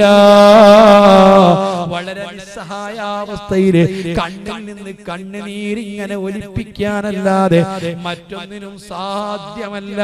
Speaker 1: വളരെ നിസ്സഹായാവസ്ഥയിൽ കണ്ണിൽ നിന്ന് കണ്ണുനീരിങ്ങനെ ഒലിപ്പിക്കാനല്ലാതെ മറ്റൊന്നിനും സാധ്യമല്ല.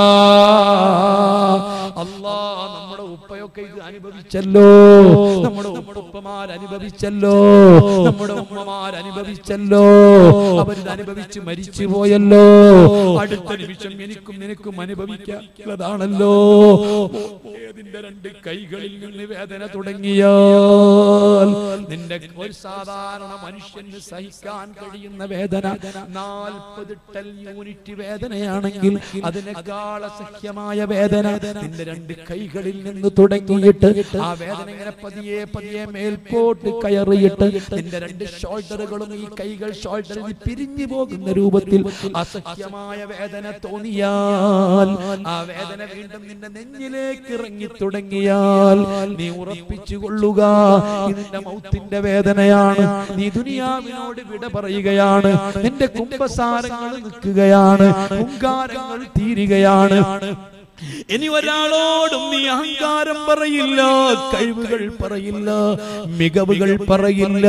Speaker 1: അല്ലാ, നമ്മുടെ ഉപ്പയൊക്കെ ഇത് അനുഭവിച്ചല്ലോ, നമ്മുടെ ഉപ്പമാർ അനുഭവിച്ചല്ലോ, നമ്മുടെ ഉമ്മമാർ അനുഭവിച്ചല്ലോ, അവരിത് അനുഭവിച്ച് മരിച്ചു പോയല്ലോ. അടുത്ത നിമിഷം എനിക്കും നിനക്കും അനുഭവിക്കാനുള്ളതാണല്ലോ. നിന്റെ രണ്ട് കൈകളിൽ നിന്ന് വേദന തുടങ്ങിയാൽ നിന്റെ ഒരു സാധാരണ മനുഷ്യന് സഹിക്കാൻ കഴിയുന്ന വേദന നാൽപ്പത് ടൺ യൂണിറ്റ് വേദനയാണെങ്കിൽ അതിനേക്കാൾ അസഹ്യമായ വേദന നിന്റെ രണ്ട് കൈകളിൽ നിന്ന് തുടങ്ങിയിട്ട് ആ വേദന ഇങ്ങനെ പതിയെ പതിയെ മേൽപോട്ട് കയറിയിട്ട് നിന്റെ രണ്ട് ഷോൾഡറുകളും ഈ കൈകൾ ഷോൾഡറിൽ പിരിഞ്ഞു പോകുന്ന രൂപത്തിൽ അസഹ്യമായ വേദന തോന്നിയാൽ, ആ വേദന വീണ്ടും നിന്റെ നെഞ്ഞിലേക്ക് ഇറങ്ങി തുടങ്ങിയാൽ നീ ഉറപ്പിച്ചു കൊള്ളുക, ഇതിന്റെ മൗത്തിന്റെ വേദനയാണ്. നീ ദുനിയാവിനോട് വിട പറയുകയാണ്. നിന്റെ കുംഭസാരങ്ങൾ നിൽക്കുകയാണ്, ഹുങ്കാരങ്ങൾ തീരുകയാണ്. ഇനി ഒരാളോടും നീ അഹങ്കാരം പറയില്ല, കഴിവുകൾ പറയില്ല, മികവുകൾ പറയില്ല.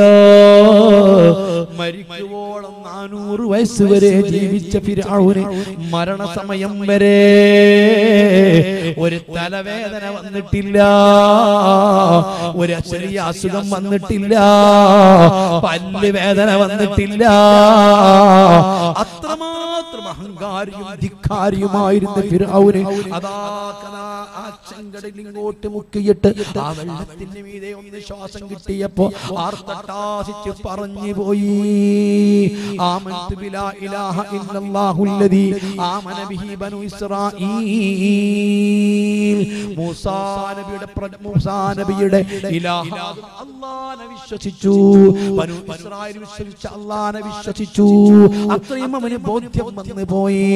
Speaker 1: മരിക്കുവോളം നാനൂറ് വയസ്സ് വരെ ജീവിച്ച ഫിർഔന് മരണസമയം വരെ ഒരു തലവേദന വന്നിട്ടില്ല, ഒരു ചെറിയ അസുഖം വന്നിട്ടില്ല, പല്ല് വേദന വന്നിട്ടില്ല. അത്രമാത്രം അഹങ്കാരിയും ധിക്കാരിയുമായിരുന്ന ഫിർഔന് അതാ ആ ചെങ്കടലിൽ ഇങ്ങോട്ട് മുക്കിയിട്ട് ആ വെള്ളത്തിന് മീതെ ഒന്ന് ശ്വാസം കിട്ടിയപ്പോ ആർത്തട്ടാസിച്ച് പറഞ്ഞു പോയി, ആമന്തു ബിലാ ഇലാഹ ഇല്ലല്ലാഹുല്ലദീ ആമന ബിഹി ബനു ഇസ്രായീൽ. മൂസാ നബിയുടെ മൂസാ നബിയുടെ ഇലാഹ അല്ലാഹനെ വിശ്വസിച്ചു, ബനു ഇസ്രായേൽ വിശ്വസിച്ച അല്ലാഹനെ വിശ്വസിച്ചു. അത്രയും അവന് ബോധ്യം വന്നു പോയി.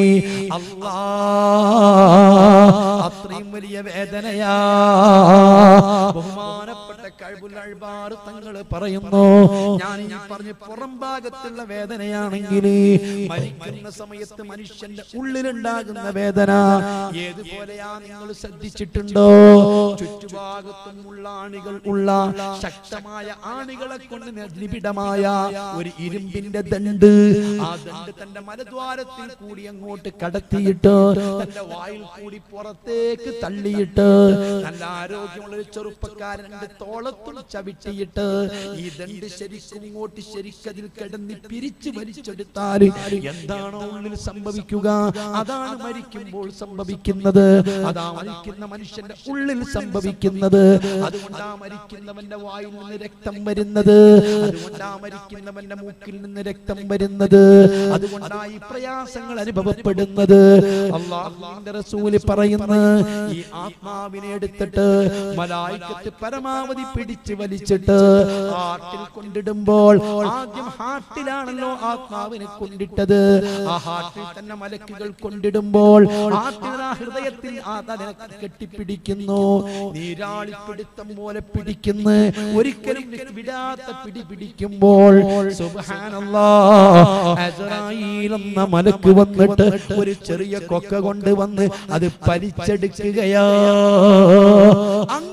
Speaker 1: അല്ലാഹ് അത്രയും വലിയ വേദനയാ. ബഹുമാനപ്പെട്ട കഅ്ബുൽ അഹ്ബാർ തങ്ങൾ പറയുന്നു, ഞാൻ ഈ പറഞ്ഞ പുറം ഭാഗത്തുള്ള വേദനയാണെങ്കിൽ മരിക്കുന്ന സമയത്ത് മനുഷ്യന്റെ ഉള്ളിലുണ്ടാകുന്ന വേദന ഏതുപോലെയാ നിങ്ങൾ ശ്രദ്ധിച്ചിട്ടുണ്ടോ? ചുറ്റുഭാഗത്തും ഉള്ള ആണികൾ ഉള്ള ശക്തമായ ആണികളെ കൊണ്ട് നിബിഡമായ ഒരു ഇരുമ്പിന്റെ ദണ്ട്, ആ ദണ്ട് തന്റെ മലദ്വാരത്തിൽ കൂടി അങ്ങോട്ട് കടത്തിയിട്ട് തന്റെ വായിൽ കൂടി പുറത്തേക്ക് തള്ളിയിട്ട് നല്ല ആരോഗ്യമുള്ള ഒരു ചെറുപ്പക്കാരൻ തോളത്തും ചവിട്ടിയിട്ട് ഈ ദണ്ട് ശരിക്കും ഇങ്ങോട്ട് ശരിക്കതിൽ കിടന്ന് പിരിച്ചു വലിച്ചെടുത്താൽ എന്താണോ ഉള്ളിൽ സംഭവിക്കുക അതാണ് മരിക്കുമ്പോൾ സംഭവിക്കുന്നത്. അതാ മരിക്കുന്ന മനുഷ്യന്റെ ഉള്ളിൽ സംഭവിക്കുന്നത്. അതുകൊണ്ടാ മരിക്കുന്നവന്റെ വായിൽ നിന്ന് രക്തം വരുന്നത്, അതുകൊണ്ടാ മരിക്കുന്നവന്റെ മൂക്കിൽ നിന്ന് രക്തം വരുന്നത്, അതുകൊണ്ടാ ഈ പ്രയാസങ്ങൾ അനുഭവപ്പെടുന്നത്. അല്ലാഹുവിന്റെ റസൂൽ പറയുന്നു, ഈ ആത്മാവിനെ എടുത്തിട്ട് മലായികത്ത് പരമാവധി പിടിച്ച് വലിച്ചിട്ട് ഹാർട്ടിൽ കൊണ്ടിടുമ്പോൾ, ആദ്യം ഹാർട്ടിലാണല്ലോ ആത്മാവിനെ കൊണ്ടിട്ടത്, ആ ഹാർട്ടിൽ തന്നെ മലക്കുകൾ കൊണ്ടിടുമ്പോൾ ഹാർട്ടിൽ ആ ഹൃദയത്തിൽ ആ തല കെട്ടിപ്പിടിക്കുന്നു, നീരാളിപ്പിടുത്തം പോലെ പിടിക്കുന്നു, ഒരിക്കലും വിടാത്ത പിടി പിടിക്കുമ്പോൾ സുബ്ഹാനല്ലാഹ് അസ്റായീൽ എന്ന മലക്ക് വന്നിട്ട് ഒരു ചെറിയ കൊക്ക കൊണ്ട് വന്ന് അത് പരിച്ചെടുക്കുകയാ. അങ്ങ്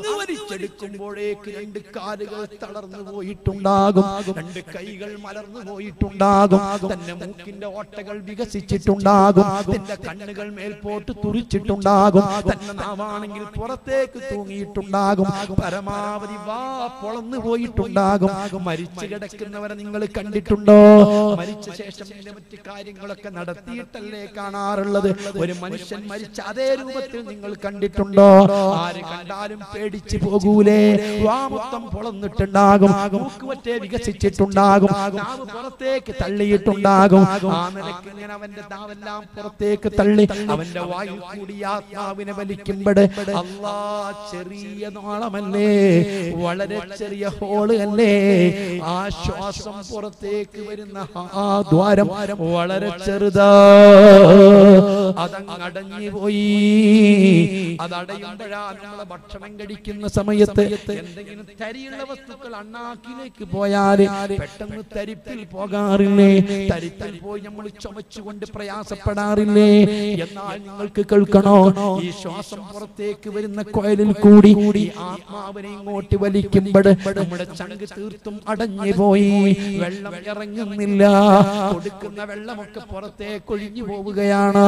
Speaker 1: വലിച്ചെടുക്കുമ്പോഴേക്ക് രണ്ട് കാലുകൾ തളർന്നു പോയിട്ടുണ്ടാകും, രണ്ട് കൈകൾ മലർന്നു പോയിട്ടുണ്ടാകും, തന്റെ മൂക്കിന്റെ ഓട്ടകൾ വികസിച്ചിട്ടുണ്ടാകും, തന്റെ കണ്ണുകൾ മേൽപോട്ട് തുറിച്ചിട്ടുണ്ടാകും, തന്നെ നാവാണെങ്കിൽ പുറത്തേക്ക് തൂങ്ങിയിട്ടുണ്ടാകും, പരമാവധി വാ പൊളന്നു പോയിട്ടുണ്ടാകും. മരിച്ചു കിടക്കുന്നവരെ നിങ്ങൾ കണ്ടിട്ടുണ്ടോ? മരിച്ച ശേഷം മറ്റു കാര്യങ്ങളൊക്കെ നടത്തിയിട്ടല്ലേ കാണാറുള്ളത്. ഒരു മനുഷ്യൻ മരിച്ച അതേ രൂപത്തിൽ നിങ്ങൾ കണ്ടിട്ടുണ്ടോ? ആര് കണ്ടാലും പേടിച്ചു പോകൂലേ? വാ മൊത്തം പൊളന്നിട്ടുണ്ടാകും, മൂക്ക് മറ്റേ വികസിച്ചിട്ടുണ്ടാകും, നാവ് പുറത്തേക്ക് തള്ളിയിട്ടുണ്ടാകും. ആ നിലയ്ക്ക് ഇങ്ങനെ അവന്റെ നാവെല്ലാം പുറത്തേക്ക് തള്ളി അവന്റെ വായിൽ കൂടി ആത്മാവിനെ വലിക്കുമ്പോൾ അല്ലാ ചെറിയ നാളമല്ലേ, വളരെ ചെറിയ ഹോള് അല്ലേ, ആ ശ്വാസം പുറത്തേക്ക് വരുന്ന ആ ദ്വാരം വളരെ ചെറുതാ, അതങ്ങ് അടഞ്ഞു പോയി. അതടയുമ്പോഴാ നമ്മളെ ഭക്ഷണം കഴിക്കുന്ന സമയത്ത് എന്തെങ്കിലും തരിയുള്ള വസ്തുക്കൾ അണ്ണാക്കിലേക്ക് പോയാൽ പെട്ടെന്ന് തരിപ്പിൽ പോകാറില്ലേ? തരിപ്പിൽ പോയി നമ്മൾ ചുമച്ചുകൊണ്ട് പ്രയാസപ്പെടാറില്ലേ? എന്നാൽ നിങ്ങൾക്ക് കേൾക്കണോ, ഈ ശ്വാസം പുറത്തേക്ക് വരുന്ന കോയലിൽ കൂടി ആത്മാവിനെ ഇങ്ങോട്ട് വലിക്കുമ്പോൾ നമ്മുടെ ചങ്ക് തീർത്തും അടഞ്ഞു പോയി, വെള്ളം ഇറങ്ങുന്നില്ല, കൊടുക്കുന്ന വെള്ളമൊക്കെ പുറത്തേക്ക് ഒഴിഞ്ഞു പോവുകയാണ്.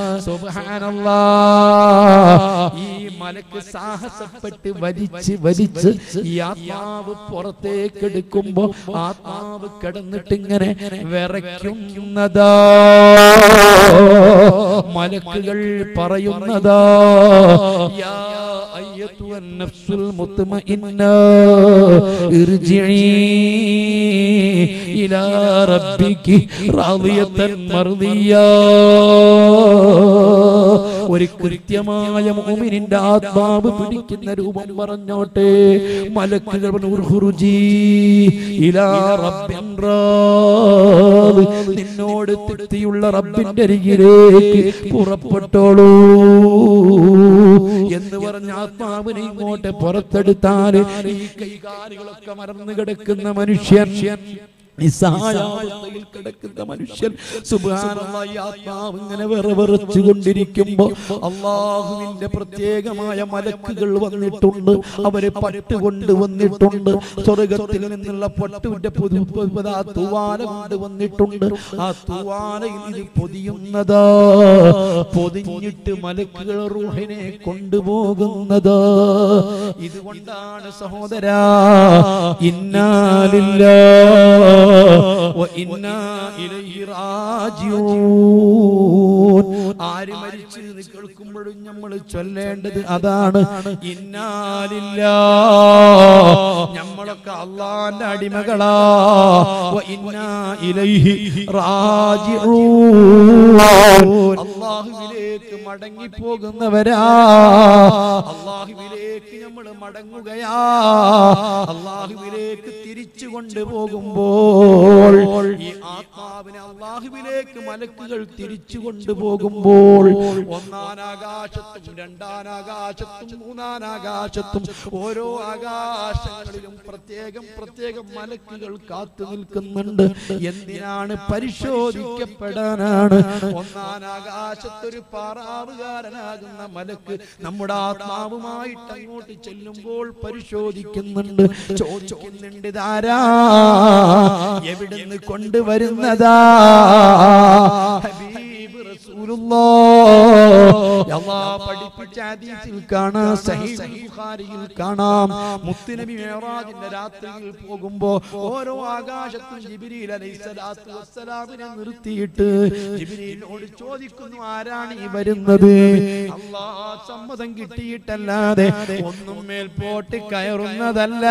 Speaker 1: സുബ്ഹാനല്ലാഹ്, ഈ മലക്ക് സാഹസപ്പെട്ട് വലിച്ച് വലിച്ച് ഈ ആത്മാവ് പുറത്തേക്ക് എടുക്കുമ്പോ ആത്മാവ് കിടന്നിട്ട് ഇങ്ങനെ വിറയ്ക്കുന്നതാ. മലക്കുകൾ പറയുന്നതാ, യാ അയ്യത്തുൻ നഫ്സുൽ മുത്മഇന്ന ഇർജിഇ ഇലാ റബ്ബികി റാദിയതൻ മർദിയാ. ഒരു കൃത്യമായ മുഅ്മിനിന്റെ ആത്മാവ് പിടിക്കുന്ന രൂപം പറഞ്ഞോട്ടെ. മലക്കുകൾ ഉർഖുറുജി ഇലാ റബ്ബിൻ റാദി, നിന്നോട് തൃപ്തിയുള്ള റബ്ബിന്റെ അരികിലേക്ക് പുറപ്പെട്ടോളൂ എന്ന് പറഞ്ഞ ആത്മാവിനെ ഇങ്ങോട്ട് പുറത്തെടുത്താൽ ഈ കൈകാലുകളൊക്കെ മറന്നു കിടക്കുന്ന മനുഷ്യൻ, നിസ്സഹായാവസ്ഥയിൽ കിടക്കുന്ന മനുഷ്യൻ സുബ്ഹാനല്ലാഹ്, ആത്മാവ് ഇങ്ങനെ വിറവിറച്ചു കൊണ്ടിരിക്കുമ്പോ അള്ളാഹുവിന്റെ പ്രത്യേകമായ മലക്കുകൾ വന്നിട്ടുണ്ട്. അവര് പട്ടുകൊണ്ട് വന്നിട്ടുണ്ട്, സ്വർഗത്തിൽ നിന്നുള്ള പട്ടുവിന്റെ തൂവാല കൊണ്ട് വന്നിട്ടുണ്ട്. ആ തൂവാലയിൽ ഇത് പൊതിയുന്നതാ, പൊതിഞ്ഞിട്ട് മലക്കുകൾ റൂഹിനെ കൊണ്ടുപോകുന്നത്. ഇതുകൊണ്ടാണ് സഹോദരാ ഇന്നാ ലില്ലാഹി വഇന്നാ ഇലൈഹി റാജിഊൻ. ആര് മരിച്ചു എന്ന് കേൾക്കുമ്പോഴും നമ്മൾ ചൊല്ലേണ്ടത് അതാണ്, ഇന്നാ ലില്ലാഹ്, നമ്മളൊക്കെ അല്ലാഹുവിന്റെ അടിമകളാ, വഇന്നാ ഇലൈഹി റാജിഊൻ, അല്ലാഹുവിലേക്ക് മടങ്ങി പോകുന്നവരാ, അല്ലാഹുവിലേക്ക് നമ്മൾ മടങ്ങുകയാ. അല്ലാഹുവിലേക്ക് തിരിച്ചു കൊണ്ടുപോകുമ്പോൾ ഈ ആത്മാവിനെ അല്ലാഹുവിലേക്ക് മലക്കുകൾ തിരിച്ചു കൊണ്ടുപോകുമ്പോൾ ഒന്നാനാകാശത്തും രണ്ടാനാകാശത്തും മൂന്നാനാകാശത്തും ഓരോ ആകാശങ്ങളിലും പ്രത്യേകം പ്രത്യേകം മലക്കുകൾ കാത്തു നിൽക്കുന്നുണ്ട്. എന്തിനാണ്? പരിശോധിക്കപ്പെടാനാണ്. ഒന്നാനാകാശത്തൊരു പാറാവുകാരനാകുന്ന മലക്ക് നമ്മുടെ ആത്മാവുമായിട്ട് അങ്ങോട്ട് ചെല്ലുമ്പോൾ പരിശോധിക്കുന്നുണ്ട്, ചോദിക്കുന്നുണ്ട്, ഇതാരാ, എവിടുന്ന് കൊണ്ടുവരുന്നതാ? ഹബീബ് റസൂലുള്ളാഹ് അല്ലാഹു പഠിപ്പിച്ച ഹദീസിൽ കാണാം, സഹീഹ് ബുഖാരിയിൽ കാണാം, മുത്തുനബി മിഅ്റാജിന്റെ രാത്രിയിൽ പോകുമ്പോൾ ഓരോ ആകാശത്തും ജിബ്രീൽ അലൈഹിസ്സലാത്തു വസ്സലാമിനെ നിർത്തിയിട്ട് ജിബ്രീലിനോട് ചോദിക്കുന്നു, ആരാണ് ഈ വരുന്നത്? അല്ലാഹ് സമ്മതം കിട്ടിയിട്ടല്ലാതെ ഒന്നും മേൽപോട്ട് കയറുന്നതല്ല.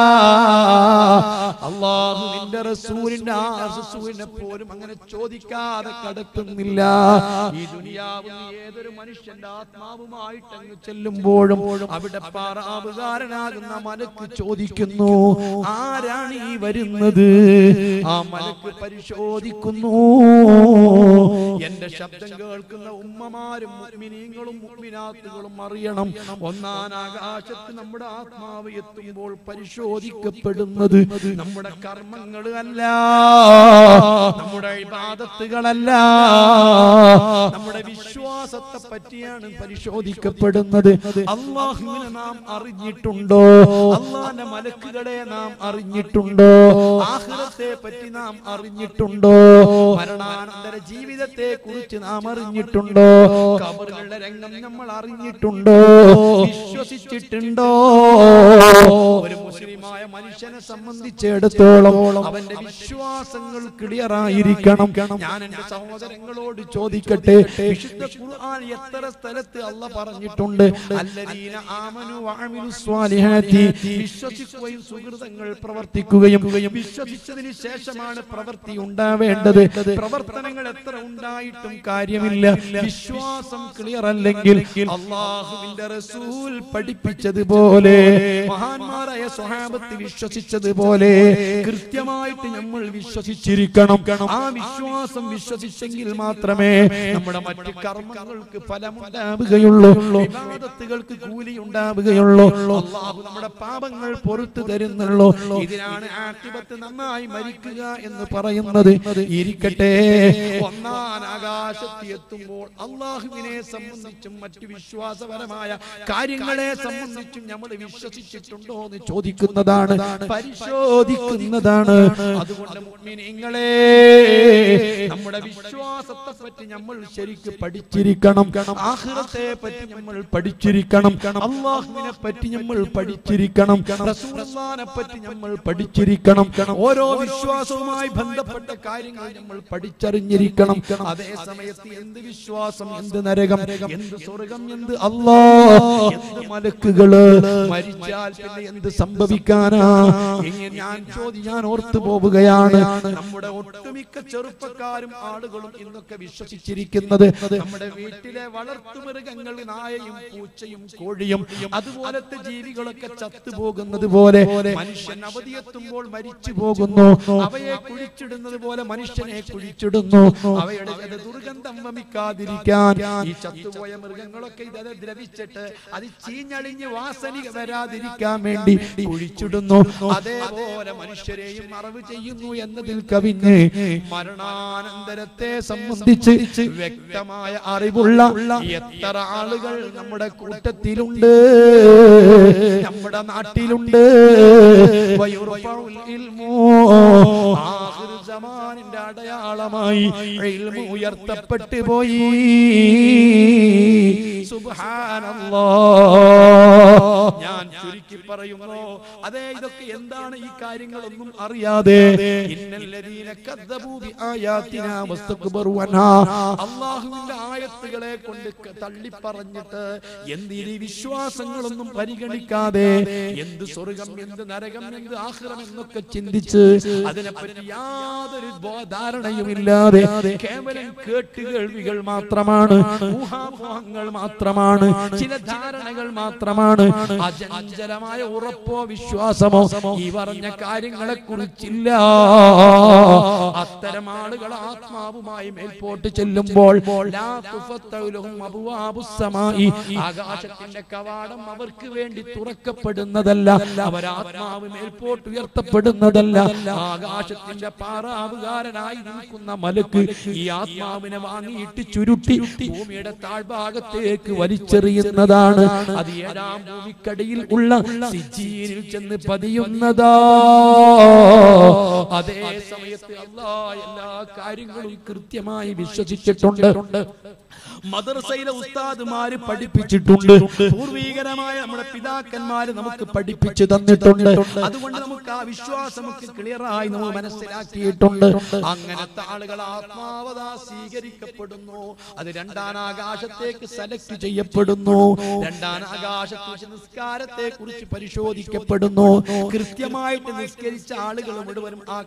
Speaker 1: അല്ലാഹുവിന്റെ റസൂലിന്റെ ആ റസൂലിനെ പോലും അങ്ങനെ ചോദിക്കാതെ കടത്തുന്നില്ല. ഈ ദുനിയാവിൽ ഏതൊരു മനുഷ്യന്റെ ആത്മാവുമായിട്ട് അങ്ങ് ചെല്ലുമ്പോഴും അവിടെ പാറാവുകാരനാകുന്ന മലക്ക് ചോദിക്കുന്നു, ആരാണ് ഈ നീ വരുന്നത്? ആ മലക്ക് പരിശോധിക്കുന്നു. എന്റെ ശബ്ദം കേൾക്കുന്ന ഉമ്മമാരും മുഅ്മിനീങ്ങളും മുഅ്മിനാത്തുകളും അറിയണം, ഒന്നാം ആകാശത്ത് നമ്മുടെ ആത്മാവ് എത്തുമ്പോൾ പരിശോധിക്കപ്പെടുന്നത് നമ്മുടെ കർമ്മങ്ങൾ അല്ല, നമ്മുടെ ഇബാദത്തുകളല്ല, നമ്മുടെ വിശ്വാസത്തെ പറ്റിയാണ് പരിശോധിക്കപ്പെടുന്നത്. അല്ലാഹുവിനെ നാം അറിഞ്ഞിട്ടുണ്ടോ? അല്ലാഹുവിന്റെ മലക്കുകളെ നാം അറിഞ്ഞിട്ടുണ്ടോ? ആഖിറത്തെ പറ്റി നാം അറിഞ്ഞിട്ടുണ്ടോ? മരണാനന്തര ജീവിതത്തെ കുറിച്ച് നാം അറിഞ്ഞിട്ടുണ്ടോ? ഖബറിലെ രംഗം നമ്മൾ അറിഞ്ഞിട്ടുണ്ടോ? വിശ്വസിച്ചിട്ടുണ്ടോ? ഒരു മുസ്ലിമായ മനുഷ്യനെ സംബന്ധിച്ചിടത്തോളം അവന്റെ വിശ്വാസങ്ങൾ ക്ലിയർ ആയിരിക്കണം. ഞാൻ എന്റെ സഹോദരങ്ങളോട് ചോദിക്കട്ടെ, വിശുദ്ധ ഖുർആൻ എത്ര സ്ഥലത്ത് അല്ലാഹ് പറഞ്ഞിട്ടുണ്ട് അല്ലദീന ആമനു വഅമിലുസ് സ്വാലിഹാത്തി, വിശ്വസിക്കുകയും സുകൃതങ്ങൾ പ്രവർത്തിക്കുകയും, വിശ്വസിച്ചതിന് ശേഷമാണ് പ്രവൃത്തി ഉണ്ടാവേണ്ടത്. പ്രവർത്തനങ്ങൾ എത്ര ഉണ്ടായിട്ടും കാര്യമില്ല, വിശ്വാസം ക്ലിയർ അല്ലെങ്കിൽ അല്ലാഹുവിന്റെ റസൂൽ പഠിപ്പിച്ചതുപോലെ, മഹാന്മാരായ സ്വഹാബത്ത് വിശ്വസിച്ചതുപോലെ കൃത്യമായിട്ട് നമ്മൾ വിശ്വസിച്ചിരിക്കണം. ആ വിശ്വാസം വിശ്വസിച്ചെങ്കിൽ മാത്രമേ നമ്മുടെ മറ്റു കർമ്മങ്ങൾക്ക് ഫലമുണ്ടാവുകയുള്ളൂ, ഇബാദത്തുകൾക്ക് കൂലി ഉണ്ടാവുകയുള്ളൂ, അല്ലാഹു നമ്മുടെ പാപങ്ങൾ പൊറുത്തു തരുന്നുള്ളൂ. ഇതിനാണ് ആഖിബത്ത് നന്നായി മരിക്കുക എന്ന് പറയുന്നത്. ഇരിക്കട്ടെ, ഒന്നാം ആകാശത്ത് എത്തുമ്പോൾ അല്ലാഹുവിനെ സംബന്ധിച്ചും മറ്റു വിശ്വാസപരമായ കാര്യങ്ങളെ സംബന്ധിച്ചും നമ്മൾ വിശ്വസിച്ചിട്ടുണ്ടോ എന്ന് ചോദിക്കുന്നതാണ്, പരിശോധിക്കുന്നതാണ്. അതുകൊണ്ട് മുഅ്മിനീങ്ങളെ, നമ്മുടെ വിശ്വാസത്തെ പറ്റി നമ്മൾ ശരിക്കും പഠിച്ചിരിക്കണം, ആഖിറത്തെ പറ്റി നമ്മൾ പഠിച്ചിരിക്കണം, അല്ലാഹുവിനെ പറ്റി നമ്മൾ പഠിച്ചിരിക്കണം, റസൂലുള്ളാഹിനെ പറ്റി നമ്മൾ പഠിച്ചിരിക്കണം. ഓരോ വിശ്വാസവുമായി ബന്ധപ്പെട്ട കാര്യങ്ങൾ നമ്മൾ പഠിച്ചറിഞ്ഞിരിക്കണം. അതേ സമയത്ത് എന്ത് വിശ്വാസം, എന്ത് നരകം, എന്ത് സ്വർഗം, എന്ത് അല്ലാഹ്, എന്ത് മലക്കുകള്, മരിച്ചാൽ പിന്നെ എന്ത് സംഭവിക്കാനാ? ഇങ്ങനെ ഞാൻ ചോദി ഞാൻ ഓർത്തു പോവുകയാണ്. നമ്മുടെ ഒട്ടുമിക്ക ചെറുപ്പക്കാരും ആളുകളും ഇന്നൊക്കെ വിശ്വസിച്ചിരിക്കുന്നത് നമ്മുടെ വീട്ടിലെ വളർത്തുമൃഗങ്ങൾ, നായയും പൂച്ചയും കോഴിയും അതുപോലത്തെ ജീവികളൊക്കെ ചത്തുപോകുന്നത് പോലെ, മനുഷ്യൻ അവധിയെത്തുമ്പോൾ മരിച്ചു പോകുന്നു, അവയെ കുഴിച്ചിടുന്നത് പോലെ മനുഷ്യനെ കുഴിച്ചിടുന്നു. അവയുടെ ദുർഗന്ധം വമിക്കാതിരിക്കാൻ ഈ ചത്തുപോയ മൃഗങ്ങളൊക്കെ ഇത് ദ്രവിച്ചിട്ട് അത് ചീഞ്ഞളിഞ്ഞ് വാസന വരാതിരിക്കാൻ വേണ്ടി കുഴിച്ചിടുന്നു. അതേപോലെ മനുഷ്യരെയും മറവ് ചെയ്യുന്നു എന്നതിൽ കവിഞ്ഞ് മരണാനന്തരത്തെ സംബന്ധിച്ച് വ്യക്തമായ അറിവുള്ള എത്ര ആളുകൾ നമ്മുടെ കൂട്ടത്തിലുണ്ട്, നമ്മുടെ നാട്ടിലുണ്ട്. ആഖിർ സമാനിന്റെ അടയാളമായി ഇൽമു ഉയർത്തപ്പെട്ടു പോയി. സുബ്ഹാനല്ലാഹ്. ഞാൻ ചുരുക്കി പറയുന്നു, അതെ, ഇതൊക്കെ എന്താണ് ഈ കാര്യങ്ങളൊന്നും അറിയാതെ ഇന്നല്ലദീന കദ്ദബൂ ബിആയാതിനാ വസ്തക്ബറു അൻഹാ, അല്ലാഹുവിന്റെ ആയത്തുകളെ കൊണ്ട് തള്ളി പറഞ്ഞിട്ട് എന്തിനീ വിശ്വാസങ്ങളൊന്നും പരിഗണിക്കാതെ എന്ത് സ്വർഗം, എന്ത് നരകം, എന്ത് ആഖിറം എന്നൊക്കെ ചിന്തിച്ച് അതിനെപ്പറ്റി യാതൊരു ധാരണയുമില്ലാതെ കേവലം കേട്ടുകേൾവികൾ മാത്രമാണ്, ഊഹാപോഹങ്ങൾ മാത്രമാണ്, ചില ധാരണകൾ മാത്രമാണ്, അചഞ്ചലമായ ഉറപ്പോ വിശ്വാസമോ ഈ പറഞ്ഞ കാര്യങ്ങളെ കുറിച്ചില്ല. അത്തരം ആളുകൾ ആത്മാവുമായി മേൽപോട്ട് ചെല്ലുമ്പോൾ ആകാശത്തിന്റെ കവാടം അവർക്ക് വേണ്ടി തുറക്കപ്പെടുന്നതല്ല, അവരാത്മാവ് മേൽപോട്ട് ഉയർത്തപ്പെടുന്നതല്ല. ആകാശത്തിന്റെ പാറാവുകാരനായി നിൽക്കുന്ന മലക്ക് ഈ ആത്മാവിനെ വാങ്ങിയിട്ട് ചുരുട്ടി ഭൂമിയുടെ താഴ്ഭാഗത്തേക്ക് വലിച്ചെറിയുന്നതാണ്. അത് ഏഴാം ഭൂമിക്കടിയിൽ ഉള്ള സിജ്ജീനിൽ ചെന്ന് പതിയുന്നതാ. അതേ സമയത്ത് അല്ലാഹ് എല്ലാ കാര്യങ്ങളും കൃത്യമായി വിശ്വസിച്ചിട്ടുണ്ട്. മദ്രസയിലെ ഉസ്താദുമാര് പഠിപ്പിച്ചിട്ടുണ്ട്, പൂർവീകരമായ നമ്മുടെ പിതാക്കന്മാര് നമുക്ക് പഠിപ്പിച്ചു തന്നിട്ടുണ്ട്. അതുകൊണ്ട് നമുക്ക് ആ വിശ്വാസം ക്ലിയർ ആയി നമ്മൾ മനസ്സിലാക്കിയിട്ടുണ്ട്. അങ്ങനത്തെ ആളുകൾ ആത്മാവതാ സ്വീകരിക്കപ്പെടുന്നു, അത് രണ്ടാം ആകാശത്തേക്ക് സെലക്ട് ചെയ്യപ്പെടുന്നു, രണ്ടാം ആകാശത്തെ നിസ്കാരത്തെ കുറിച്ച് പരിശോധിക്കപ്പെടുന്നു. കൃത്യമായിട്ട് നിസ്കരിച്ച ആളുകൾ മുഴുവനും ആ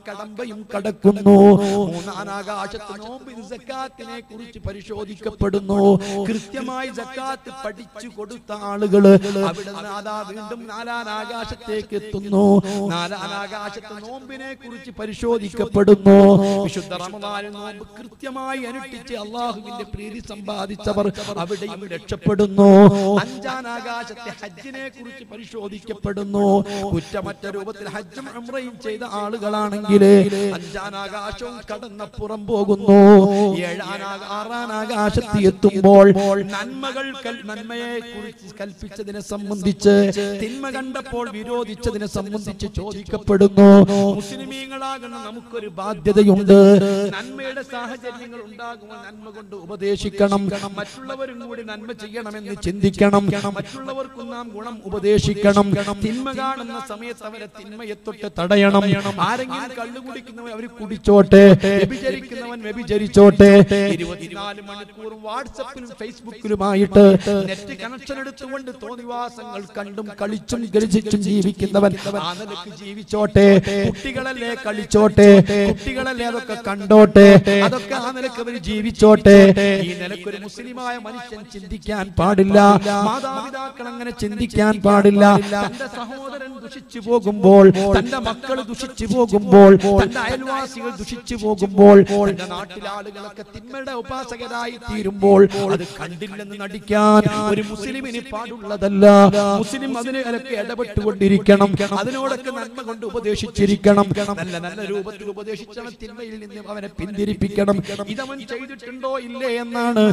Speaker 1: കടമ്പയും കടക്കുന്നു. മൂന്നാം ആകാശത്ത് നോമ്പിന് സക്കാത്തിനെ കുറിച്ച് പരിശോധിക്കപ്പെടുന്നു. കൃത്യമായി സക്കാത്ത് പഠിച്ചു കൊടുത്ത ആളുകള് അവിടെ നാദാ വീണ്ടും നാലാം ആകാശത്തേക്ക് എത്തുന്നു. നാലാം ആകാശത്ത് നോമ്പിനെ കുറിച്ച് പരിശോധിക്കപ്പെടുന്നു. വിശുദ്ധ റമദാനിൽ നോമ്പ് കൃത്യമായി അനുഷ്ഠിച്ച് അള്ളാഹുവിന്റെ പ്രീതി സമ്പാദിച്ചവർ അവിടെയും രക്ഷപ്പെടുന്നു. അഞ്ചാം ആകാശത്തെ ഹജ്ജിനെ കുറിച്ച് പരിശോധിക്കപ്പെടുന്നു. കുറ്റമറ്റ രൂപത്തിൽ ഹജ്ജും ഉംറയും ചെയ്ത ആളുകളാണെങ്കിൽ അഞ്ചാം ആകാശവും കടന്നപ്പുറം പോകുന്നു. ഏഴാം ആറാം ആകാശത്ത് എത്തുമ്പോൾ നന്മകൾ നന്മയെ കുറിച്ച് കൽപ്പിച്ചതിനെ സംബന്ധിച്ച് തിന്മ കണ്ടപ്പോൾ വിരോധിച്ചതിനെ സംബന്ധിച്ച് ചോദിക്കപ്പെടുന്നു. മുസ്ലിമീങ്ങളാകുന്ന നമുക്കൊരു ബാധ്യതയുണ്ട്. നന്മയുടെ സാഹചര്യങ്ങൾ ഉണ്ടാകുമ്പോൾ നന്മ കൊണ്ട് ഉപദേശിക്കണം. മറ്റുള്ളവരും കൂടി നന്മ ചെയ്യണമെന്ന് ചിന്തിക്കണം. മറ്റുള്ളവർക്കും നാം ഗുണം ഉപദേശിക്കണം. തിന്മ കാണുന്ന സമയത്ത് അവരെ തിന്മയെ തൊട്ട് തടയണം. ആരെങ്കിലും കള്ളു കുടിക്കുന്നവൻ അവർ കുടിച്ചോട്ടെ, വ്യഭിചരിക്കുന്നവൻ വ്യഭിചരിച്ചോട്ടെ. ഇരുപത്തിനാല് മണിക്കൂറും വാട്സപ്പിലും ഫേസ്ബുക്കിലുമായിട്ട് നെറ്റ് കണക്ഷൻ എടുത്തുകൊണ്ട് തോന്നിവാസങ്ങൾ കണ്ടും കളിച്ചും ഗളിച്ചും ജീവിക്കുന്നവൻ ആ നിലക്ക് ജീവിച്ചോട്ടെ. കുട്ടികളല്ലേ കളിച്ചോട്ടെ, കുട്ടികളല്ലേ അതൊക്കെ കണ്ടോട്ടെ, അതൊക്കെ ആ നിലക്ക് അവർ ജീവിച്ചോട്ടെ. ഈ നിലക്കൊരു മുസ്ലിമായ മനുഷ്യൻ ചിന്തിക്കാൻ പാടില്ല. മാതാപിതാക്കൾ അങ്ങനെ ചിന്തിക്കാൻ പാടില്ല. തന്റെ സഹോദരൻ ദുഷിച്ചു പോകുമ്പോൾ, തന്റെ മക്കൾ ദുഷിച്ചു പോകുമ്പോൾ, തന്റെ അയൽവാസികൾ ദുഷിച്ചു പോകുമ്പോൾ, തന്റെ നാട്ടിലെ ആളുകളൊക്കെ തിന്മയുടെ ഉപാസകരായി തീരുമ്പോൾ അത് കണ്ടില്ലെന്ന് നടിക്കാൻ ഒരു മുസ്ലിമിന് പാടുള്ളതല്ല. മുസ്ലിം അതിനൊക്കെ ഇടപെട്ടുകൊണ്ടിരിക്കണം. അതിനോടൊക്കെ നന്മ കൊണ്ട് ഉപദേശിച്ചിരിക്കണം. നല്ല നല്ല രൂപത്തിൽ ഉപദേശിച്ചവൻ തിന്മയിൽ നിന്ന് അവനെ പിന്തിരിപ്പിക്കണം. ഇതവൻ ചെയ്തിട്ടുണ്ടോ ഇല്ലേ എന്നാണ്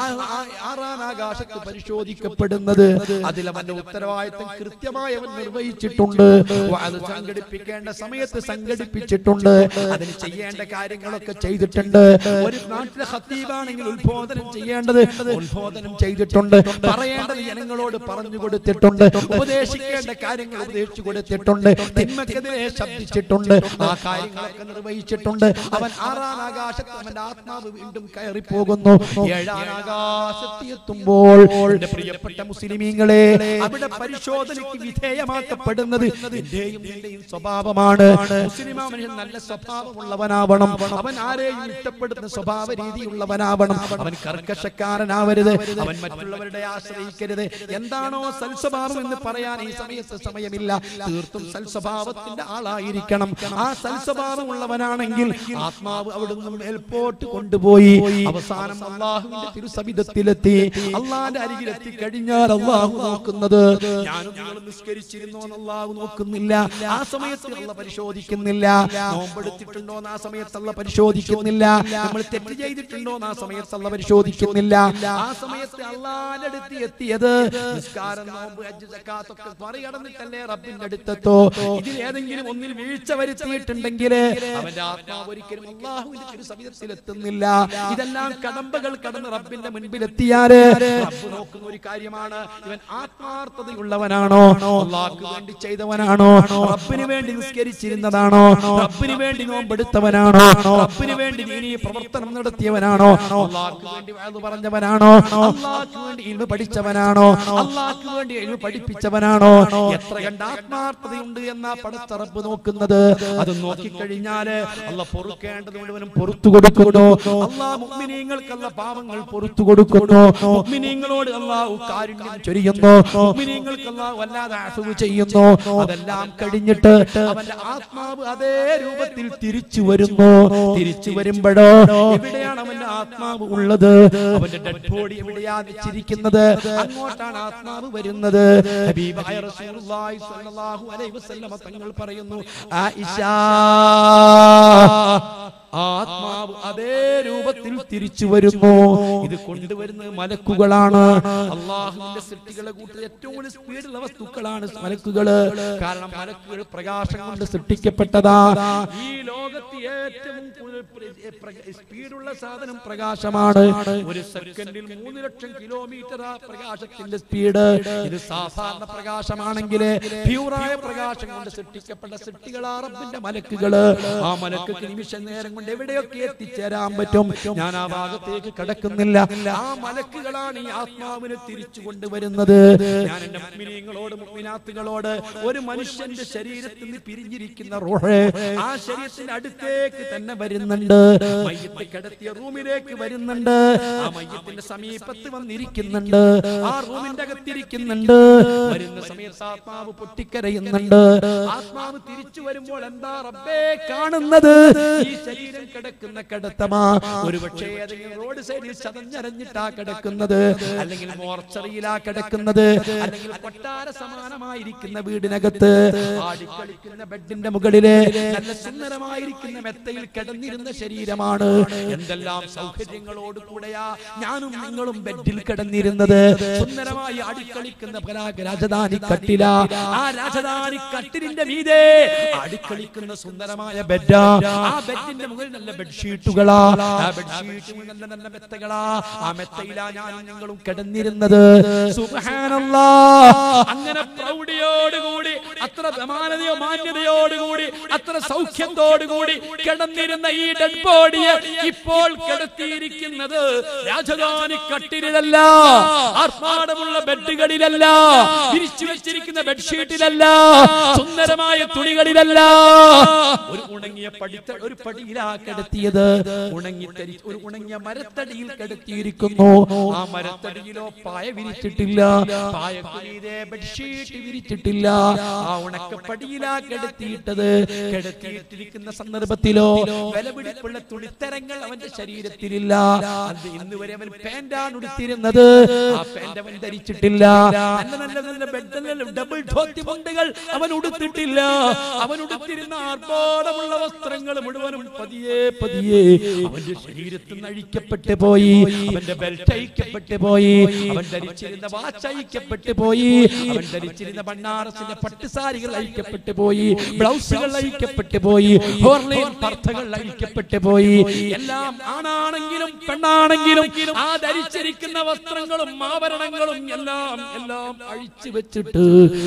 Speaker 1: ആറാം ആകാശത്ത് പരിശോധിക്കപ്പെടുന്നത്. അതിലവന്റെ ഉത്തരവാദിത്തം കൃത്യമായി അവൻ നിർവഹിച്ചിട്ടുണ്ട്. അത് സംഘടിപ്പിക്കേണ്ട സമയത്ത് സംഘടിപ്പിച്ചിട്ടുണ്ട്. അതിന് ചെയ്യേണ്ട കാര്യങ്ങളൊക്കെ ചെയ്തിട്ടുണ്ട്. ഒരു നാട്ടിലെ ഖത്തീബാണെങ്കിൽ ഉത്ബോധനം ചെയ്യേണ്ടത് ഉത്ബോധനം ചെയ്തിട്ടുണ്ട്. പറയേണ്ടത് ജനങ്ങളോട് പറഞ്ഞു കൊടുത്തിട്ടുണ്ട്. ഉപദേശിക്കേണ്ട കാര്യങ്ങൾ ഉപദേശിച്ചു കൊടുത്തിട്ടുണ്ട്. തിന്മക്കെതിരെ ശബ്ദിച്ചിട്ടുണ്ട്. ആ കാര്യങ്ങളൊക്കെ നിർവഹിച്ചിട്ടുണ്ട്. അവൻ ആറാം ആകാശത്ത് അവന്റെ ആത്മാവ് വീണ്ടും കയറി പോകുന്നു. ഏഴാം ആകാശത്ത് എത്തുമ്പോൾ എന്റെ പ്രിയപ്പെട്ട മുസ്ലിമീങ്ങളെ, അവിടെ പരിശോധനയ്ക്ക് വിധേയമാക്കപ്പെടുന്നത് എന്റെയും നിന്റെയും സ്വഭാവമാണ്. മുസ്ലിം മനുഷ്യൻ നല്ല സ്വഭാവമുള്ളവനാവണം. അവൻ ആരെയും ഇഷ്ടപ്പെടുന്ന സ്വഭാവ രീതിയുള്ളവനാവണം. അവൻ കർക്കശക്കാരനാവരുത്. അവൻ മറ്റുള്ളവരുടെ ആശ്രയിക്കരുത്. എന്താണോ സൽസ്വഭാവം എന്ന് പറയാൻ ഈ സമയത്ത് സമയമില്ല. തീർത്തും സൽസ്വഭാവത്തിന്റെ ആളായിരിക്കണം. ആ സൽസ്വഭാവമുള്ളവനാണെങ്കിൽ ആത്മാവ് അവിടുന്ന് മേൽപോട്ട് കൊണ്ടുപോയി അവസാനം അള്ളാഹുവിന്റെ തിരുസവിധത്തിലെത്തി. അള്ളാന്റെ അരികിലെത്തി കഴിഞ്ഞാൽ അള്ളാഹു നോക്കുന്നത് ഞാനും നിങ്ങൾ നിസ്കരിച്ചിരുന്നോ എന്ന് അള്ളാഹു നോക്കുന്നില്ല. ആ സമയത്ത് അള്ള പരിശോധിക്കുന്നില്ല. നോമ്പെടുത്തിട്ടുണ്ടോ എന്ന് ആ സമയത്ത് അള്ള പരിശോധിക്കുന്നില്ല. നമ്മൾ തെറ്റ് ചെയ്തിട്ടുണ്ടോ എന്ന് ആ സമയത്ത് അള്ള പരിശോധിക്കുന്നില്ല. ആ സമയത്ത് അള്ളാന്റെ അടുത്ത് എത്തിയത് നിസ്കാരം, നോമ്പ്, ഹജ്ജ്, സക്കാത്ത് ഒക്കെ മറികടന്നിട്ടല്ലേ റബ്ബിന്റെ അടുത്തെത്തോ. ഇതിൽ ഏതെങ്കിലും ഒന്നിൽ വീഴ്ച വരുത്തിയിട്ടുണ്ടെങ്കിൽ അവന്റെ ആത്മാവ് ഒരിക്കലും അള്ളാഹുവിന്റെ തിരുസവിധത്തിൽ എത്തുന്നില്ല. ഇതെല്ലാം കടമ്പകൾ കടന്ന് റബ്ബിന്റെ മുൻപിൽ എത്തിയാല് റബ്ബ് നോക്കുന്ന ഒരു കാര്യമാണ്, ഇവൻ ആത്മാർത്ഥതയുള്ളവനാണോ, അള്ളാഹ്ക്ക് വേണ്ടി ചെയ്തവനാണോ, റബ്ബിന് വേണ്ടി നിസ്കരിച്ചിരുന്നതാണോ, റബ്ബിന് വേണ്ടി നോമ്പെടുത്തവനാണോ, റബ്ബിന് വേണ്ടി ദീനീ പ്രവർത്തനം നടത്തിയവനാണോ, അള്ളാഹ്ക്ക് വേണ്ടി വഅദ് പറഞ്ഞവനാണോ, അള്ളാഹ്ക്ക് വേണ്ടി ഇൽമു പഠിച്ചവനാണോ, അള്ളാഹ്ക്ക് വേണ്ടി ഇൽമു പഠിപ്പിച്ചവനാണോ, എത്ര കണ്ട ആത്മാർത്ഥതയുണ്ട് എന്നാ പടച്ച റബ്ബ് നോക്കുന്നത്. അത് നോക്കിക്കഴിഞ്ഞാല് അള്ളാഹ് പൊറുക്കേണ്ടത് മുഴുവനും പൊറുത്തു കൊടുക്കുന്നു. അള്ളാഹ് മുഅ്മിനീങ്ങൾക്ക് അള്ളാഹ് പാവങ്ങൾ പൊറുത്തു കൊടുക്കുന്നു. മുഅ്മിനീങ്ങളോട് അള്ളാഹു കാരുണ്യം ചൊരിയുന്നു. മുഅ്മിനീങ്ങൾക്ക് അള്ളാഹു വല്ലാതെ അഫ്വ് ചെയ്യുന്നു. അതെല്ലാം കഴിഞ്ഞിട്ട് അവന്റെ ആത്മാവ് അതേ രൂപത്തിൽ തിരിച്ചു വരുന്നു. തിരിച്ചു വരുമ്പോഴോ എവിടെയാണ് അവന്റെ ആത്മാവ് ഉള്ളത്? അവന്റെ ഡെഡ് ബോഡി എവിടെയാണ് വെച്ചിരിക്കുന്നത്? അങ്ങോട്ടാണ് ആത്മാവ് വരുന്നത്. ഹബീബായ റസൂലുള്ളാഹി സ്വല്ലല്ലാഹു അലൈഹി വസല്ലം തങ്ങൾ പറയുന്നു, ആയിഷ, ആത്മാവ് അതേ രൂപത്തിൽ തിരിച്ചു വരുന്നു. ഇത് കൊണ്ടുവരുന്നത് മലക്കുകളാണ്. അള്ളാഹുവിന്റെ സൃഷ്ടികളെ കൂട്ടി ഏറ്റവും സ്പീഡുള്ള വസ്തുക്കളാണ് മലക്കുകള്. കാരണം മലക്കുകൾ പ്രകാശം കൊണ്ട് സൃഷ്ടിക്കപ്പെട്ടതാ. ഈ ലോകത്ത് ഏറ്റവും സ്പീഡുള്ള സാധനം പ്രകാശമാണ്. ഒരു സെക്കൻഡിൽ മൂന്ന് ലക്ഷം കിലോമീറ്റർ ആ പ്രകാശത്തിന്റെ സ്പീഡ്. ഇത് സാധാരണ പ്രകാശമാണെങ്കിൽ പ്യൂറായ പ്രകാശം കൊണ്ട് സൃഷ്ടിക്കപ്പെട്ട സൃഷ്ടികളാ റബ്ബിന്റെ മലക്കുകള്. ആ മലക്ക് നിമിഷ നേരം കൊണ്ട് എവിടെയൊക്കെ എത്തിച്ചേരാൻ പറ്റും. ഞാൻ ആ ഭാഗത്തേക്ക് കടക്കുന്നില്ല. ആ മലക്കുകളാണ് ഈ ആത്മാവിനെ തിരിച്ചു കൊണ്ടുവരുന്നത്. ഞാൻ എന്റെ മുഅ്മിനീങ്ങളോട് മുഅ്മിനാത്തുകളോട് ഒരു മനുഷ്യന്റെ ശരീരത്തിൽ നിന്ന് പിരിഞ്ഞിരിക്കുന്ന റൂഹ് ആ ശരീരത്തിന്റെ അടുത്തേക്ക് തന്നെ വരുന്നുണ്ട്. മയ്യത്ത് കിടത്തിയ റൂമിലേക്ക് വരുന്നുണ്ട്. ആ മയ്യത്തിന്റെ സമീപത്ത് വന്നിരിക്കുന്നുണ്ട്. ആ റൂമിന്റെ അകത്തിരിക്കുന്നുണ്ട്. വരുന്ന സമയത്ത് ആത്മാവ് പൊട്ടിക്കരയുന്നുണ്ട്. ആത്മാവ് തിരിച്ചു വരുമ്പോൾ എന്താ റബ്ബേ കാണുന്നത്? ഈ ശരീരം കിടക്കുന്ന കിടത്തമാ ഒരുപക്ഷേ ഏതെങ്കിലും റോഡ് സൈഡിൽ ചതഞ്ഞരഞ്ഞിട്ടാ കിടക്കുന്നത്, അല്ലെങ്കിൽ മോർച്ചറിയിലാ കിടക്കുന്നത്, അല്ലെങ്കിൽ കൊട്ടാര സമാനമായിരിക്കുന്ന വീടിനകത്ത് ആടിക്കളിക്കുന്ന ബെഡിന്റെ മുകളില് നല്ല സുന്ദരമായിരിക്കുന്ന മെത്തയിൽ കിടന്നിരുന്ന ശരീരമാണ്. എന്തെല്ലാം സൗകര്യങ്ങളോട് കൂടെയാ ഞാനും നിങ്ങളും ബെഡിൽ കിടന്നിരുന്നത്. സുന്ദരമായി ആടിക്കളിക്കുന്ന രാജധാനി കട്ടില. ആ രാജധാനി കട്ടിലിന്റെ മീതെ ആടിക്കളിക്കുന്ന സുന്ദരമായ ബെഡാ. ആ ബെഡിന്റെ മുകളിൽ നല്ല ബെഡ്ഷീറ്റുകളാ. ആ ബെഡ്ഷീറ്റുകൾ നല്ല നല്ല മെത്തകളാ. ആ മെത്തയിലാ ഞാനും നിങ്ങളും കിടന്നിരുന്നത്. സുബ്ഹാനല്ലാഹ്. അങ്ങനെ പ്രൗഢിയോടുകൂടി, അത്ര ബഹുമാനതയോ മാന്യതയോടുകൂടി, അത്ര സൗഖ്യത്തോടുകൂടി കിടന്നിരുന്ന ഈ ഡെഡ് ബോഡിയെ ഇപ്പോൾ കിടത്തിയിരിക്കുന്നത് രാജധാനി കട്ടിലല്ല, ആർഭാടമുള്ള ബെഡുകളിലല്ല, വിരിച്ചു വെച്ചിരിക്കുന്ന ബെഡ്ഷീറ്റിലല്ല, സുന്ദരമായ തുണികളിലല്ല. ഒരു ഉണങ്ങിയ പടിത്ത ഒരു പടിയിലാ കിടത്തിയത്. ഉണങ്ങി ഒരു ഉണങ്ങിയ മരത്തടിയിൽ കിടത്തിയിരിക്കുന്നു. ആ മരത്തടിയിലോ പായ വിരിച്ചിട്ടില്ല, പായക്കുമീതെ ബെഡ്ഷീറ്റ് വിരിച്ചിട്ടില്ല. ആ ഉണക്കപ്പടിയിലാ കിടത്തിയിട്ടത്. കിടത്തിയിട്ടിരിക്കുന്ന സന്ദർഭത്തിലോ വിലപിടിപ്പുള്ള തുണിത്തരങ്ങൾ അവന്റെ ശരീരത്തിലില്ല. അത് ഇന്ന് വരെ അവൻ പാന്റാണ് ഉടുത്തിരുന്നത്. ആ പാന്റ് അവൻ ധരിച്ചിട്ടില്ല. നല്ല നല്ല നല്ല ബെഡ് ഡബിൾ ധോത്തി മുണ്ടുകൾ അവൻ ഉടുത്തിട്ടില്ല. അവൻ ഉടുത്തിരുന്ന ആർഭാടമുള്ള വസ്ത്രങ്ങൾ മുഴുവനും പതിയെ പതിയെ അവന്റെ ശരീരത്തിൽ നിന്ന് അഴിക്കപ്പെട്ടു പോയി. അവന്റെ ബെൽറ്റ് അഴിക്കപ്പെട്ടു പോയി. അവൻ ധരിച്ചിരുന്ന വാച്ച് അഴിക്കപ്പെട്ടു പോയി. അവൻ ധരിച്ചിരുന്ന ബനാറസിന്റെ പട്ടുസാരികൾ അഴിക്കപ്പെട്ടു പോയി. ബ്ലൗസുകൾ അഴിക്കപ്പെട്ടു പോയി. ഹോർലൈൻ പർദ്ദകൾ അഴിക്കപ്പെട്ടു പോയി. എല്ലാം ആണാണെങ്കിലും പെണ്ണാണെങ്കിലും ആ ധരിച്ചിരിക്കുന്ന വസ്ത്രങ്ങളും ആഭരണങ്ങളും എല്ലാം എല്ലാം അഴിച്ചു വെച്ചിട്ട്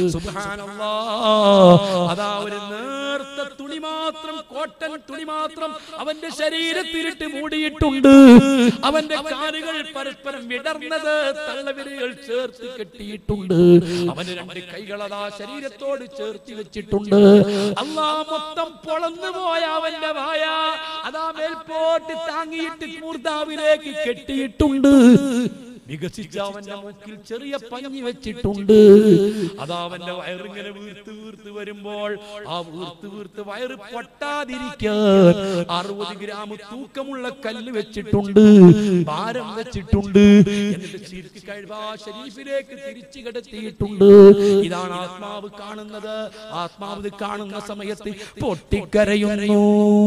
Speaker 1: സുബ്ഹാനല്ലാഹ്, അതാ ഒരു നേർത്ത തുണി മാത്രം, കോട്ടൺ തുണി മാത്രം അവന്റെ ശരീരത്തിലിട്ട് മൂടിയിട്ടുണ്ട്. അവന്റെ കാലുകൾ പരസ്പരം വിടർന്നത് തള്ളവിരലുകൾ ചേർത്ത് കെട്ടിയിട്ടുണ്ട്. അവന് രണ്ട് കൈകൾ അതാ ശരീരത്തോട് ചേർത്ത് വെച്ചിട്ടുണ്ട്. അല്ലാഹ് മൊത്തം പൊളന്നു പോയ അവന്റെ വായ അതാ മേൽപോട്ട് താങ്ങിയിട്ട് മൂർധാവിലേക്ക് കെട്ടിയിട്ടുണ്ട്. വികസിച്ച അവന്റെ മൂക്കിൽ ചെറിയ പഞ്ഞി വെച്ചിട്ടുണ്ട്. അതാ അവന്റെ വയറിങ്ങനെ വീർത്ത് വീർത്ത് വരുമ്പോൾ ആ വീർത്ത് വീർത്ത് വയറ് പൊട്ടാതിരിക്കാൻ അറുപത് ഗ്രാം തൂക്കമുള്ള കല്ല് വെച്ചിട്ടുണ്ട്, ഭാരം വെച്ചിട്ടുണ്ട്. എന്നിട്ട് ശിർക്ക് കഴിവാ ശരീഫിലേക്ക് തിരിച്ചു കിടത്തിയിട്ടുണ്ട്. ഇതാണ് ആത്മാവ് കാണുന്നത്. ആത്മാവ് കാണുന്ന സമയത്ത് പൊട്ടിക്കരയുന്നു.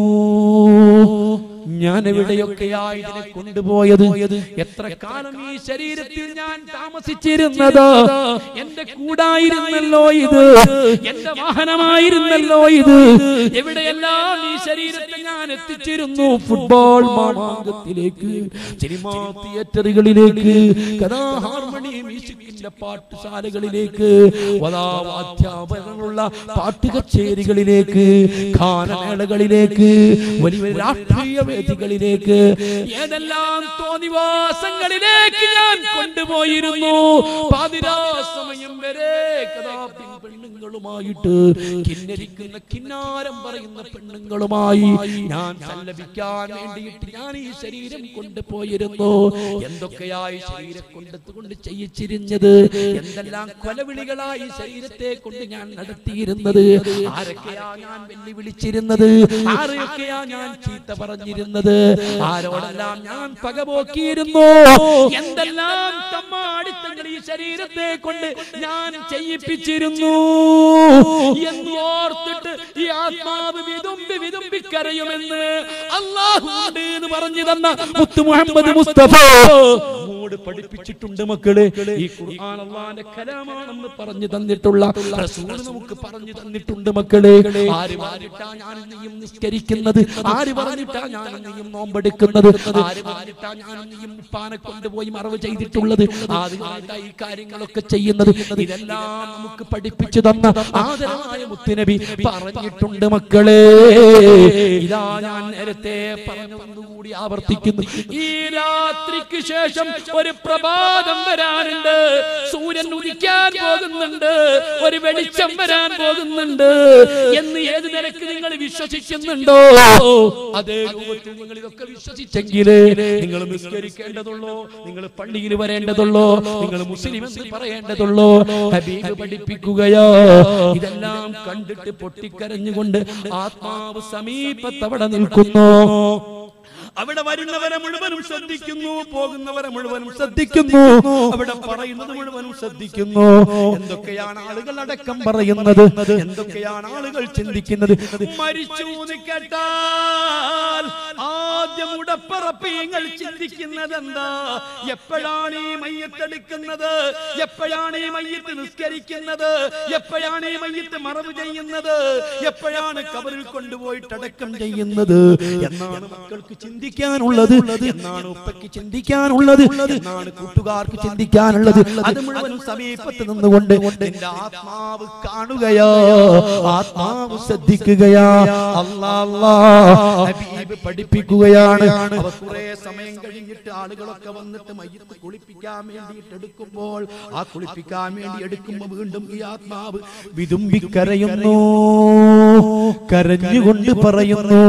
Speaker 1: ഞാൻ എവിടെയൊക്കെയായി ഇതിനെ കൊണ്ടുപോയത്? എത്ര കാലം ഈ ശരീരത്തിൽ ഞാൻ താമസിച്ചിരുന്നത്? എന്റെ കൂടായിരുന്നല്ലോ ഇത്, എന്റെ വാഹനമായിരുന്നല്ലോ ഇത്. എവിടെയെല്ലാം ഈ ശരീരത്തെ ഞാൻ എത്തിച്ചിരുന്നു? ഫുട്ബോൾ മാമാങ്കത്തിലേക്ക്, സിനിമാ തിയേറ്ററുകളിലേക്ക്, കഥാ ഹാർമണി മ്യൂസിക്കിന്റെ പാട്ടുശാലകളിലേക്ക്, വാദ്യാപകരണമുള്ള പാട്ടുകച്ചേരികളിലേക്ക്, ഗാനമേളകളിലേക്ക്, വലിയ രാഷ്ട്രീയ വേദികളിലേക്ക്, ഏതെല്ലാം തോന്നിവാസങ്ങളിലേക്ക് ഞാൻ കൊണ്ടുപോയിരുന്നു. പാതിരാ സമയം വരെ കഥാപിൻ പെണ്ണുങ്ങളുമായിട്ട്, കിന്നരിക്കുന്ന കിന്നാരം പറയുന്ന പെണ്ണുങ്ങളുമായി ഞാൻ സല്ലപിക്കാൻ വേണ്ടിയിട്ട് ഞാൻ ഈ ശരീരം കൊണ്ടുപോയിരുന്നു. എന്തൊക്കെയായി ശരീരം കൊണ്ടെത്തുകൊണ്ട് ചെയ്യിച്ചിരുന്നത്, എന്തെല്ലാം കൊലവിളികളായി ശരീരത്തെ കൊണ്ട് ഞാൻ നടത്തിയിരുന്നത്, ആരൊക്കെയാ ഞാൻ വെല്ലുവിളിച്ചിരുന്നത്, ആരെയൊക്കെയാ ഞാൻ ചീത്ത പറഞ്ഞിരുന്നത്, ആരോടെല്ലാം ഞാൻ പകപോക്കിയിരുന്നു, എന്തെല്ലാം തമ്മാടിത്തങ്ങൾ ഈ ശരീരത്തെ കൊണ്ട് ഞാൻ ചെയ്യിപ്പിച്ചിരുന്നു എന്ന് ഓർത്തിട്ട് ഈ ആത്മാവ് വിതുമ്പി വിതുമ്പി കരയുമെന്ന് അല്ലാഹു എന്ന് പറഞ്ഞു തന്ന മുത്ത് മുഹമ്മദ് മുസ്തഫ നമ്മോട് പഠിപ്പിച്ചിട്ടുണ്ട്. മക്കളെ, ഈ ഖുർആൻ അല്ലാഹുവിന്റെ കലാമാണെന്ന് പറഞ്ഞു തന്നിട്ടുള്ള റസൂൽ നമുക്ക് പറഞ്ഞു തന്നിട്ടുണ്ട്. മക്കളെ, ആര് പറഞ്ഞിട്ടാ ഞാൻ നീയും നിസ്കരിക്കുന്നത്, ആര് പറഞ്ഞിട്ടാ ഞാൻ നീയും നോമ്പെടുക്കുന്നത്, ആര് പറഞ്ഞിട്ടാ ഞാൻ നീയും ഉപ്പാനെ കൊണ്ടുപോയി മറവ് ചെയ്തിട്ടുള്ളത്, ആദ്യമായിട്ടാ ഈ കാര്യങ്ങളൊക്കെ ചെയ്യുന്നത്, ഇതെല്ലാം നമുക്ക് പഠിപ്പിച്ചു തന്ന ആദരവായ മുത്തുനബി പറഞ്ഞിട്ടുണ്ട്. മക്കളെ, ഇതാ ഞാൻ നേരത്തെ പറഞ്ഞുകൂടി ആവർത്തിക്കുന്നു. ഈ രാത്രിക്ക് ശേഷം ഒരു പ്രഭാതം വരാനുണ്ട്, സൂര്യൻ ഉദിക്കാൻ പോകുന്നുണ്ട്, ഒരു വെളിച്ചം വരാൻ പോകുന്നുണ്ട് എന്ന് ഏത് നിലക്ക് നിങ്ങൾ വിശ്വസിക്കുന്നുണ്ടോ അതേ രൂപത്തിൽ നിങ്ങൾ ഇതൊക്കെ വിശ്വസിച്ചെങ്കിലേ നിങ്ങൾ നിസ്കരിക്കേണ്ടതുള്ളൂ, നിങ്ങൾ പള്ളിയിൽ വരേണ്ടതുള്ളൂ, നിങ്ങൾ മുസ്ലിം എന്ന് പറയേണ്ടതുള്ളൂ. ഹബീബ് പഠിപ്പിക്കുകയോ ഇതെല്ലാം കണ്ടിട്ട് പൊട്ടിക്കരഞ്ഞുകൊണ്ട് ആത്മാവ് സമീപത്തവിടെ നിൽക്കുന്നു. അവിടെ വരുന്നവരെ മുഴുവനും ശ്രദ്ധിക്കുന്നു, പോകുന്നവരെ മുഴുവനും ശ്രദ്ധിക്കുന്നു, അവിടെ പറയുന്നത് മുഴുവനും ശ്രദ്ധിക്കുന്നു. എന്തൊക്കെയാണ് ആളുകൾ അടക്കം പറയുന്നത്, എന്തൊക്കെയാണ് ആളുകൾ ചിന്തിക്കുന്നത്. മരിച്ചു എന്ന് കേട്ടാൽ ആദ്യം ഉടപ്പറപ്പീങ്ങൾ ചിന്തിക്കുന്നത് എന്താ? എപ്പോഴാണ് ഈ മയ്യത്തെടുക്കുന്നത്, എപ്പോഴാണ് ഈ മയ്യത്ത് നിസ്കരിക്കുന്നത്, എപ്പോഴാണ് ഈ മയ്യത്ത് മറവ് ചെയ്യുന്നത്, എപ്പോഴാണ് കബറിൽ കൊണ്ടുപോയിട്ട് അടക്കം ചെയ്യുന്നത് എന്നാണ് മക്കൾക്ക് ചിന്തിക്കാനുള്ളത്, എന്നാണ് ഉപ്പയ്ക്ക് ചിന്തിക്കാനുള്ളത്, എന്നാണ് കൂട്ടുകാർക്ക് ചിന്തിക്കാനുള്ളത്. അത് മുഴുവൻ സമീപത്ത് നിന്നുകൊണ്ട് നിന്റെ ആത്മാവ് കാണുകയോ, ആത്മാവ് ശ്രദ്ധിക്കുകയാ. അല്ലാഹ് ഹബീബ് പഠിപ്പിക്കുകയാണ്. അവർ കുറെ സമയം കഴിഞ്ഞിട്ട് ആളുകളൊക്കെ വന്നിട്ട് മയ്യത്ത് കുളിപ്പിക്കാൻ വേണ്ടിയിട്ട് എടുക്കുമ്പോൾ, ആ കുളിപ്പിക്കാൻ വേണ്ടി എടുക്കുമ്പോൾ വീണ്ടും ഈ ആത്മാവ് വിതുമ്പിക്കരയുന്നു, കരഞ്ഞുകൊണ്ട് പറയുന്നു,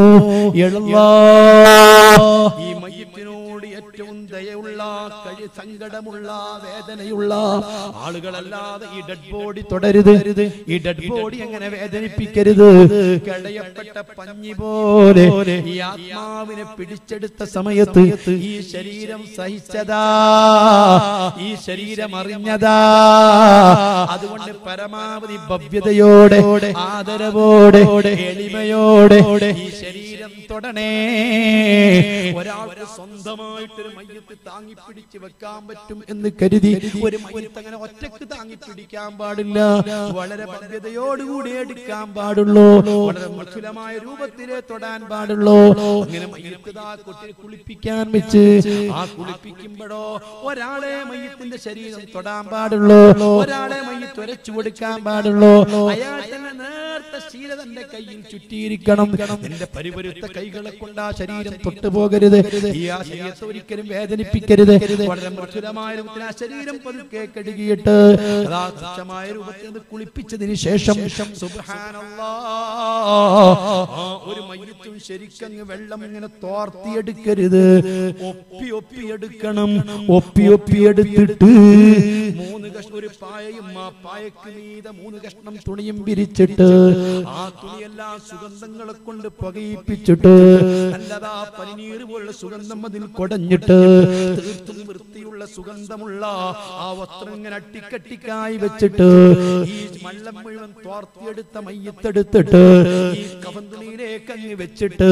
Speaker 1: ഈ മയ്യത്തിനോട് ഏറ്റവും ദയയുള്ള, കഴി സങ്കടമുള്ള, വേദനയുള്ള ആളുകളല്ലാതെ ഈ ഡെഡ് ബോഡി തുടരുത്, ഈ ഡെഡ് ബോഡി അങ്ങനെ വേദനിപ്പിക്കരുത്. കടയപ്പെട്ട പഞ്ഞി പോലെ ഈ ആത്മാവിനെ പിടിച്ചെടുത്ത സമയത്ത് ഈ ശരീരം സഹിച്ചതാ, ഈ ശരീരം അറിഞ്ഞതാ. അതുകൊണ്ട് പരമാവധി ഭവ്യതയോടെ, ആദരവോടെ, എളിമയോടെ ഈ ശരീരം തൊടണേ. ഒരാൾക്ക് സ്വന്തമായിട്ടൊരു മയ്യത്ത് താങ്ങി പിടിച്ച് വെക്കാൻ പറ്റും എന്ന് കരുതി ഒരു മയ്യത്ത് അങ്ങനെ ഒറ്റക്ക് താങ്ങി പിടിക്കാൻ പാടില്ല. വളരെ ഭവ്യതയോടുകൂടി എടുക്കാൻ പാടുള്ളൂ, വളരെ മൃദുലമായ രൂപത്തിലെ തൊടാൻ പാടുള്ളൂ. അങ്ങനെ മയ്യത്ത് കുട്ടിയെ കുളിപ്പിക്കാൻ വെച്ച് ആ കുളിപ്പിക്കുമ്പോഴോ ഒരാളെ മയ്യത്തിന്റെ ശരീരം തൊടാൻ പാടുള്ളൂ, ഒരാളെ മയ്യത്ത് ഉരച്ചു കൊടുക്കാൻ പാടുള്ളൂ. അയാൾ തന്നെ നേർത്ത ശീല തന്റെ കയ്യിൽ ചുറ്റിയിരിക്കണം. നിന്റെ പരിപരുത്ത കൈകളെ കൊണ്ട് ആ ശരീരം തൊട്ടുപോകരുത്, ഈ ആ ശരീരത്തെ ഒരിക്കലും വേദനിപ്പിക്കരുത്. വളരെ മൃദുലമായ രൂപത്തിൽ ആ ശരീരം പതുക്കെ കഴുകിയിട്ട് തുച്ഛമായ രൂപത്തിൽ കുളിപ്പിച്ചതിന് ശേഷം ഒരു മയ്യത്തും ശരിക്കങ്ങ് വെള്ളം ഇങ്ങനെ തോർത്തിയെടുക്കരുത്, ഒപ്പി ഒപ്പിയെടുക്കണം. ഒപ്പി ഒപ്പിയെടുത്തിട്ട് മൂന്ന് കഷ്ണം ഒരു പായയും ആ പായക്ക് മീതെ മൂന്ന് കഷ്ണം തുണിയും വിരിച്ചിട്ട് ആ തുണിയെല്ലാം സുഗന്ധങ്ങളെ കൊണ്ട് പുകയിപ്പിച്ചിട്ട് നല്ലതാ പനിനീര് പോലുള്ള സുഗന്ധം അതിൽ കൊടഞ്ഞിട്ട് തീർത്തും വൃത്തിയുള്ള സുഗന്ധമുള്ള ആ വസ്ത്രം ഇങ്ങനെ അട്ടിക്കട്ടിക്കായി വെച്ചിട്ട് ഈ വെള്ളം മുഴുവൻ തോർത്തിയെടുത്ത മയ്യത്തെടുത്തിട്ട് ഈ കഫൻതുണിയിലേക്ക് അങ്ങ് വെച്ചിട്ട്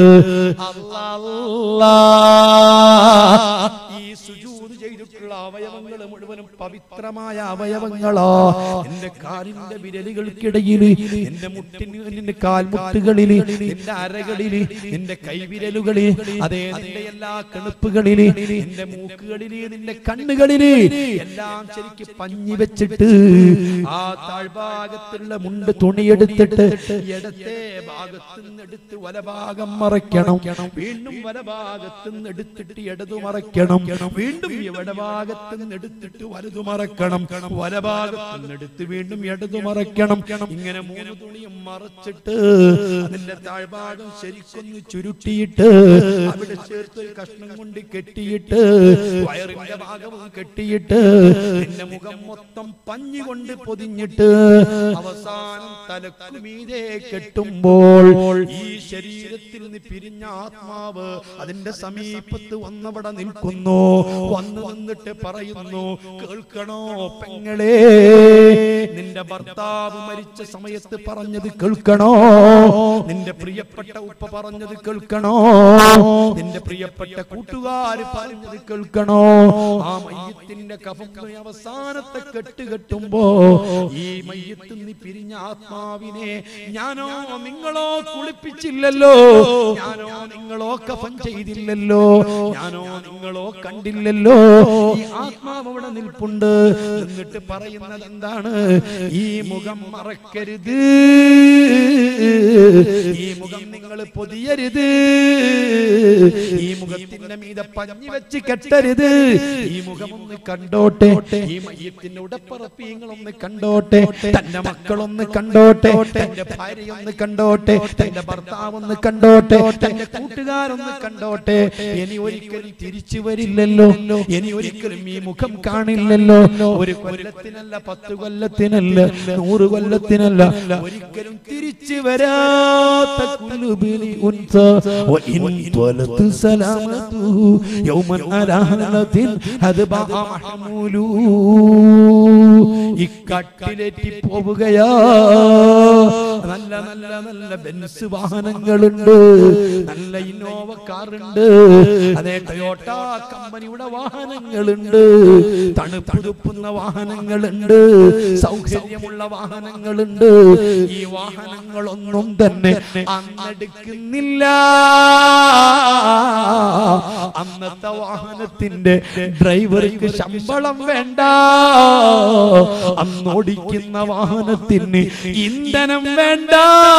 Speaker 1: ഈ സുജൂദ് ചെയ്തിട്ടുള്ള അവയവങ്ങൾ മുഴുവനും പവിത്രമായ അവയവങ്ങളാ. എന്റെ കാലിന്റെ വിരലുകൾക്കിടയിൽ, എന്റെ മുട്ടിന്, നിന്റെ കാൽമുട്ടുകളിൽ, നിന്റെ അരകളിൽ, നിന്റെ കൈവിരലുകളിൽ, അതേ നിന്റെ എല്ലാ കണുപ്പുകളിൽ, നിന്റെ മൂക്കുകളിൽ, നിന്റെ കണ്ണുകളിൽ എല്ലാം ശരിക്ക് പഞ്ഞി വെച്ചിട്ട് ആ താഴ്ഭാഗത്തുള്ള മുണ്ട് തുണിയെടുത്തിട്ട് ഇടത്തെ ഭാഗത്ത് നിന്ന് എടുത്ത് വലഭാഗം മറയ്ക്കണം, വീണ്ടും വലഭാഗത്ത് നിന്ന് എടുത്തിട്ട് ഇടതു മറയ്ക്കണം, വീണ്ടും വലഭാഗത്ത് നിന്ന് എടുത്തിട്ട് വലതു മറക്കണം, വലഭാഗത്ത് നിന്ന് എടുത്ത് വീണ്ടും ഇടതു മറയ്ക്കണം. ഇങ്ങനെ മൂന്ന് തുണിയും മറച്ചിട്ട് അതിന്റെ താഴ്ഭാഗം ശരിക്കൊന്ന് ചുരുട്ടിയിട്ട് അവിടെ ചേർത്ത് ഒരു കഷ്ണം കൊണ്ട് കെട്ടിയിട്ട് വയറിന്റെ ഭാഗവും കെട്ടിയിട്ട് നിന്റെ മുഖം മൊത്തം പഞ്ഞി കൊണ്ട് പൊതിഞ്ഞിട്ട് അവസാനം തലക്കുമീതെ കെട്ടുമ്പോൾ ഈ ശരീരത്തിൽ നിന്ന് പിരിഞ്ഞ ആത്മാവ് അതിന്റെ സമീപത്ത് വന്നവിടെ നിൽക്കുന്നു. വന്നു നിന്നിട്ട് പറയുന്നു, കേൾക്കണോ പെങ്ങളെ, നിന്റെ ഭർത്താവ് മരിച്ച സമയത്ത് പറഞ്ഞത് കേൾക്കണോ, നിന്റെ പ്രിയപ്പെട്ട ഉപ്പ പറഞ്ഞത് കേൾക്കണോ, നിന്റെ പ്രിയപ്പെട്ട കൂട്ടുകാര് പറഞ്ഞത് കേൾക്കണോ. ആ മയ്യത്തിന്റെ കഫം അവസാനത്തെ കെട്ട് കെട്ടുമ്പോ ഈ മയ്യത്ത് നീ പിരിഞ്ഞ ആത്മാവിനെ ഞാനോ നിങ്ങളോ കുളിപ്പിച്ചില്ലല്ലോ, ഞാനോ നിങ്ങളോ കഫൻ ചെയ്തില്ലല്ലോ, ഞാനോ നിങ്ങളോ കണ്ടില്ലല്ലോ. ഈ ആത്മാവ് അവിടെ നിൽപ്പുണ്ട്. എന്നിട്ട് പറയുന്നത് എന്താണ്? ഈ മുഖം മറക്കരുത്, ഈ മുഖം നിങ്ങൾ പൊതിയരുത്, ഈ മുഖത്തിന്റെ മീതെ പഞ്ഞി വെച്ച് കെട്ടരുത്. ഈ മുഖം ഒന്ന് കണ്ടോട്ടെ, ഈ മയ്യത്തിന്റെ ഉടപ്പറപ്പീങ്ങളൊന്ന് കണ്ടോട്ടെ, തന്റെ മക്കളൊന്ന് കണ്ടോട്ടെ, തന്റെ ഭാര്യയൊന്ന് കണ്ടോട്ടെ, തന്റെ ഭർത്താവ് ഒന്ന് കണ്ടോട്ടെ, തന്റെ കൂട്ടുകാരൊന്ന് കണ്ടോട്ടെ. ഇനി ഒരിക്കലും തിരിച്ചു വരില്ലല്ലോ, ഇനി ഒരിക്കലും ഈ മുഖം കാണില്ലല്ലോ. ഒരു കൊല്ലത്തിനല്ല, പത്ത് കൊല്ലത്തിനല്ല, നൂറ് കൊല്ലത്തിനല്ല, ഒരിക്കലും തിരിച്ചു വരാത്ത കുലുബിനി ഉൻസ വഇൻ ത്വലത് സലാമതു യൗമൻ അലാഹലത്തിൻ ഹദ്ബഅ മഹ്മൂലു. ഈ കട്ടിലേറ്റി പോവുകയാ. നല്ല നല്ല നല്ല ബെൻസ് വാഹനങ്ങളുണ്ട്, നല്ല ഇന്നോവ കാറുണ്ട്, അതേ ടൊയോട്ട കമ്പനിയുടെ വാഹനങ്ങളുണ്ട്, തണുപ്പുതുപ്പുന്ന വാഹനങ്ങളുണ്ട്, സൗകര്യമുള്ള വാഹനങ്ങളുണ്ട്. ഈ വാഹനങ്ങളൊന്നും തന്നെ അന്നെടുക്കുന്നില്ല. അന്നത്തെ വാഹനത്തിന്റെ ഡ്രൈവർക്ക് ശമ്പളം വേണ്ട, അന്നോടിക്കുന്ന വാഹനത്തിന് ഇന്ധനം വേണ്ട,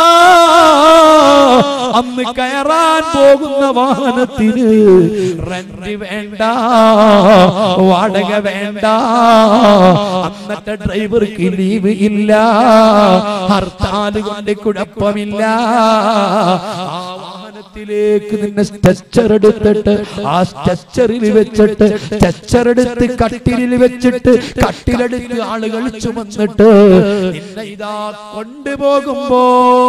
Speaker 1: അന്ന് കയറാൻ പോകുന്ന വാഹനത്തിന് റെന്റ് വേണ്ട, വാടക വേണ്ട, അന്നത്തെ ഡ്രൈവർക്ക് ലീവ് ഇല്ല, ഹർത്താൽ കൊണ്ട് കുഴപ്പമില്ല. ആ വാഹനത്തിലേക്ക് നിന്നെ സ്ട്രെച്ചർ എടുത്തിട്ട് ആ സ്ട്രെച്ചറിൽ വെച്ചിട്ട് സ്ട്രെച്ചർ എടുത്ത് കട്ടിലിൽ വെച്ചിട്ട് കട്ടിലെടുത്ത് ആളുകൾ ചുമന്നിട്ട് നിന്നെ ഇതാ കൊണ്ടുപോകുമ്പോ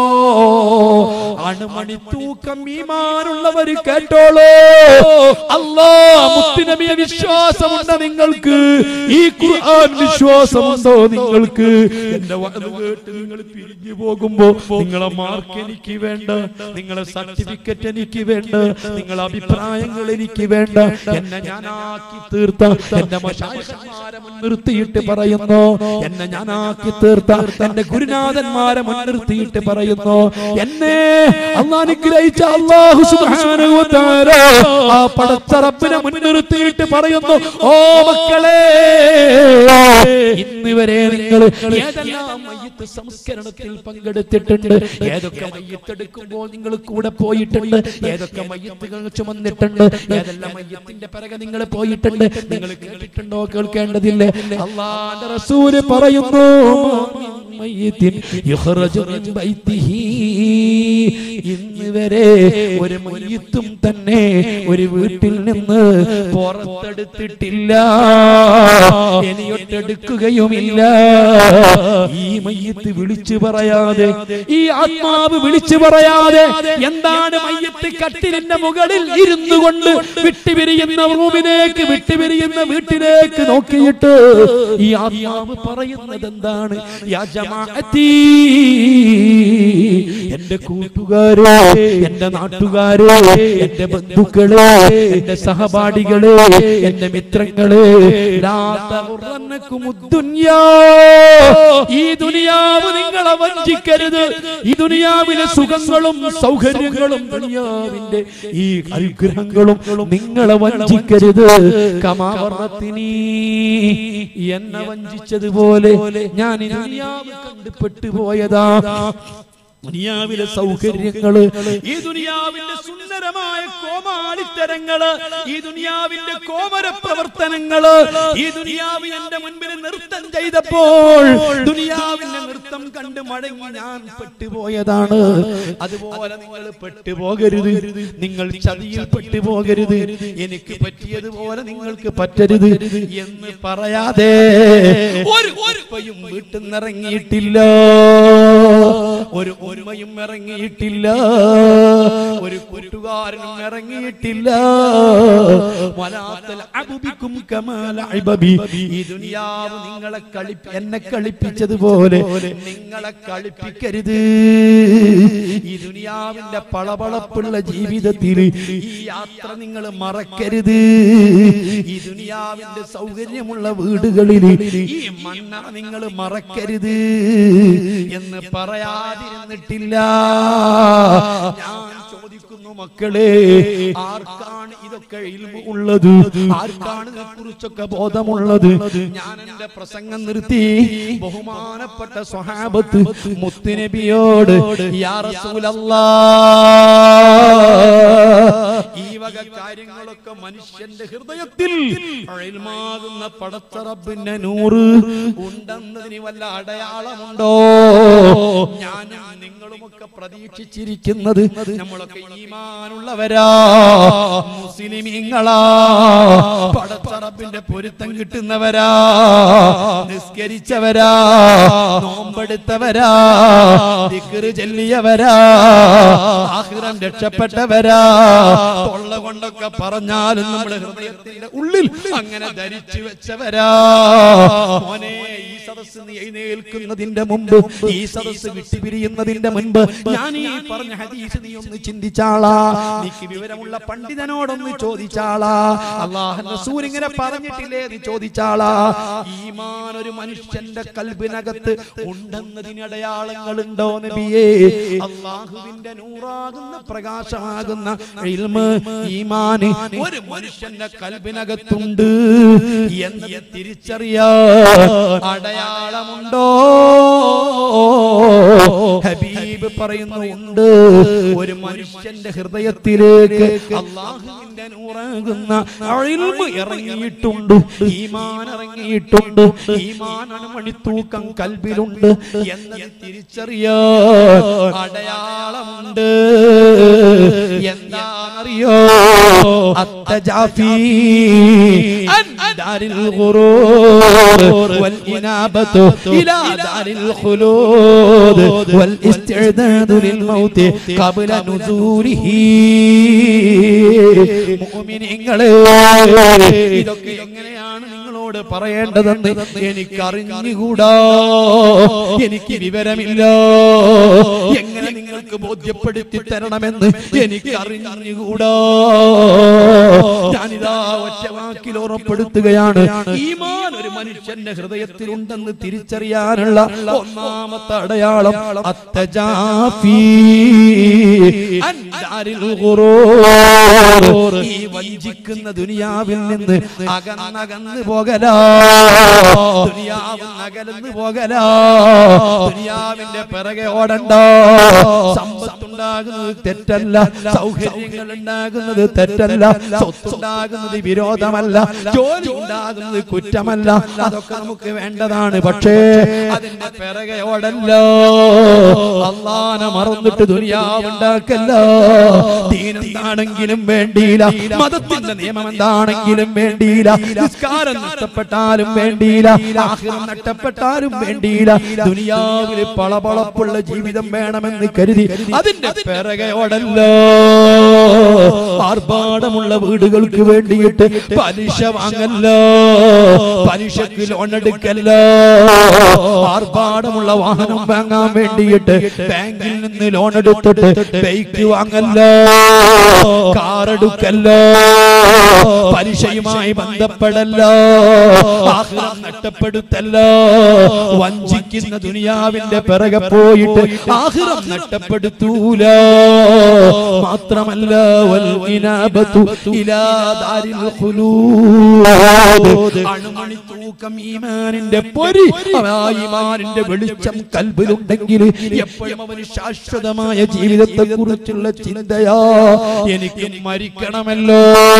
Speaker 1: അണുമണി തൂക്കം ഈമാനുള്ളവര് കേട്ടോളൂ. അല്ലാഹ് മുത്തുനബിയെ വിശ്വാസമുണ്ടോ നിങ്ങൾക്ക്? ഈ ഖുർആൻ വിശ്വാസമുണ്ടോ നിങ്ങൾക്ക്? എന്റെ വഅദ് കേട്ട് നിങ്ങൾ പിരിഞ്ഞു പോകുമ്പോ നിങ്ങളെ മാർക്ക് എനിക്ക് വേണ്ട, നിങ്ങളെ സർട്ടിഫിക്കറ്റ് എനിക്ക് വേണ്ട, നിങ്ങളെ അഭിപ്രായങ്ങൾ എനിക്ക് വേണ്ട. എന്നെ ഞാനാക്കി തീർത്ത എന്റെ മശായിഖന്മാരെ മുൻനിർത്തിയിട്ട് പറയുന്നു, എന്നെ ഞാനാക്കി തീർത്ത എന്റെ ഗുരുനാഥന്മാരെ മുൻനിർത്തിയിട്ട് പറയുന്നു, എന്നെ അല്ലാഹ് അനുഗ്രഹിച്ച അല്ലാഹു സുബ്ഹാനഹു വ തആല ആ പടച്ച റബ്ബിനെ മുൻനിർത്തിയിട്ട് പറയുന്നു, ഓ മക്കളെ, ഇന്ന് വരെ നിങ്ങൾ ഏതെല്ലാം മയ്യിത്ത് സംസ്കരണത്തിൽ പങ്കെടുത്തിട്ടുണ്ട്, ഏതൊക്കെ മയ്യിത്തെടുക്കുമ്പോൾ നിങ്ങൾ കൂടെ പോയിട്ടുണ്ട്, ഏതൊക്കെ മയ്യിത്തുകൾ ചുമന്നിട്ടുണ്ട്, ഏതെല്ലാം മയ്യിത്തിന്റെ പിറകെ നിങ്ങൾ പോയിട്ടുണ്ട്, നിങ്ങൾ കേട്ടിട്ടുണ്ടോ? കേൾക്കേണ്ടതില്ലേ? അല്ലാഹുവിന്റെ റസൂൽ പറയുന്നു, മയ്യിത്തിൻ യുഖ്റജു മിൻ ബൈതിഹി, ഇന്ന് വരെ ഒരു മയ്യിത്തും തന്നെ ഒരു വീട്ടിൽ നിന്ന് പുറത്തെടുത്തിട്ടില്ല, ഇനിയൊട്ടെടുക്കുകയുമില്ല. ഈ മയ്യിത്ത് വിളിച്ചു പറയാതെ, ഈ ആത്മാവ് വിളിച്ചു പറയാതെ, എന്താണ് മയ്യിത്ത് കട്ടിലിന്റെ മുകളിൽ ഇരുന്നു കൊണ്ട് വിട്ടുപിരിയുന്ന റൂമിലേക്ക്, വിട്ടുപിരിയുന്ന വീട്ടിലേക്ക് നോക്കിയിട്ട് ഈ ആത്മാവ് പറയുന്നത് എന്താണ്? യാ ജമാഅത്തി, എന്റെ കൂട്ടുകാരെ, എന്റെ നാട്ടുകാരെ, എന്റെ ബന്ധുക്കളെ, എന്റെ സഹപാഠികളെ, എന്റെ മിത്രങ്ങളെ, ലാ തഗുറന്നകുമുദ്ദുനിയാ, ഈ ദുനിയാവ് നിങ്ങളെ വഞ്ചിക്കരുത്. ഈ ദുനിയാവിലെ സുഖങ്ങളും സൗകര്യങ്ങളും ദുനിയാവിന്റെ ഈ അനുഗ്രഹങ്ങളും നിങ്ങളെ വഞ്ചിക്കരുത്. കമാവർത്തിനി, എന്നെ വഞ്ചിച്ചതുപോലെ ഞാൻ ഈ ദുനിയാവ് കണ്ടുപെട്ടു പോയതാ. ദുനിയാവിലെ സൗകര്യങ്ങള്, ഈ ദുനിയാവിന്റെ സുന്ദരമായ കോമാളിത്തരങ്ങള്, ഈ ദുനിയാവിന്റെ കോമര പ്രവർത്തനങ്ങള്, ഈ ദുനിയാവ് എന്റെ മുൻപിൽ നൃത്തം ചെയ്തപ്പോൾ ദുനിയാവിന്റെ നൃത്തം കണ്ട് മടങ്ങി ഞാൻ പെട്ടുപോയതാണ്. അതുപോലെ നിങ്ങൾ പെട്ടുപോകരുത്, നിങ്ങൾ ചതിയിൽ പെട്ടുപോകരുത്, എനിക്ക് പറ്റിയതുപോലെ നിങ്ങൾക്ക് പറ്റരുത് എന്ന് പറയാതെ ഒരു ഉപ്പയും വീട്ടിൽ നിന്നിറങ്ങിയിട്ടില്ല, ഒരു ഒരുമയും ഇറങ്ങിയിട്ടില്ല, ഒരു കൂട്ടുകാരനും ഇറങ്ങിയിട്ടില്ല. ഈ ദുനിയാവ് നിങ്ങളെ കളി എന്നെ കളിപ്പിച്ചതുപോലെ നിങ്ങളെ കളിപ്പിക്കരുത്. ഈ ദുനിയാവിന്റെ പളപളപ്പുള്ള ജീവിതത്തിൽ ഈ യാത്ര നിങ്ങൾ മറക്കരുത്. ഈ ദുനിയാവിന്റെ സൗകര്യമുള്ള വീടുകളിൽ ഈ മണ്ണ നിങ്ങൾ മറക്കരുത് എന്ന് പറയാതിരുന്നിട്ടില്ല. ഞാൻ ചോദിക്കുന്നു, മക്കളെ. ആർക്കാണ് ഇതൊക്കെ ഇൽമു ഉള്ളത്? ആർക്കാണ് ഇതിനെക്കുറിച്ചൊക്കെ ബോധമുള്ളത്? ഞാൻ എന്റെ പ്രസംഗം നിർത്തി. ബഹുമാനപ്പെട്ട സ്വഹാബത്ത് മുത്തുനബിയോട് യാ റസൂലല്ലാഹ്, ഈ വക കാര്യങ്ങളൊക്കെ മനുഷ്യന്റെ ഹൃദയത്തിൽ ഇൽമാകുന്ന പടച്ച റബ്ബിന്റെ നൂറ് ഉണ്ടെന്നതിന് വല്ല അടയാളമുണ്ടോ? ഞാനും നിങ്ങളുമൊക്കെ പ്രതീക്ഷിച്ചിരിക്കുന്നത് നമ്മളൊക്കെ ഈമാനുള്ളവരാ, മുസ്ലിമീങ്ങളാ, പടച്ച റബ്ബിന്റെ പൊരുത്തം കിട്ടുന്നവരാ, നിസ്കരിച്ചവരാ, നോമ്പെടുത്തവരാ, ദിക്ർ ചൊല്ലിയവരാ, ആഖിറം രക്ഷപ്പെട്ടവരാ. തൊള്ള കൊണ്ടൊക്കെ പറഞ്ഞാലും നമ്മുടെ ഹൃദയത്തിന്റെ ഉള്ളിൽ അങ്ങനെ ധരിച്ചു വെച്ചവരാ. മോനെ, ഈ സദസ്സ് നീ എഴുന്നേൽക്കുന്നതിന്റെ മുമ്പ്, ഈ സദസ്സ് വിട്ടുപിരിയുന്നതിന്റെ മുൻപ് ഞാൻ ഈ പറഞ്ഞ ഹദീസ് നീ ഒന്ന് ചിന്തിച്ചാളാ. നീക്ക് വിവരമുള്ള പണ്ഡിതനോടൊന്ന് ചോദിച്ചാളാ. അല്ലാഹുവിന്റെ റസൂൽ ഇങ്ങനെ പറഞ്ഞിട്ടില്ലേ എന്ന് ചോദിച്ചാളാ. ഈമാൻ ഒരു മനുഷ്യന്റെ കൽബിനകത്ത് ഉണ്ടെന്നതിന് അടയാളങ്ങളുണ്ടോ നബിയേ? അല്ലാഹുവിന്റെ നൂറാകുന്ന പ്രകാശമാകുന്ന ഇൽമ്, ഈമാൻ ഒരു മനുഷ്യന്റെ കൽബിനകത്തുണ്ട് എന്ന് തിരിച്ചറിയാൻ അടയാളമുണ്ടോ? ഹബീബ് പറയുന്നു, ഉണ്ട്. ഒരു മനുഷ്യന്റെ ഹൃദയത്തിലേക്ക് അല്ലാഹുവിന്റെ നൂറാകുന്ന ഇൽമ് ഇറങ്ങിയിട്ടുണ്ട്, ഈമാൻ ഇറങ്ങിയിട്ടുണ്ട്, ഈമാനാണ് മണിത്തൂക്കം കൽബിലുണ്ട് എന്ന് തിരിച്ചറിയാൻ അടയാളമുണ്ട്. എന്താണെന്നറിയോ? അത്തജാഫി അൻ ദാരിൽ ഖുറൂർ വൽ ഇനാബത്തു ഇലാ ദാരിൽ ഖുലൂദ് വൽ ഇസ്തിഅദാദു ലിൽ മൗത്ത് ഖബ്ല നുസൂലിഹി. മുഅ്മിനീങ്ങളെ, ഇതൊക്കെ എങ്ങനെയാണ് നിങ്ങളോട് പറയേണ്ടതെന്ന് എനിക്കറിഞ്ഞുകൂടാ, എനിക്ക് വിവരമില്ല. എങ്ങനെ നിങ്ങൾക്ക് ബോധ്യപ്പെടുത്തി തരണമെന്ന് എനിക്ക് അറിഞ്ഞുകൂടാ. ഞാനിതാ ഒറ്റ വാക്കിൽ ഉറപ്പെടുത്തുകയാണ്, ഈമാൻ ഒരു മനുഷ്യന്റെ ഹൃദയത്തിലുണ്ടെന്ന് തിരിച്ചറിയാനുള്ള ഒന്നാമത്തെ അടയാളം അത്തജാഫി അൻ ദാരിൽ ഖുറൂർ. ഈ വഞ്ചിക്കുന്ന ദുനിയാവിൽ നിന്ന് അകന്നകന്ന് പോകലാ, ദുനിയാവ് അകലന്ന് പോകലാ. ദുനിയാവിന്റെ പിറകെ ഓടണ്ട. സമ്പത്തുണ്ടാകുന്നത് തെറ്റല്ല, സൗകര്യങ്ങൾ ഉണ്ടാകുന്നത് തെറ്റല്ല, സ്വത്തുണ്ടാകുന്നത് വിരോധമല്ല, ജോലി ഉണ്ടാകുന്നത് കുറ്റമല്ല, അതൊക്കെ നമുക്ക് വേണ്ടതാണ്. പക്ഷേ അതിന്റെ പിറകെ ഓടല്ല. അല്ലാഹനെ മറന്നിട്ട് ദുനിയാവ് ഉണ്ടാക്കല്ല. ദീൻ എന്താണെങ്കിലും വേണ്ടിയില്ല, മതത്തിന്റെ നിയമം എന്താണെങ്കിലും വേണ്ടിയില്ല, നിസ്കാരം നഷ്ടപ്പെട്ടാലും വേണ്ടിയില്ല, ആഖിറം നഷ്ടപ്പെട്ടാലും വേണ്ടിയില്ല, ദുനിയാവിൽ പളപളപ്പുള്ള ജീവിതം വേണമെന്ന് കരുതി അതിന്റെ പിറകെ ഓടല്ല. ആർഭാടമുള്ള വീടുകൾക്ക് വേണ്ടിയിട്ട് പലിശ വാങ്ങല്ല, പലിശക്ക് ലോൺ എടുക്കല്ല. ആർഭാടമുള്ള വാഹനം വാങ്ങാൻ വേണ്ടിയിട്ട് ബാങ്കിൽ നിന്ന് ലോൺ എടുത്തിട്ട് ബൈക്ക് വാങ്ങല്ല, കാർ എടുക്കല്ല, പലിശയുമായി ബന്ധപ്പെടല്ല, ആഖിറം നഷ്ടപ്പെടുത്തല്ല. വഞ്ചിക്കുന്ന ദുനിയാവിന്റെ പിറകെ പോയിട്ട് ആഖിറം നഷ്ടപ്പെടുത്തൂല. മാത്രമല്ല, വൽ ഇനാബത്തു ഇലാ ദാരിൽ ഖുലൂദ്. അണുമണി തൂക്കം ഈമാനിന്റെ പൊരി, ആ ഈമാനിന്റെ വെളിച്ചം കൽബിലുണ്ടെങ്കിൽ എപ്പോഴും അവന് ശാശ്വതമായ ജീവിതത്തെ കുറിച്ചുള്ള ചിന്തയാ. എനിക്ക് മരിക്കണമല്ലോ,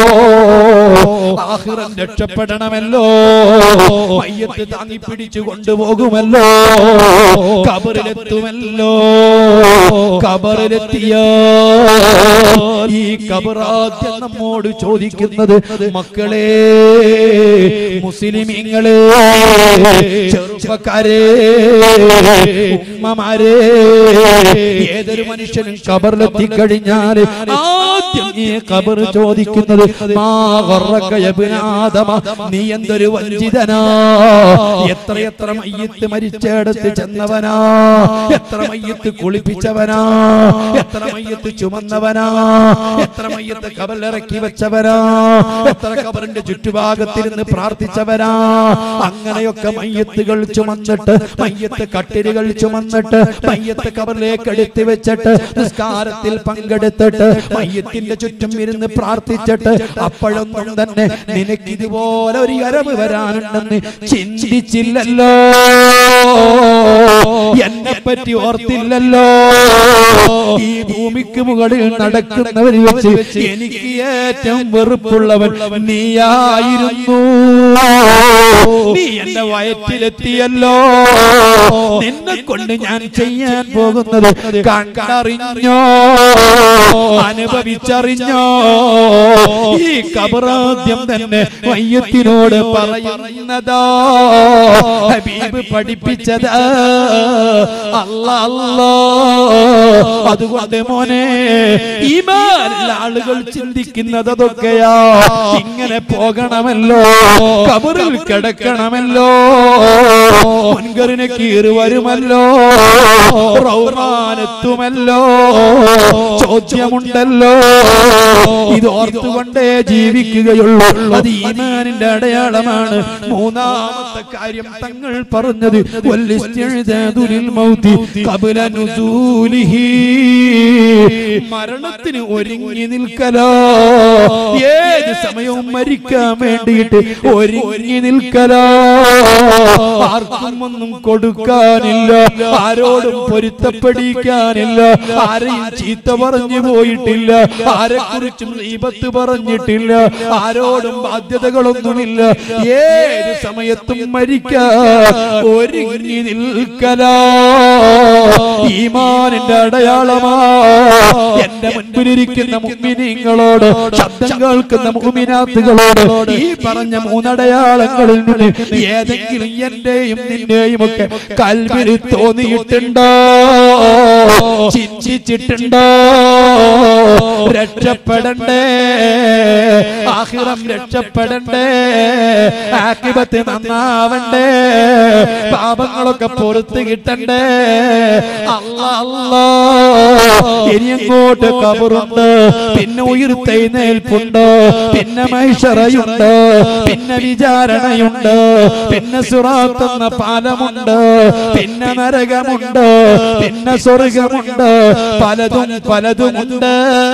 Speaker 1: ആഖിറം രക്ഷപ്പെടണമല്ലോ, മയ്യത്ത് താങ്ങി പിടിച്ചു കൊണ്ടുപോകുമല്ലോ, ഖബറിലെത്തുമല്ലോ. ഖബറിലെത്തിയ ഈ ഖബറാദ്യം നമ്മോട് ചോദിക്കുന്നത്, മക്കളെ, മുസ്ലിമീങ്ങളെ, ചെറുപ്പക്കാരെ, ഉമ്മമാരെ, ഏതൊരു മനുഷ്യനും ഖബറിലെത്തി കഴിഞ്ഞാൽ ആദ്യം ഈ ഖബർ ചോദിക്കുന്നത്, മാ ഗറക യബ്ന ആദമ, നീ എന്തൊരു വഞ്ചിതനാ, എത്രയെത്ര മയ്യത്ത് മരിച്ചെടുത്ത് ചെന്നവനാ, എത്ര മയ്യത്ത് കുളിപ്പിച്ചവനാ, എത്ര മയ്യത്ത് ചുമന്നവനാ, എത്ര മയ്യത്ത് ഖബറിലിറക്കി വെച്ചവനാ, എത്ര ഖബറിന്റെ ചുറ്റുഭാഗത്തിരുന്ന് പ്രാർത്ഥിച്ചവനാ. അങ്ങനെയൊക്കെ മയ്യത്തുകൾ ചുമന്നിട്ട് മയ്യത്ത് കട്ടിലുകൾ ചുമന്നിട്ട് മയ്യത്ത് കബറിലേക്ക് എടുത്തു വെച്ചിട്ട് നിസ്കാരത്തിൽ പങ്കെടുത്തിട്ട് മയ്യത്തിന്റെ ചുറ്റും ഇരുന്ന് പ്രാർത്ഥിച്ചിട്ട് അപ്പോഴൊന്നും തന്നെ നിനക്ക് ഇതുപോലെ ഒരു അരവ് വരാനുണ്ടെന്ന് ചിന്തിച്ചില്ലല്ലോ, എന്നെ പറ്റി ഓർത്തില്ലല്ലോ. ഈ ഭൂമിക്ക് മുകളിൽ നടക്കുന്നവർ വെച്ച് എനിക്ക് ഏറ്റവും വെറുപ്പുള്ളവൻ നീയായിരുന്നു. നീ എന്റെ വയറ്റിലെത്തിയല്ലോ. നിന്നെ കൊണ്ട് ഞാൻ ചെയ്യാൻ പോകുന്നത് കണ്ടറിഞ്ഞോ, അനുഭവിച്ചറിഞ്ഞോ. ഈ ഖബറാദ്യം തന്നെ മയ്യത്തിനോട് പറയുന്നതാ, ഹബീബ് പഠിപ്പിച്ചതാ. അല്ലാ അല്ലാ. അതുകൊണ്ട് മോനെ, ഈമാനുള്ള ആളുകൾ ചിന്തിക്കുന്നത് അതൊക്കെയാ. ഇങ്ങനെ പോകണമല്ലോ, ഖബറിൽ കിടക്കണമല്ലോ, മുൻകറിന് കീറ് വരുമല്ലോ, റൗറാനെത്തുമല്ലോ, ചോദ്യമുണ്ടല്ലോ. ഇത് ഓർത്തുകൊണ്ടേ ജീവിക്കുകയുള്ളൂ. അത് ഈമാനിന്റെ അടയാളമാണ്. മൂന്നാമത്തെ കാര്യം തങ്ങൾ പറഞ്ഞത് മരണത്തിന് ഒരുങ്ങി നിൽക്കലോ. ഏത് സമയവും മരിക്കാൻ വേണ്ടിയിട്ട് ഒരുങ്ങി നിൽക്കലോ. ആർക്കും ഒന്നും കൊടുക്കാനില്ല, ആരോടും പൊരുത്തപ്പെടിക്കാനില്ല, ആരെയും ചീത്ത പറഞ്ഞു പോയിട്ടില്ല, ആരെക്കുറിച്ചും ഗീബത്ത് പറഞ്ഞിട്ടില്ല, ആരോടും ബാധ്യതകളൊന്നുമില്ല. ഏത് സമയത്തും മരിക്കാൻ ഒരുങ്ങി നിൽക്കലോ. ഈമാനിന്റെ അടയാളമാ. എന്റെ മുൻപിലിരിക്കുന്ന മുഅ്മിനീങ്ങളോട്, ശബ്ദം കേൾക്കുന്ന മുഅ്മിനാത്തുകളോട് ഈ പറഞ്ഞ മൂന്നടയാളങ്ങളിൽ നിന്ന് ഏതെങ്കിലും എന്റെയും നിന്റെയും ഒക്കെ കൽബിൽ തോന്നിയിട്ടുണ്ടോ, ചിന്തിച്ചിട്ടുണ്ടോ? രക്ഷപ്പെടണ്ടേ, ആഖിറം രക്ഷപ്പെടണ്ടേ, ആഖിബത്ത് നന്നാവണ്ടേ, പാപങ്ങളൊക്കെ പുറത്ത് കിട്ടണ്ടേ. അല്ലാ അല്ലാ. ഇനി അങ്ങോട്ട് ഖബറുണ്ട്, പിന്നെ ഉയർത്തെഴുന്നേൽപ്പുണ്ട്, പിന്നെ മഹ്ശറയുണ്ട്, പിന്നെ വിചാരണയുണ്ട്, പിന്നെ സിറാത്ത് എന്ന പാലമുണ്ട്, പിന്നെ നരകമുണ്ട്, പിന്നെ സ്വർഗമുണ്ട്, പലതും പലതുമുണ്ട്.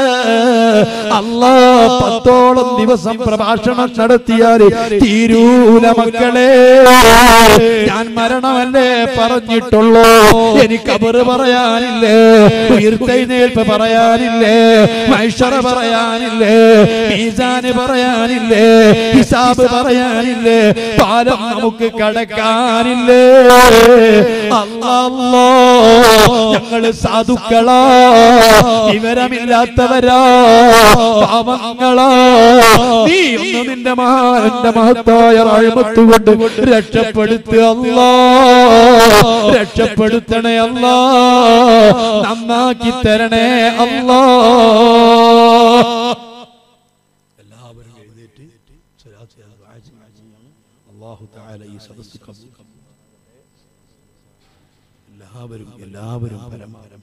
Speaker 1: അല്ലാ, പത്തോളം ദിവസം പ്രഭാഷണം നടത്തിയാൽ തീരൂല മക്കളെ. ഞാൻ മരണമല്ലേ പറഞ്ഞിട്ടുള്ളൂ, എനിക്ക് ഖബറ് പറയാനില്ലേ, ഉയർത്തെഴുന്നേൽപ്പ് പറയാനില്ലേ, മഹ്ശറ പറയാനില്ലേ, മീസാന് പറയാനില്ലേ, ഹിസാബ് പറയാനില്ലേ, പാലം നമുക്ക് കടക്കാനില്ലേ. അല്ലാ അല്ലാ. ഞങ്ങള് സാധുക്കളാ, വിവരമില്ലാത്തവരാ, പാവങ്ങളാ. നീ ഒന്ന് നിന്റെ മഹാന്റെ മഹത്തായ റഹ്മത്ത് കൊണ്ട് രക്ഷപ്പെടുത്തുക അല്ലാ, രക്ഷപ്പെടുത്തണേ അല്ലാ, നന്നാക്കി തരണേ അല്ലാ. എല്ലാവരും എഴുന്നേറ്റ് അല്ലാഹു തആല ഈ സദസ്സ് എല്ലാവരും എല്ലാവരും പരമാരം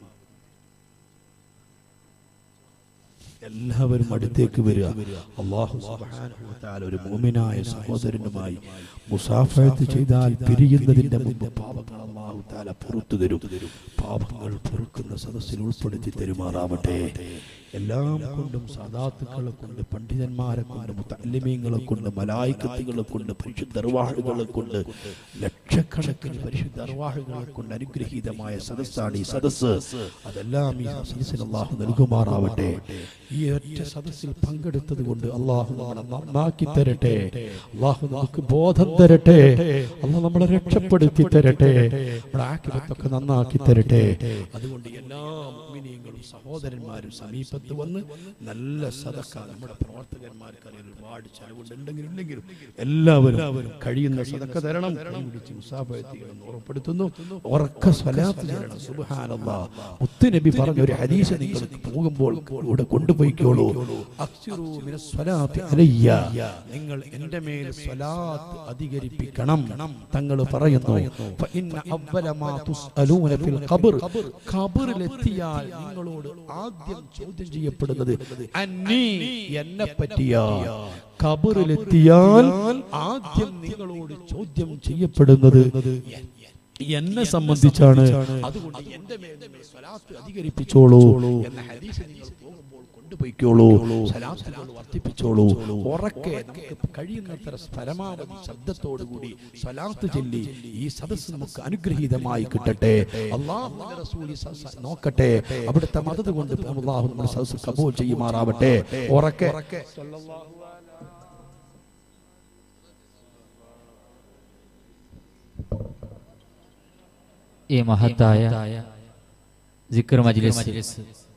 Speaker 1: എല്ലാവരും അടുത്തേക്ക് വരിക. അല്ലാഹു സുബ്ഹാനഹു വ തആല ഒരു മുഅ്മിനായ സഹോദരനുമായി മുസാഫഹത്ത് ചെയ്താൽ പിരിയുന്നതിന്റെ മുമ്പ് പാപങ്ങൾ അല്ലാഹു തആല പുറത്തു തരും. പാപങ്ങൾ പൊറുക്കുന്ന സദസ്സിൽ ഉൾപ്പെടുത്തി തരുമാറാവട്ടെ. എല്ലാം കൊണ്ടും സാദാത്തുക്കളെ കൊണ്ട്, പണ്ഡിതന്മാരെ കൊണ്ട്, മുതഅല്ലിമീങ്ങളെ കൊണ്ട്, മലായികത്തുകളെ കൊണ്ട്, പരിശുദ്ധ അർവാഹുകളെ കൊണ്ട്, ലക്ഷക്കണക്കിന് പരിശുദ്ധ അർവാഹുകളെ കൊണ്ട് അനുഗ്രഹീതമായ സദസ്സാണ് ഈ സദസ്സ്. അതെല്ലാം ഈ സദസ്സിൽ അല്ലാഹു നൽകുമാറാവട്ടെ. ഈ ഒറ്റ സദസ്സിൽ പങ്കെടുത്തത് കൊണ്ട് അല്ലാഹു നമ്മളെ നന്നാക്കി തരട്ടെ. അല്ലാഹു നമുക്ക് ബോധം തരട്ടെ. അല്ലാഹു നമ്മളെ രക്ഷപ്പെടുത്തി തരട്ടെ. നമ്മുടെ ആഖിറത്തൊക്കെ നന്നാക്കി തരട്ടെ. അതുകൊണ്ട് എല്ലാ മുഅ്മിനീങ്ങളും സഹോദരന്മാരും സമീപത്ത് വന്ന് നല്ല സദഖ, നമ്മുടെ പ്രവർത്തകന്മാർക്ക് ഒരുപാട് ചെലവുണ്ടെങ്കിലും ഇല്ലെങ്കിലും എല്ലാവരും കഴിയുന്ന സദഖ തരണം. ഉറപ്പെടുത്തുന്നു. ഉറക്ക സ്വലാത്ത് ചെയ്യണം. സുബ്ഹാനല്ലാഹ്. മുത്തുനബി പറഞ്ഞ ഒരു ഹദീസ് നിങ്ങൾ പോകുമ്പോൾ ഇവിടെ കൊണ്ടുപോയിക്കോളൂ. അക്സിറൂ മിനസ് സ്വലാത്തി അലയ്യ, നിങ്ങൾ എൻ്റെ മേൽ സ്വലാത്ത് അധികരിപ്പിക്കണം. തങ്ങൾ പറയുന്നു, ഫഇന്ന അവ്വല മാ തുസ്അലൂന ഫിൽ ഖബ്ർ, ഖബറിലെത്തിയാൽ നിങ്ങളോട് ആദ്യം ചോദ്യം ചോദ്യം ചെയ്യപ്പെടുന്നത്. അന്നീ, എന്നെ പറ്റിയാ. ഖബറിലെത്തിയാൽ ആദ്യം നിങ്ങളോട് ചോദ്യം ചെയ്യപ്പെടുന്നത് എന്നെ സംബന്ധിച്ചാണ്. അതുകൊണ്ട് എന്റെ മേൽ നിങ്ങൾ സ്വലാത്ത് അധികരിപ്പിച്ചോളൂ എന്ന ഹദീസ് നിങ്ങൾ പോകുമ്പോൾ കൊണ്ടുപോയിക്കോളൂ. സ്വലാത്തുകൾ വർദ്ധിപ്പിച്ചോളൂ. ഉറക്കെ നമുക്ക് കഴിയുന്നത്ര പരമാവധി ശബ്ദത്തോടുകൂടി സ്വലാത്ത് ചൊല്ലി ഈ സദസ്സ് നമുക്ക് അനുഗ്രഹീതമായി കിട്ടട്ടെ. അല്ലാഹുവിന്റെ റസൂൽ നോക്കട്ടെ, അവിടുത്തെ മദദ് കൊണ്ട് അല്ലാഹു നമ്മുടെ സദസ്സ് കബൂൽ ചെയ്യുമാറാവട്ടെ. ഉറക്കെ
Speaker 2: ഈ മഹത്തായ സിക്ർ മജ്ലിസ്